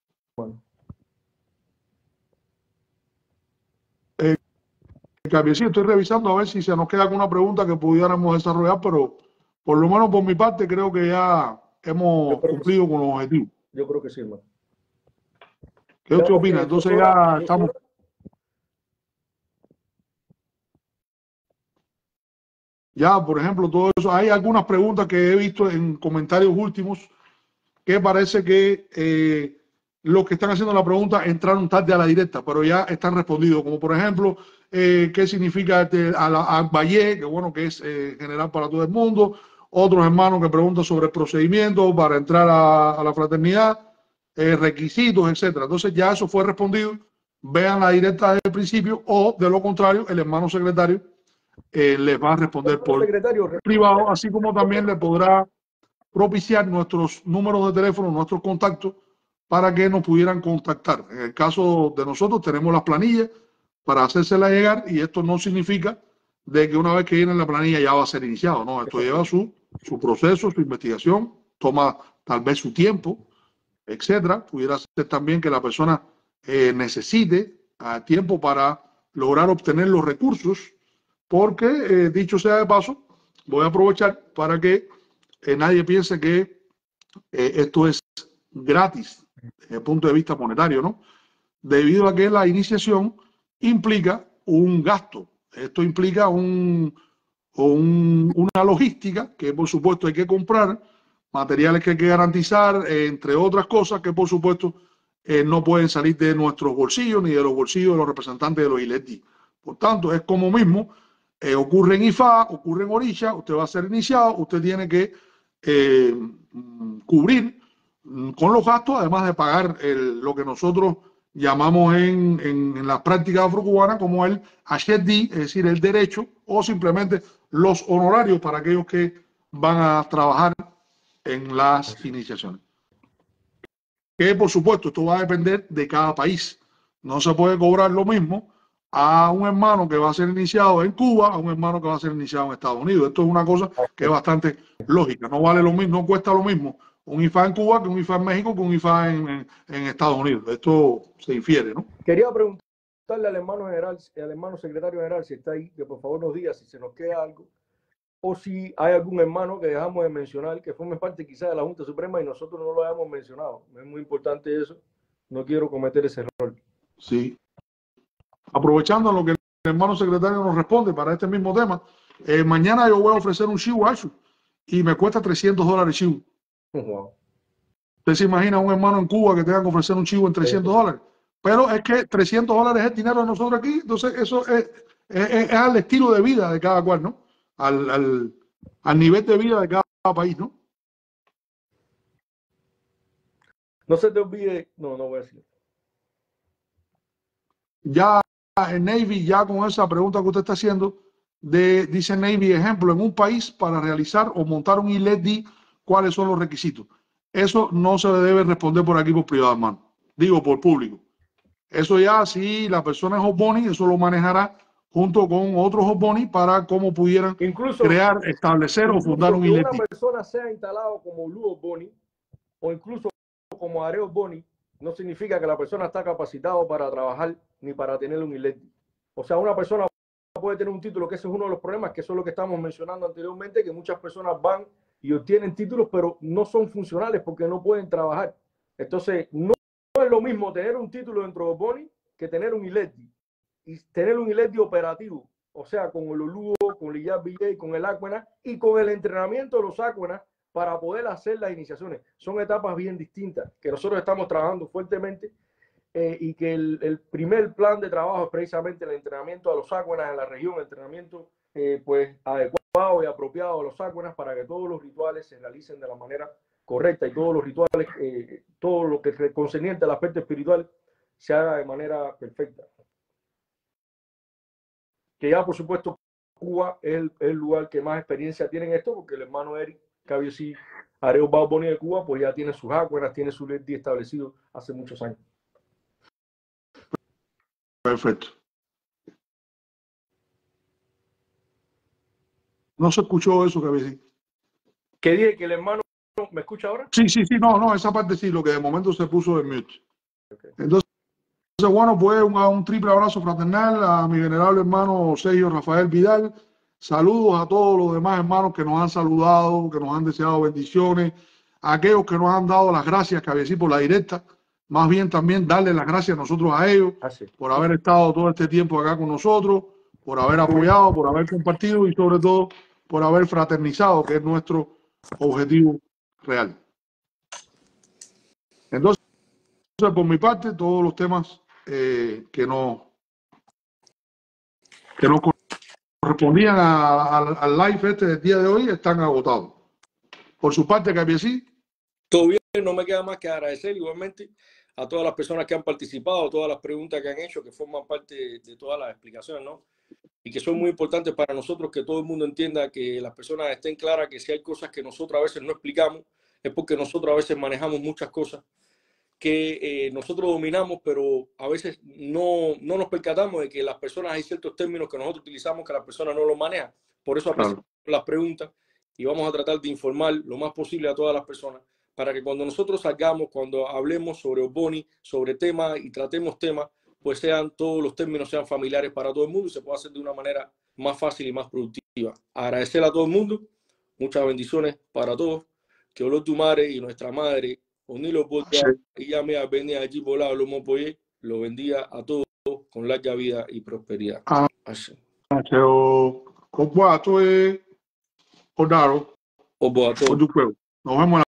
Sí, estoy revisando a ver si se nos queda alguna pregunta que pudiéramos desarrollar, pero por lo menos por mi parte creo que ya hemos cumplido con los objetivos. Yo creo que sí, hermano. ¿Qué usted opina? Entonces ya estamos... Ya, por ejemplo, todo eso. Hay algunas preguntas que he visto en comentarios últimos que parece que los que están haciendo la pregunta entraron tarde a la directa, pero ya están respondidos. Como por ejemplo, ¿qué significa a Valle? Que bueno, que es general para todo el mundo. Otros hermanos que preguntan sobre el procedimiento para entrar a la fraternidad, requisitos, etcétera. Entonces ya eso fue respondido. Vean la directa desde el principio o de lo contrario, el hermano secretario les va a responder por privado, así como también le podrá propiciar nuestros números de teléfono, nuestros contactos, para que nos pudieran contactar. En el caso de nosotros tenemos las planillas para hacérselas llegar, y esto no significa de que una vez que viene la planilla ya va a ser iniciado, no, esto lleva su proceso, su investigación, toma tal vez su tiempo, etcétera. Pudiera ser también que la persona necesite tiempo para lograr obtener los recursos, porque dicho sea de paso, voy a aprovechar para que nadie piense que esto es gratis desde el punto de vista monetario, ¿no? Debido a que la iniciación implica un gasto. Esto implica una logística que por supuesto hay que comprar, materiales que hay que garantizar, entre otras cosas que por supuesto no pueden salir de nuestros bolsillos ni de los bolsillos de los representantes de los ILEDI. Por tanto, es como mismo ocurre en IFA, ocurre en Orisha, usted va a ser iniciado, usted tiene que cubrir con los gastos, además de pagar lo que nosotros llamamos en las prácticas afrocubanas como el HSD, es decir, el derecho, o simplemente los honorarios para aquellos que van a trabajar en las iniciaciones. que por supuesto esto va a depender de cada país. No se puede cobrar lo mismo a un hermano que va a ser iniciado en Cuba a un hermano que va a ser iniciado en Estados Unidos. Esto es una cosa que es bastante lógica. No vale lo mismo, no cuesta lo mismo un IFA en Cuba que un IFA en México que un IFA en Estados Unidos. Esto se infiere, ¿no? Quería preguntarle al hermano general, al hermano secretario general, si está ahí, que por favor nos diga si se nos queda algo, o si hay algún hermano que dejamos de mencionar, que forme parte quizás de la Junta Suprema y nosotros no lo hayamos mencionado. Es muy importante eso. No quiero cometer ese error. Sí. Aprovechando lo que el hermano secretario nos responde para este mismo tema, mañana yo voy a ofrecer un chivo a y me cuesta $300 chivo. Wow. ¿Usted se imagina un hermano en Cuba que tenga que ofrecer un chivo en $300? Pero es que $300 es el dinero de nosotros aquí, entonces eso es al estilo de vida de cada cual, ¿no? Al nivel de vida de cada país, ¿no? No se te olvide, no voy a decir. Ya en Navy, ya con esa pregunta que usted está haciendo, dice Navy, ejemplo, en un país para realizar o montar un ILED, ¿cuáles son los requisitos? Eso no se debe responder por aquí por privado, hermano. Digo, por público. Eso ya, si la persona es Hotboney, eso lo manejará junto con otros Hotboney para cómo pudieran crear, establecer o fundar un ILED. Que una persona sea instalado como Blue Hotboney o incluso como Areo Hotboney no significa que la persona está capacitado para trabajar ni para tener un ILED. O sea, una persona puede tener un título, que ese es uno de los problemas, que eso es lo que estamos mencionando anteriormente, que muchas personas van y obtienen títulos, pero no son funcionales porque no pueden trabajar. Entonces, no es lo mismo tener un título dentro de Hotboney que tener un ILED. Y tener un ILED operativo, o sea, con el Oluo, con el IABJ, con el Aquena y con el entrenamiento de los Aquena para poder hacer las iniciaciones. Son etapas bien distintas que nosotros estamos trabajando fuertemente y que el primer plan de trabajo es precisamente el entrenamiento de los Aquenas en la región, el entrenamiento pues adecuado y apropiado de los Aquenas para que todos los rituales se realicen de la manera correcta y todos los rituales, todo lo que es concerniente al aspecto espiritual se haga de manera perfecta. Que ya por supuesto Cuba es el lugar que más experiencia tiene en esto, porque el hermano Eric Cabiosí Areo Hotboney de Cuba pues ya tiene sus Aquenas, tiene su LED establecido hace muchos años. Perfecto. No se escuchó eso, Cabiosí. ¿Qué dije? ¿Que el hermano me escucha ahora? Sí, no, esa parte sí, lo que de momento se puso en mute. Okay. Entonces, bueno, pues un triple abrazo fraternal a mi venerable hermano Sergio Rafael Vidal. Saludos a todos los demás hermanos que nos han saludado, que nos han deseado bendiciones, a aquellos que nos han dado las gracias, Cabiosí, por la directa. Más bien también darle las gracias a nosotros a ellos por haber estado todo este tiempo acá con nosotros, por haber apoyado, por haber compartido y sobre todo por haber fraternizado, que es nuestro objetivo real. Entonces, por mi parte, todos los temas que nos correspondían al live este del día de hoy están agotados. Por su parte, Cabiosí. Todo bien, no me queda más que agradecer igualmente a todas las personas que han participado, todas las preguntas que han hecho, que forman parte de todas las explicaciones, ¿no? Y que son muy importantes para nosotros, que todo el mundo entienda, que las personas estén claras que si hay cosas que nosotros a veces no explicamos, es porque nosotros a veces manejamos muchas cosas que nosotros dominamos, pero a veces no nos percatamos de que las personas, hay ciertos términos que nosotros utilizamos que las personas no los manejan. Por eso apreciamos las preguntas y vamos a tratar de informar lo más posible a todas las personas para que cuando nosotros salgamos, cuando hablemos sobre Hotboney, sobre temas y tratemos temas, pues todos los términos sean familiares para todo el mundo y se pueda hacer de una manera más fácil y más productiva. Agradecer a todo el mundo, muchas bendiciones para todos, que Olor tu madre y nuestra madre, Onilo Botia, y ya me venía allí volado, lo mopoye, lo bendiga a todos con larga vida y prosperidad. Así. Nos vemos.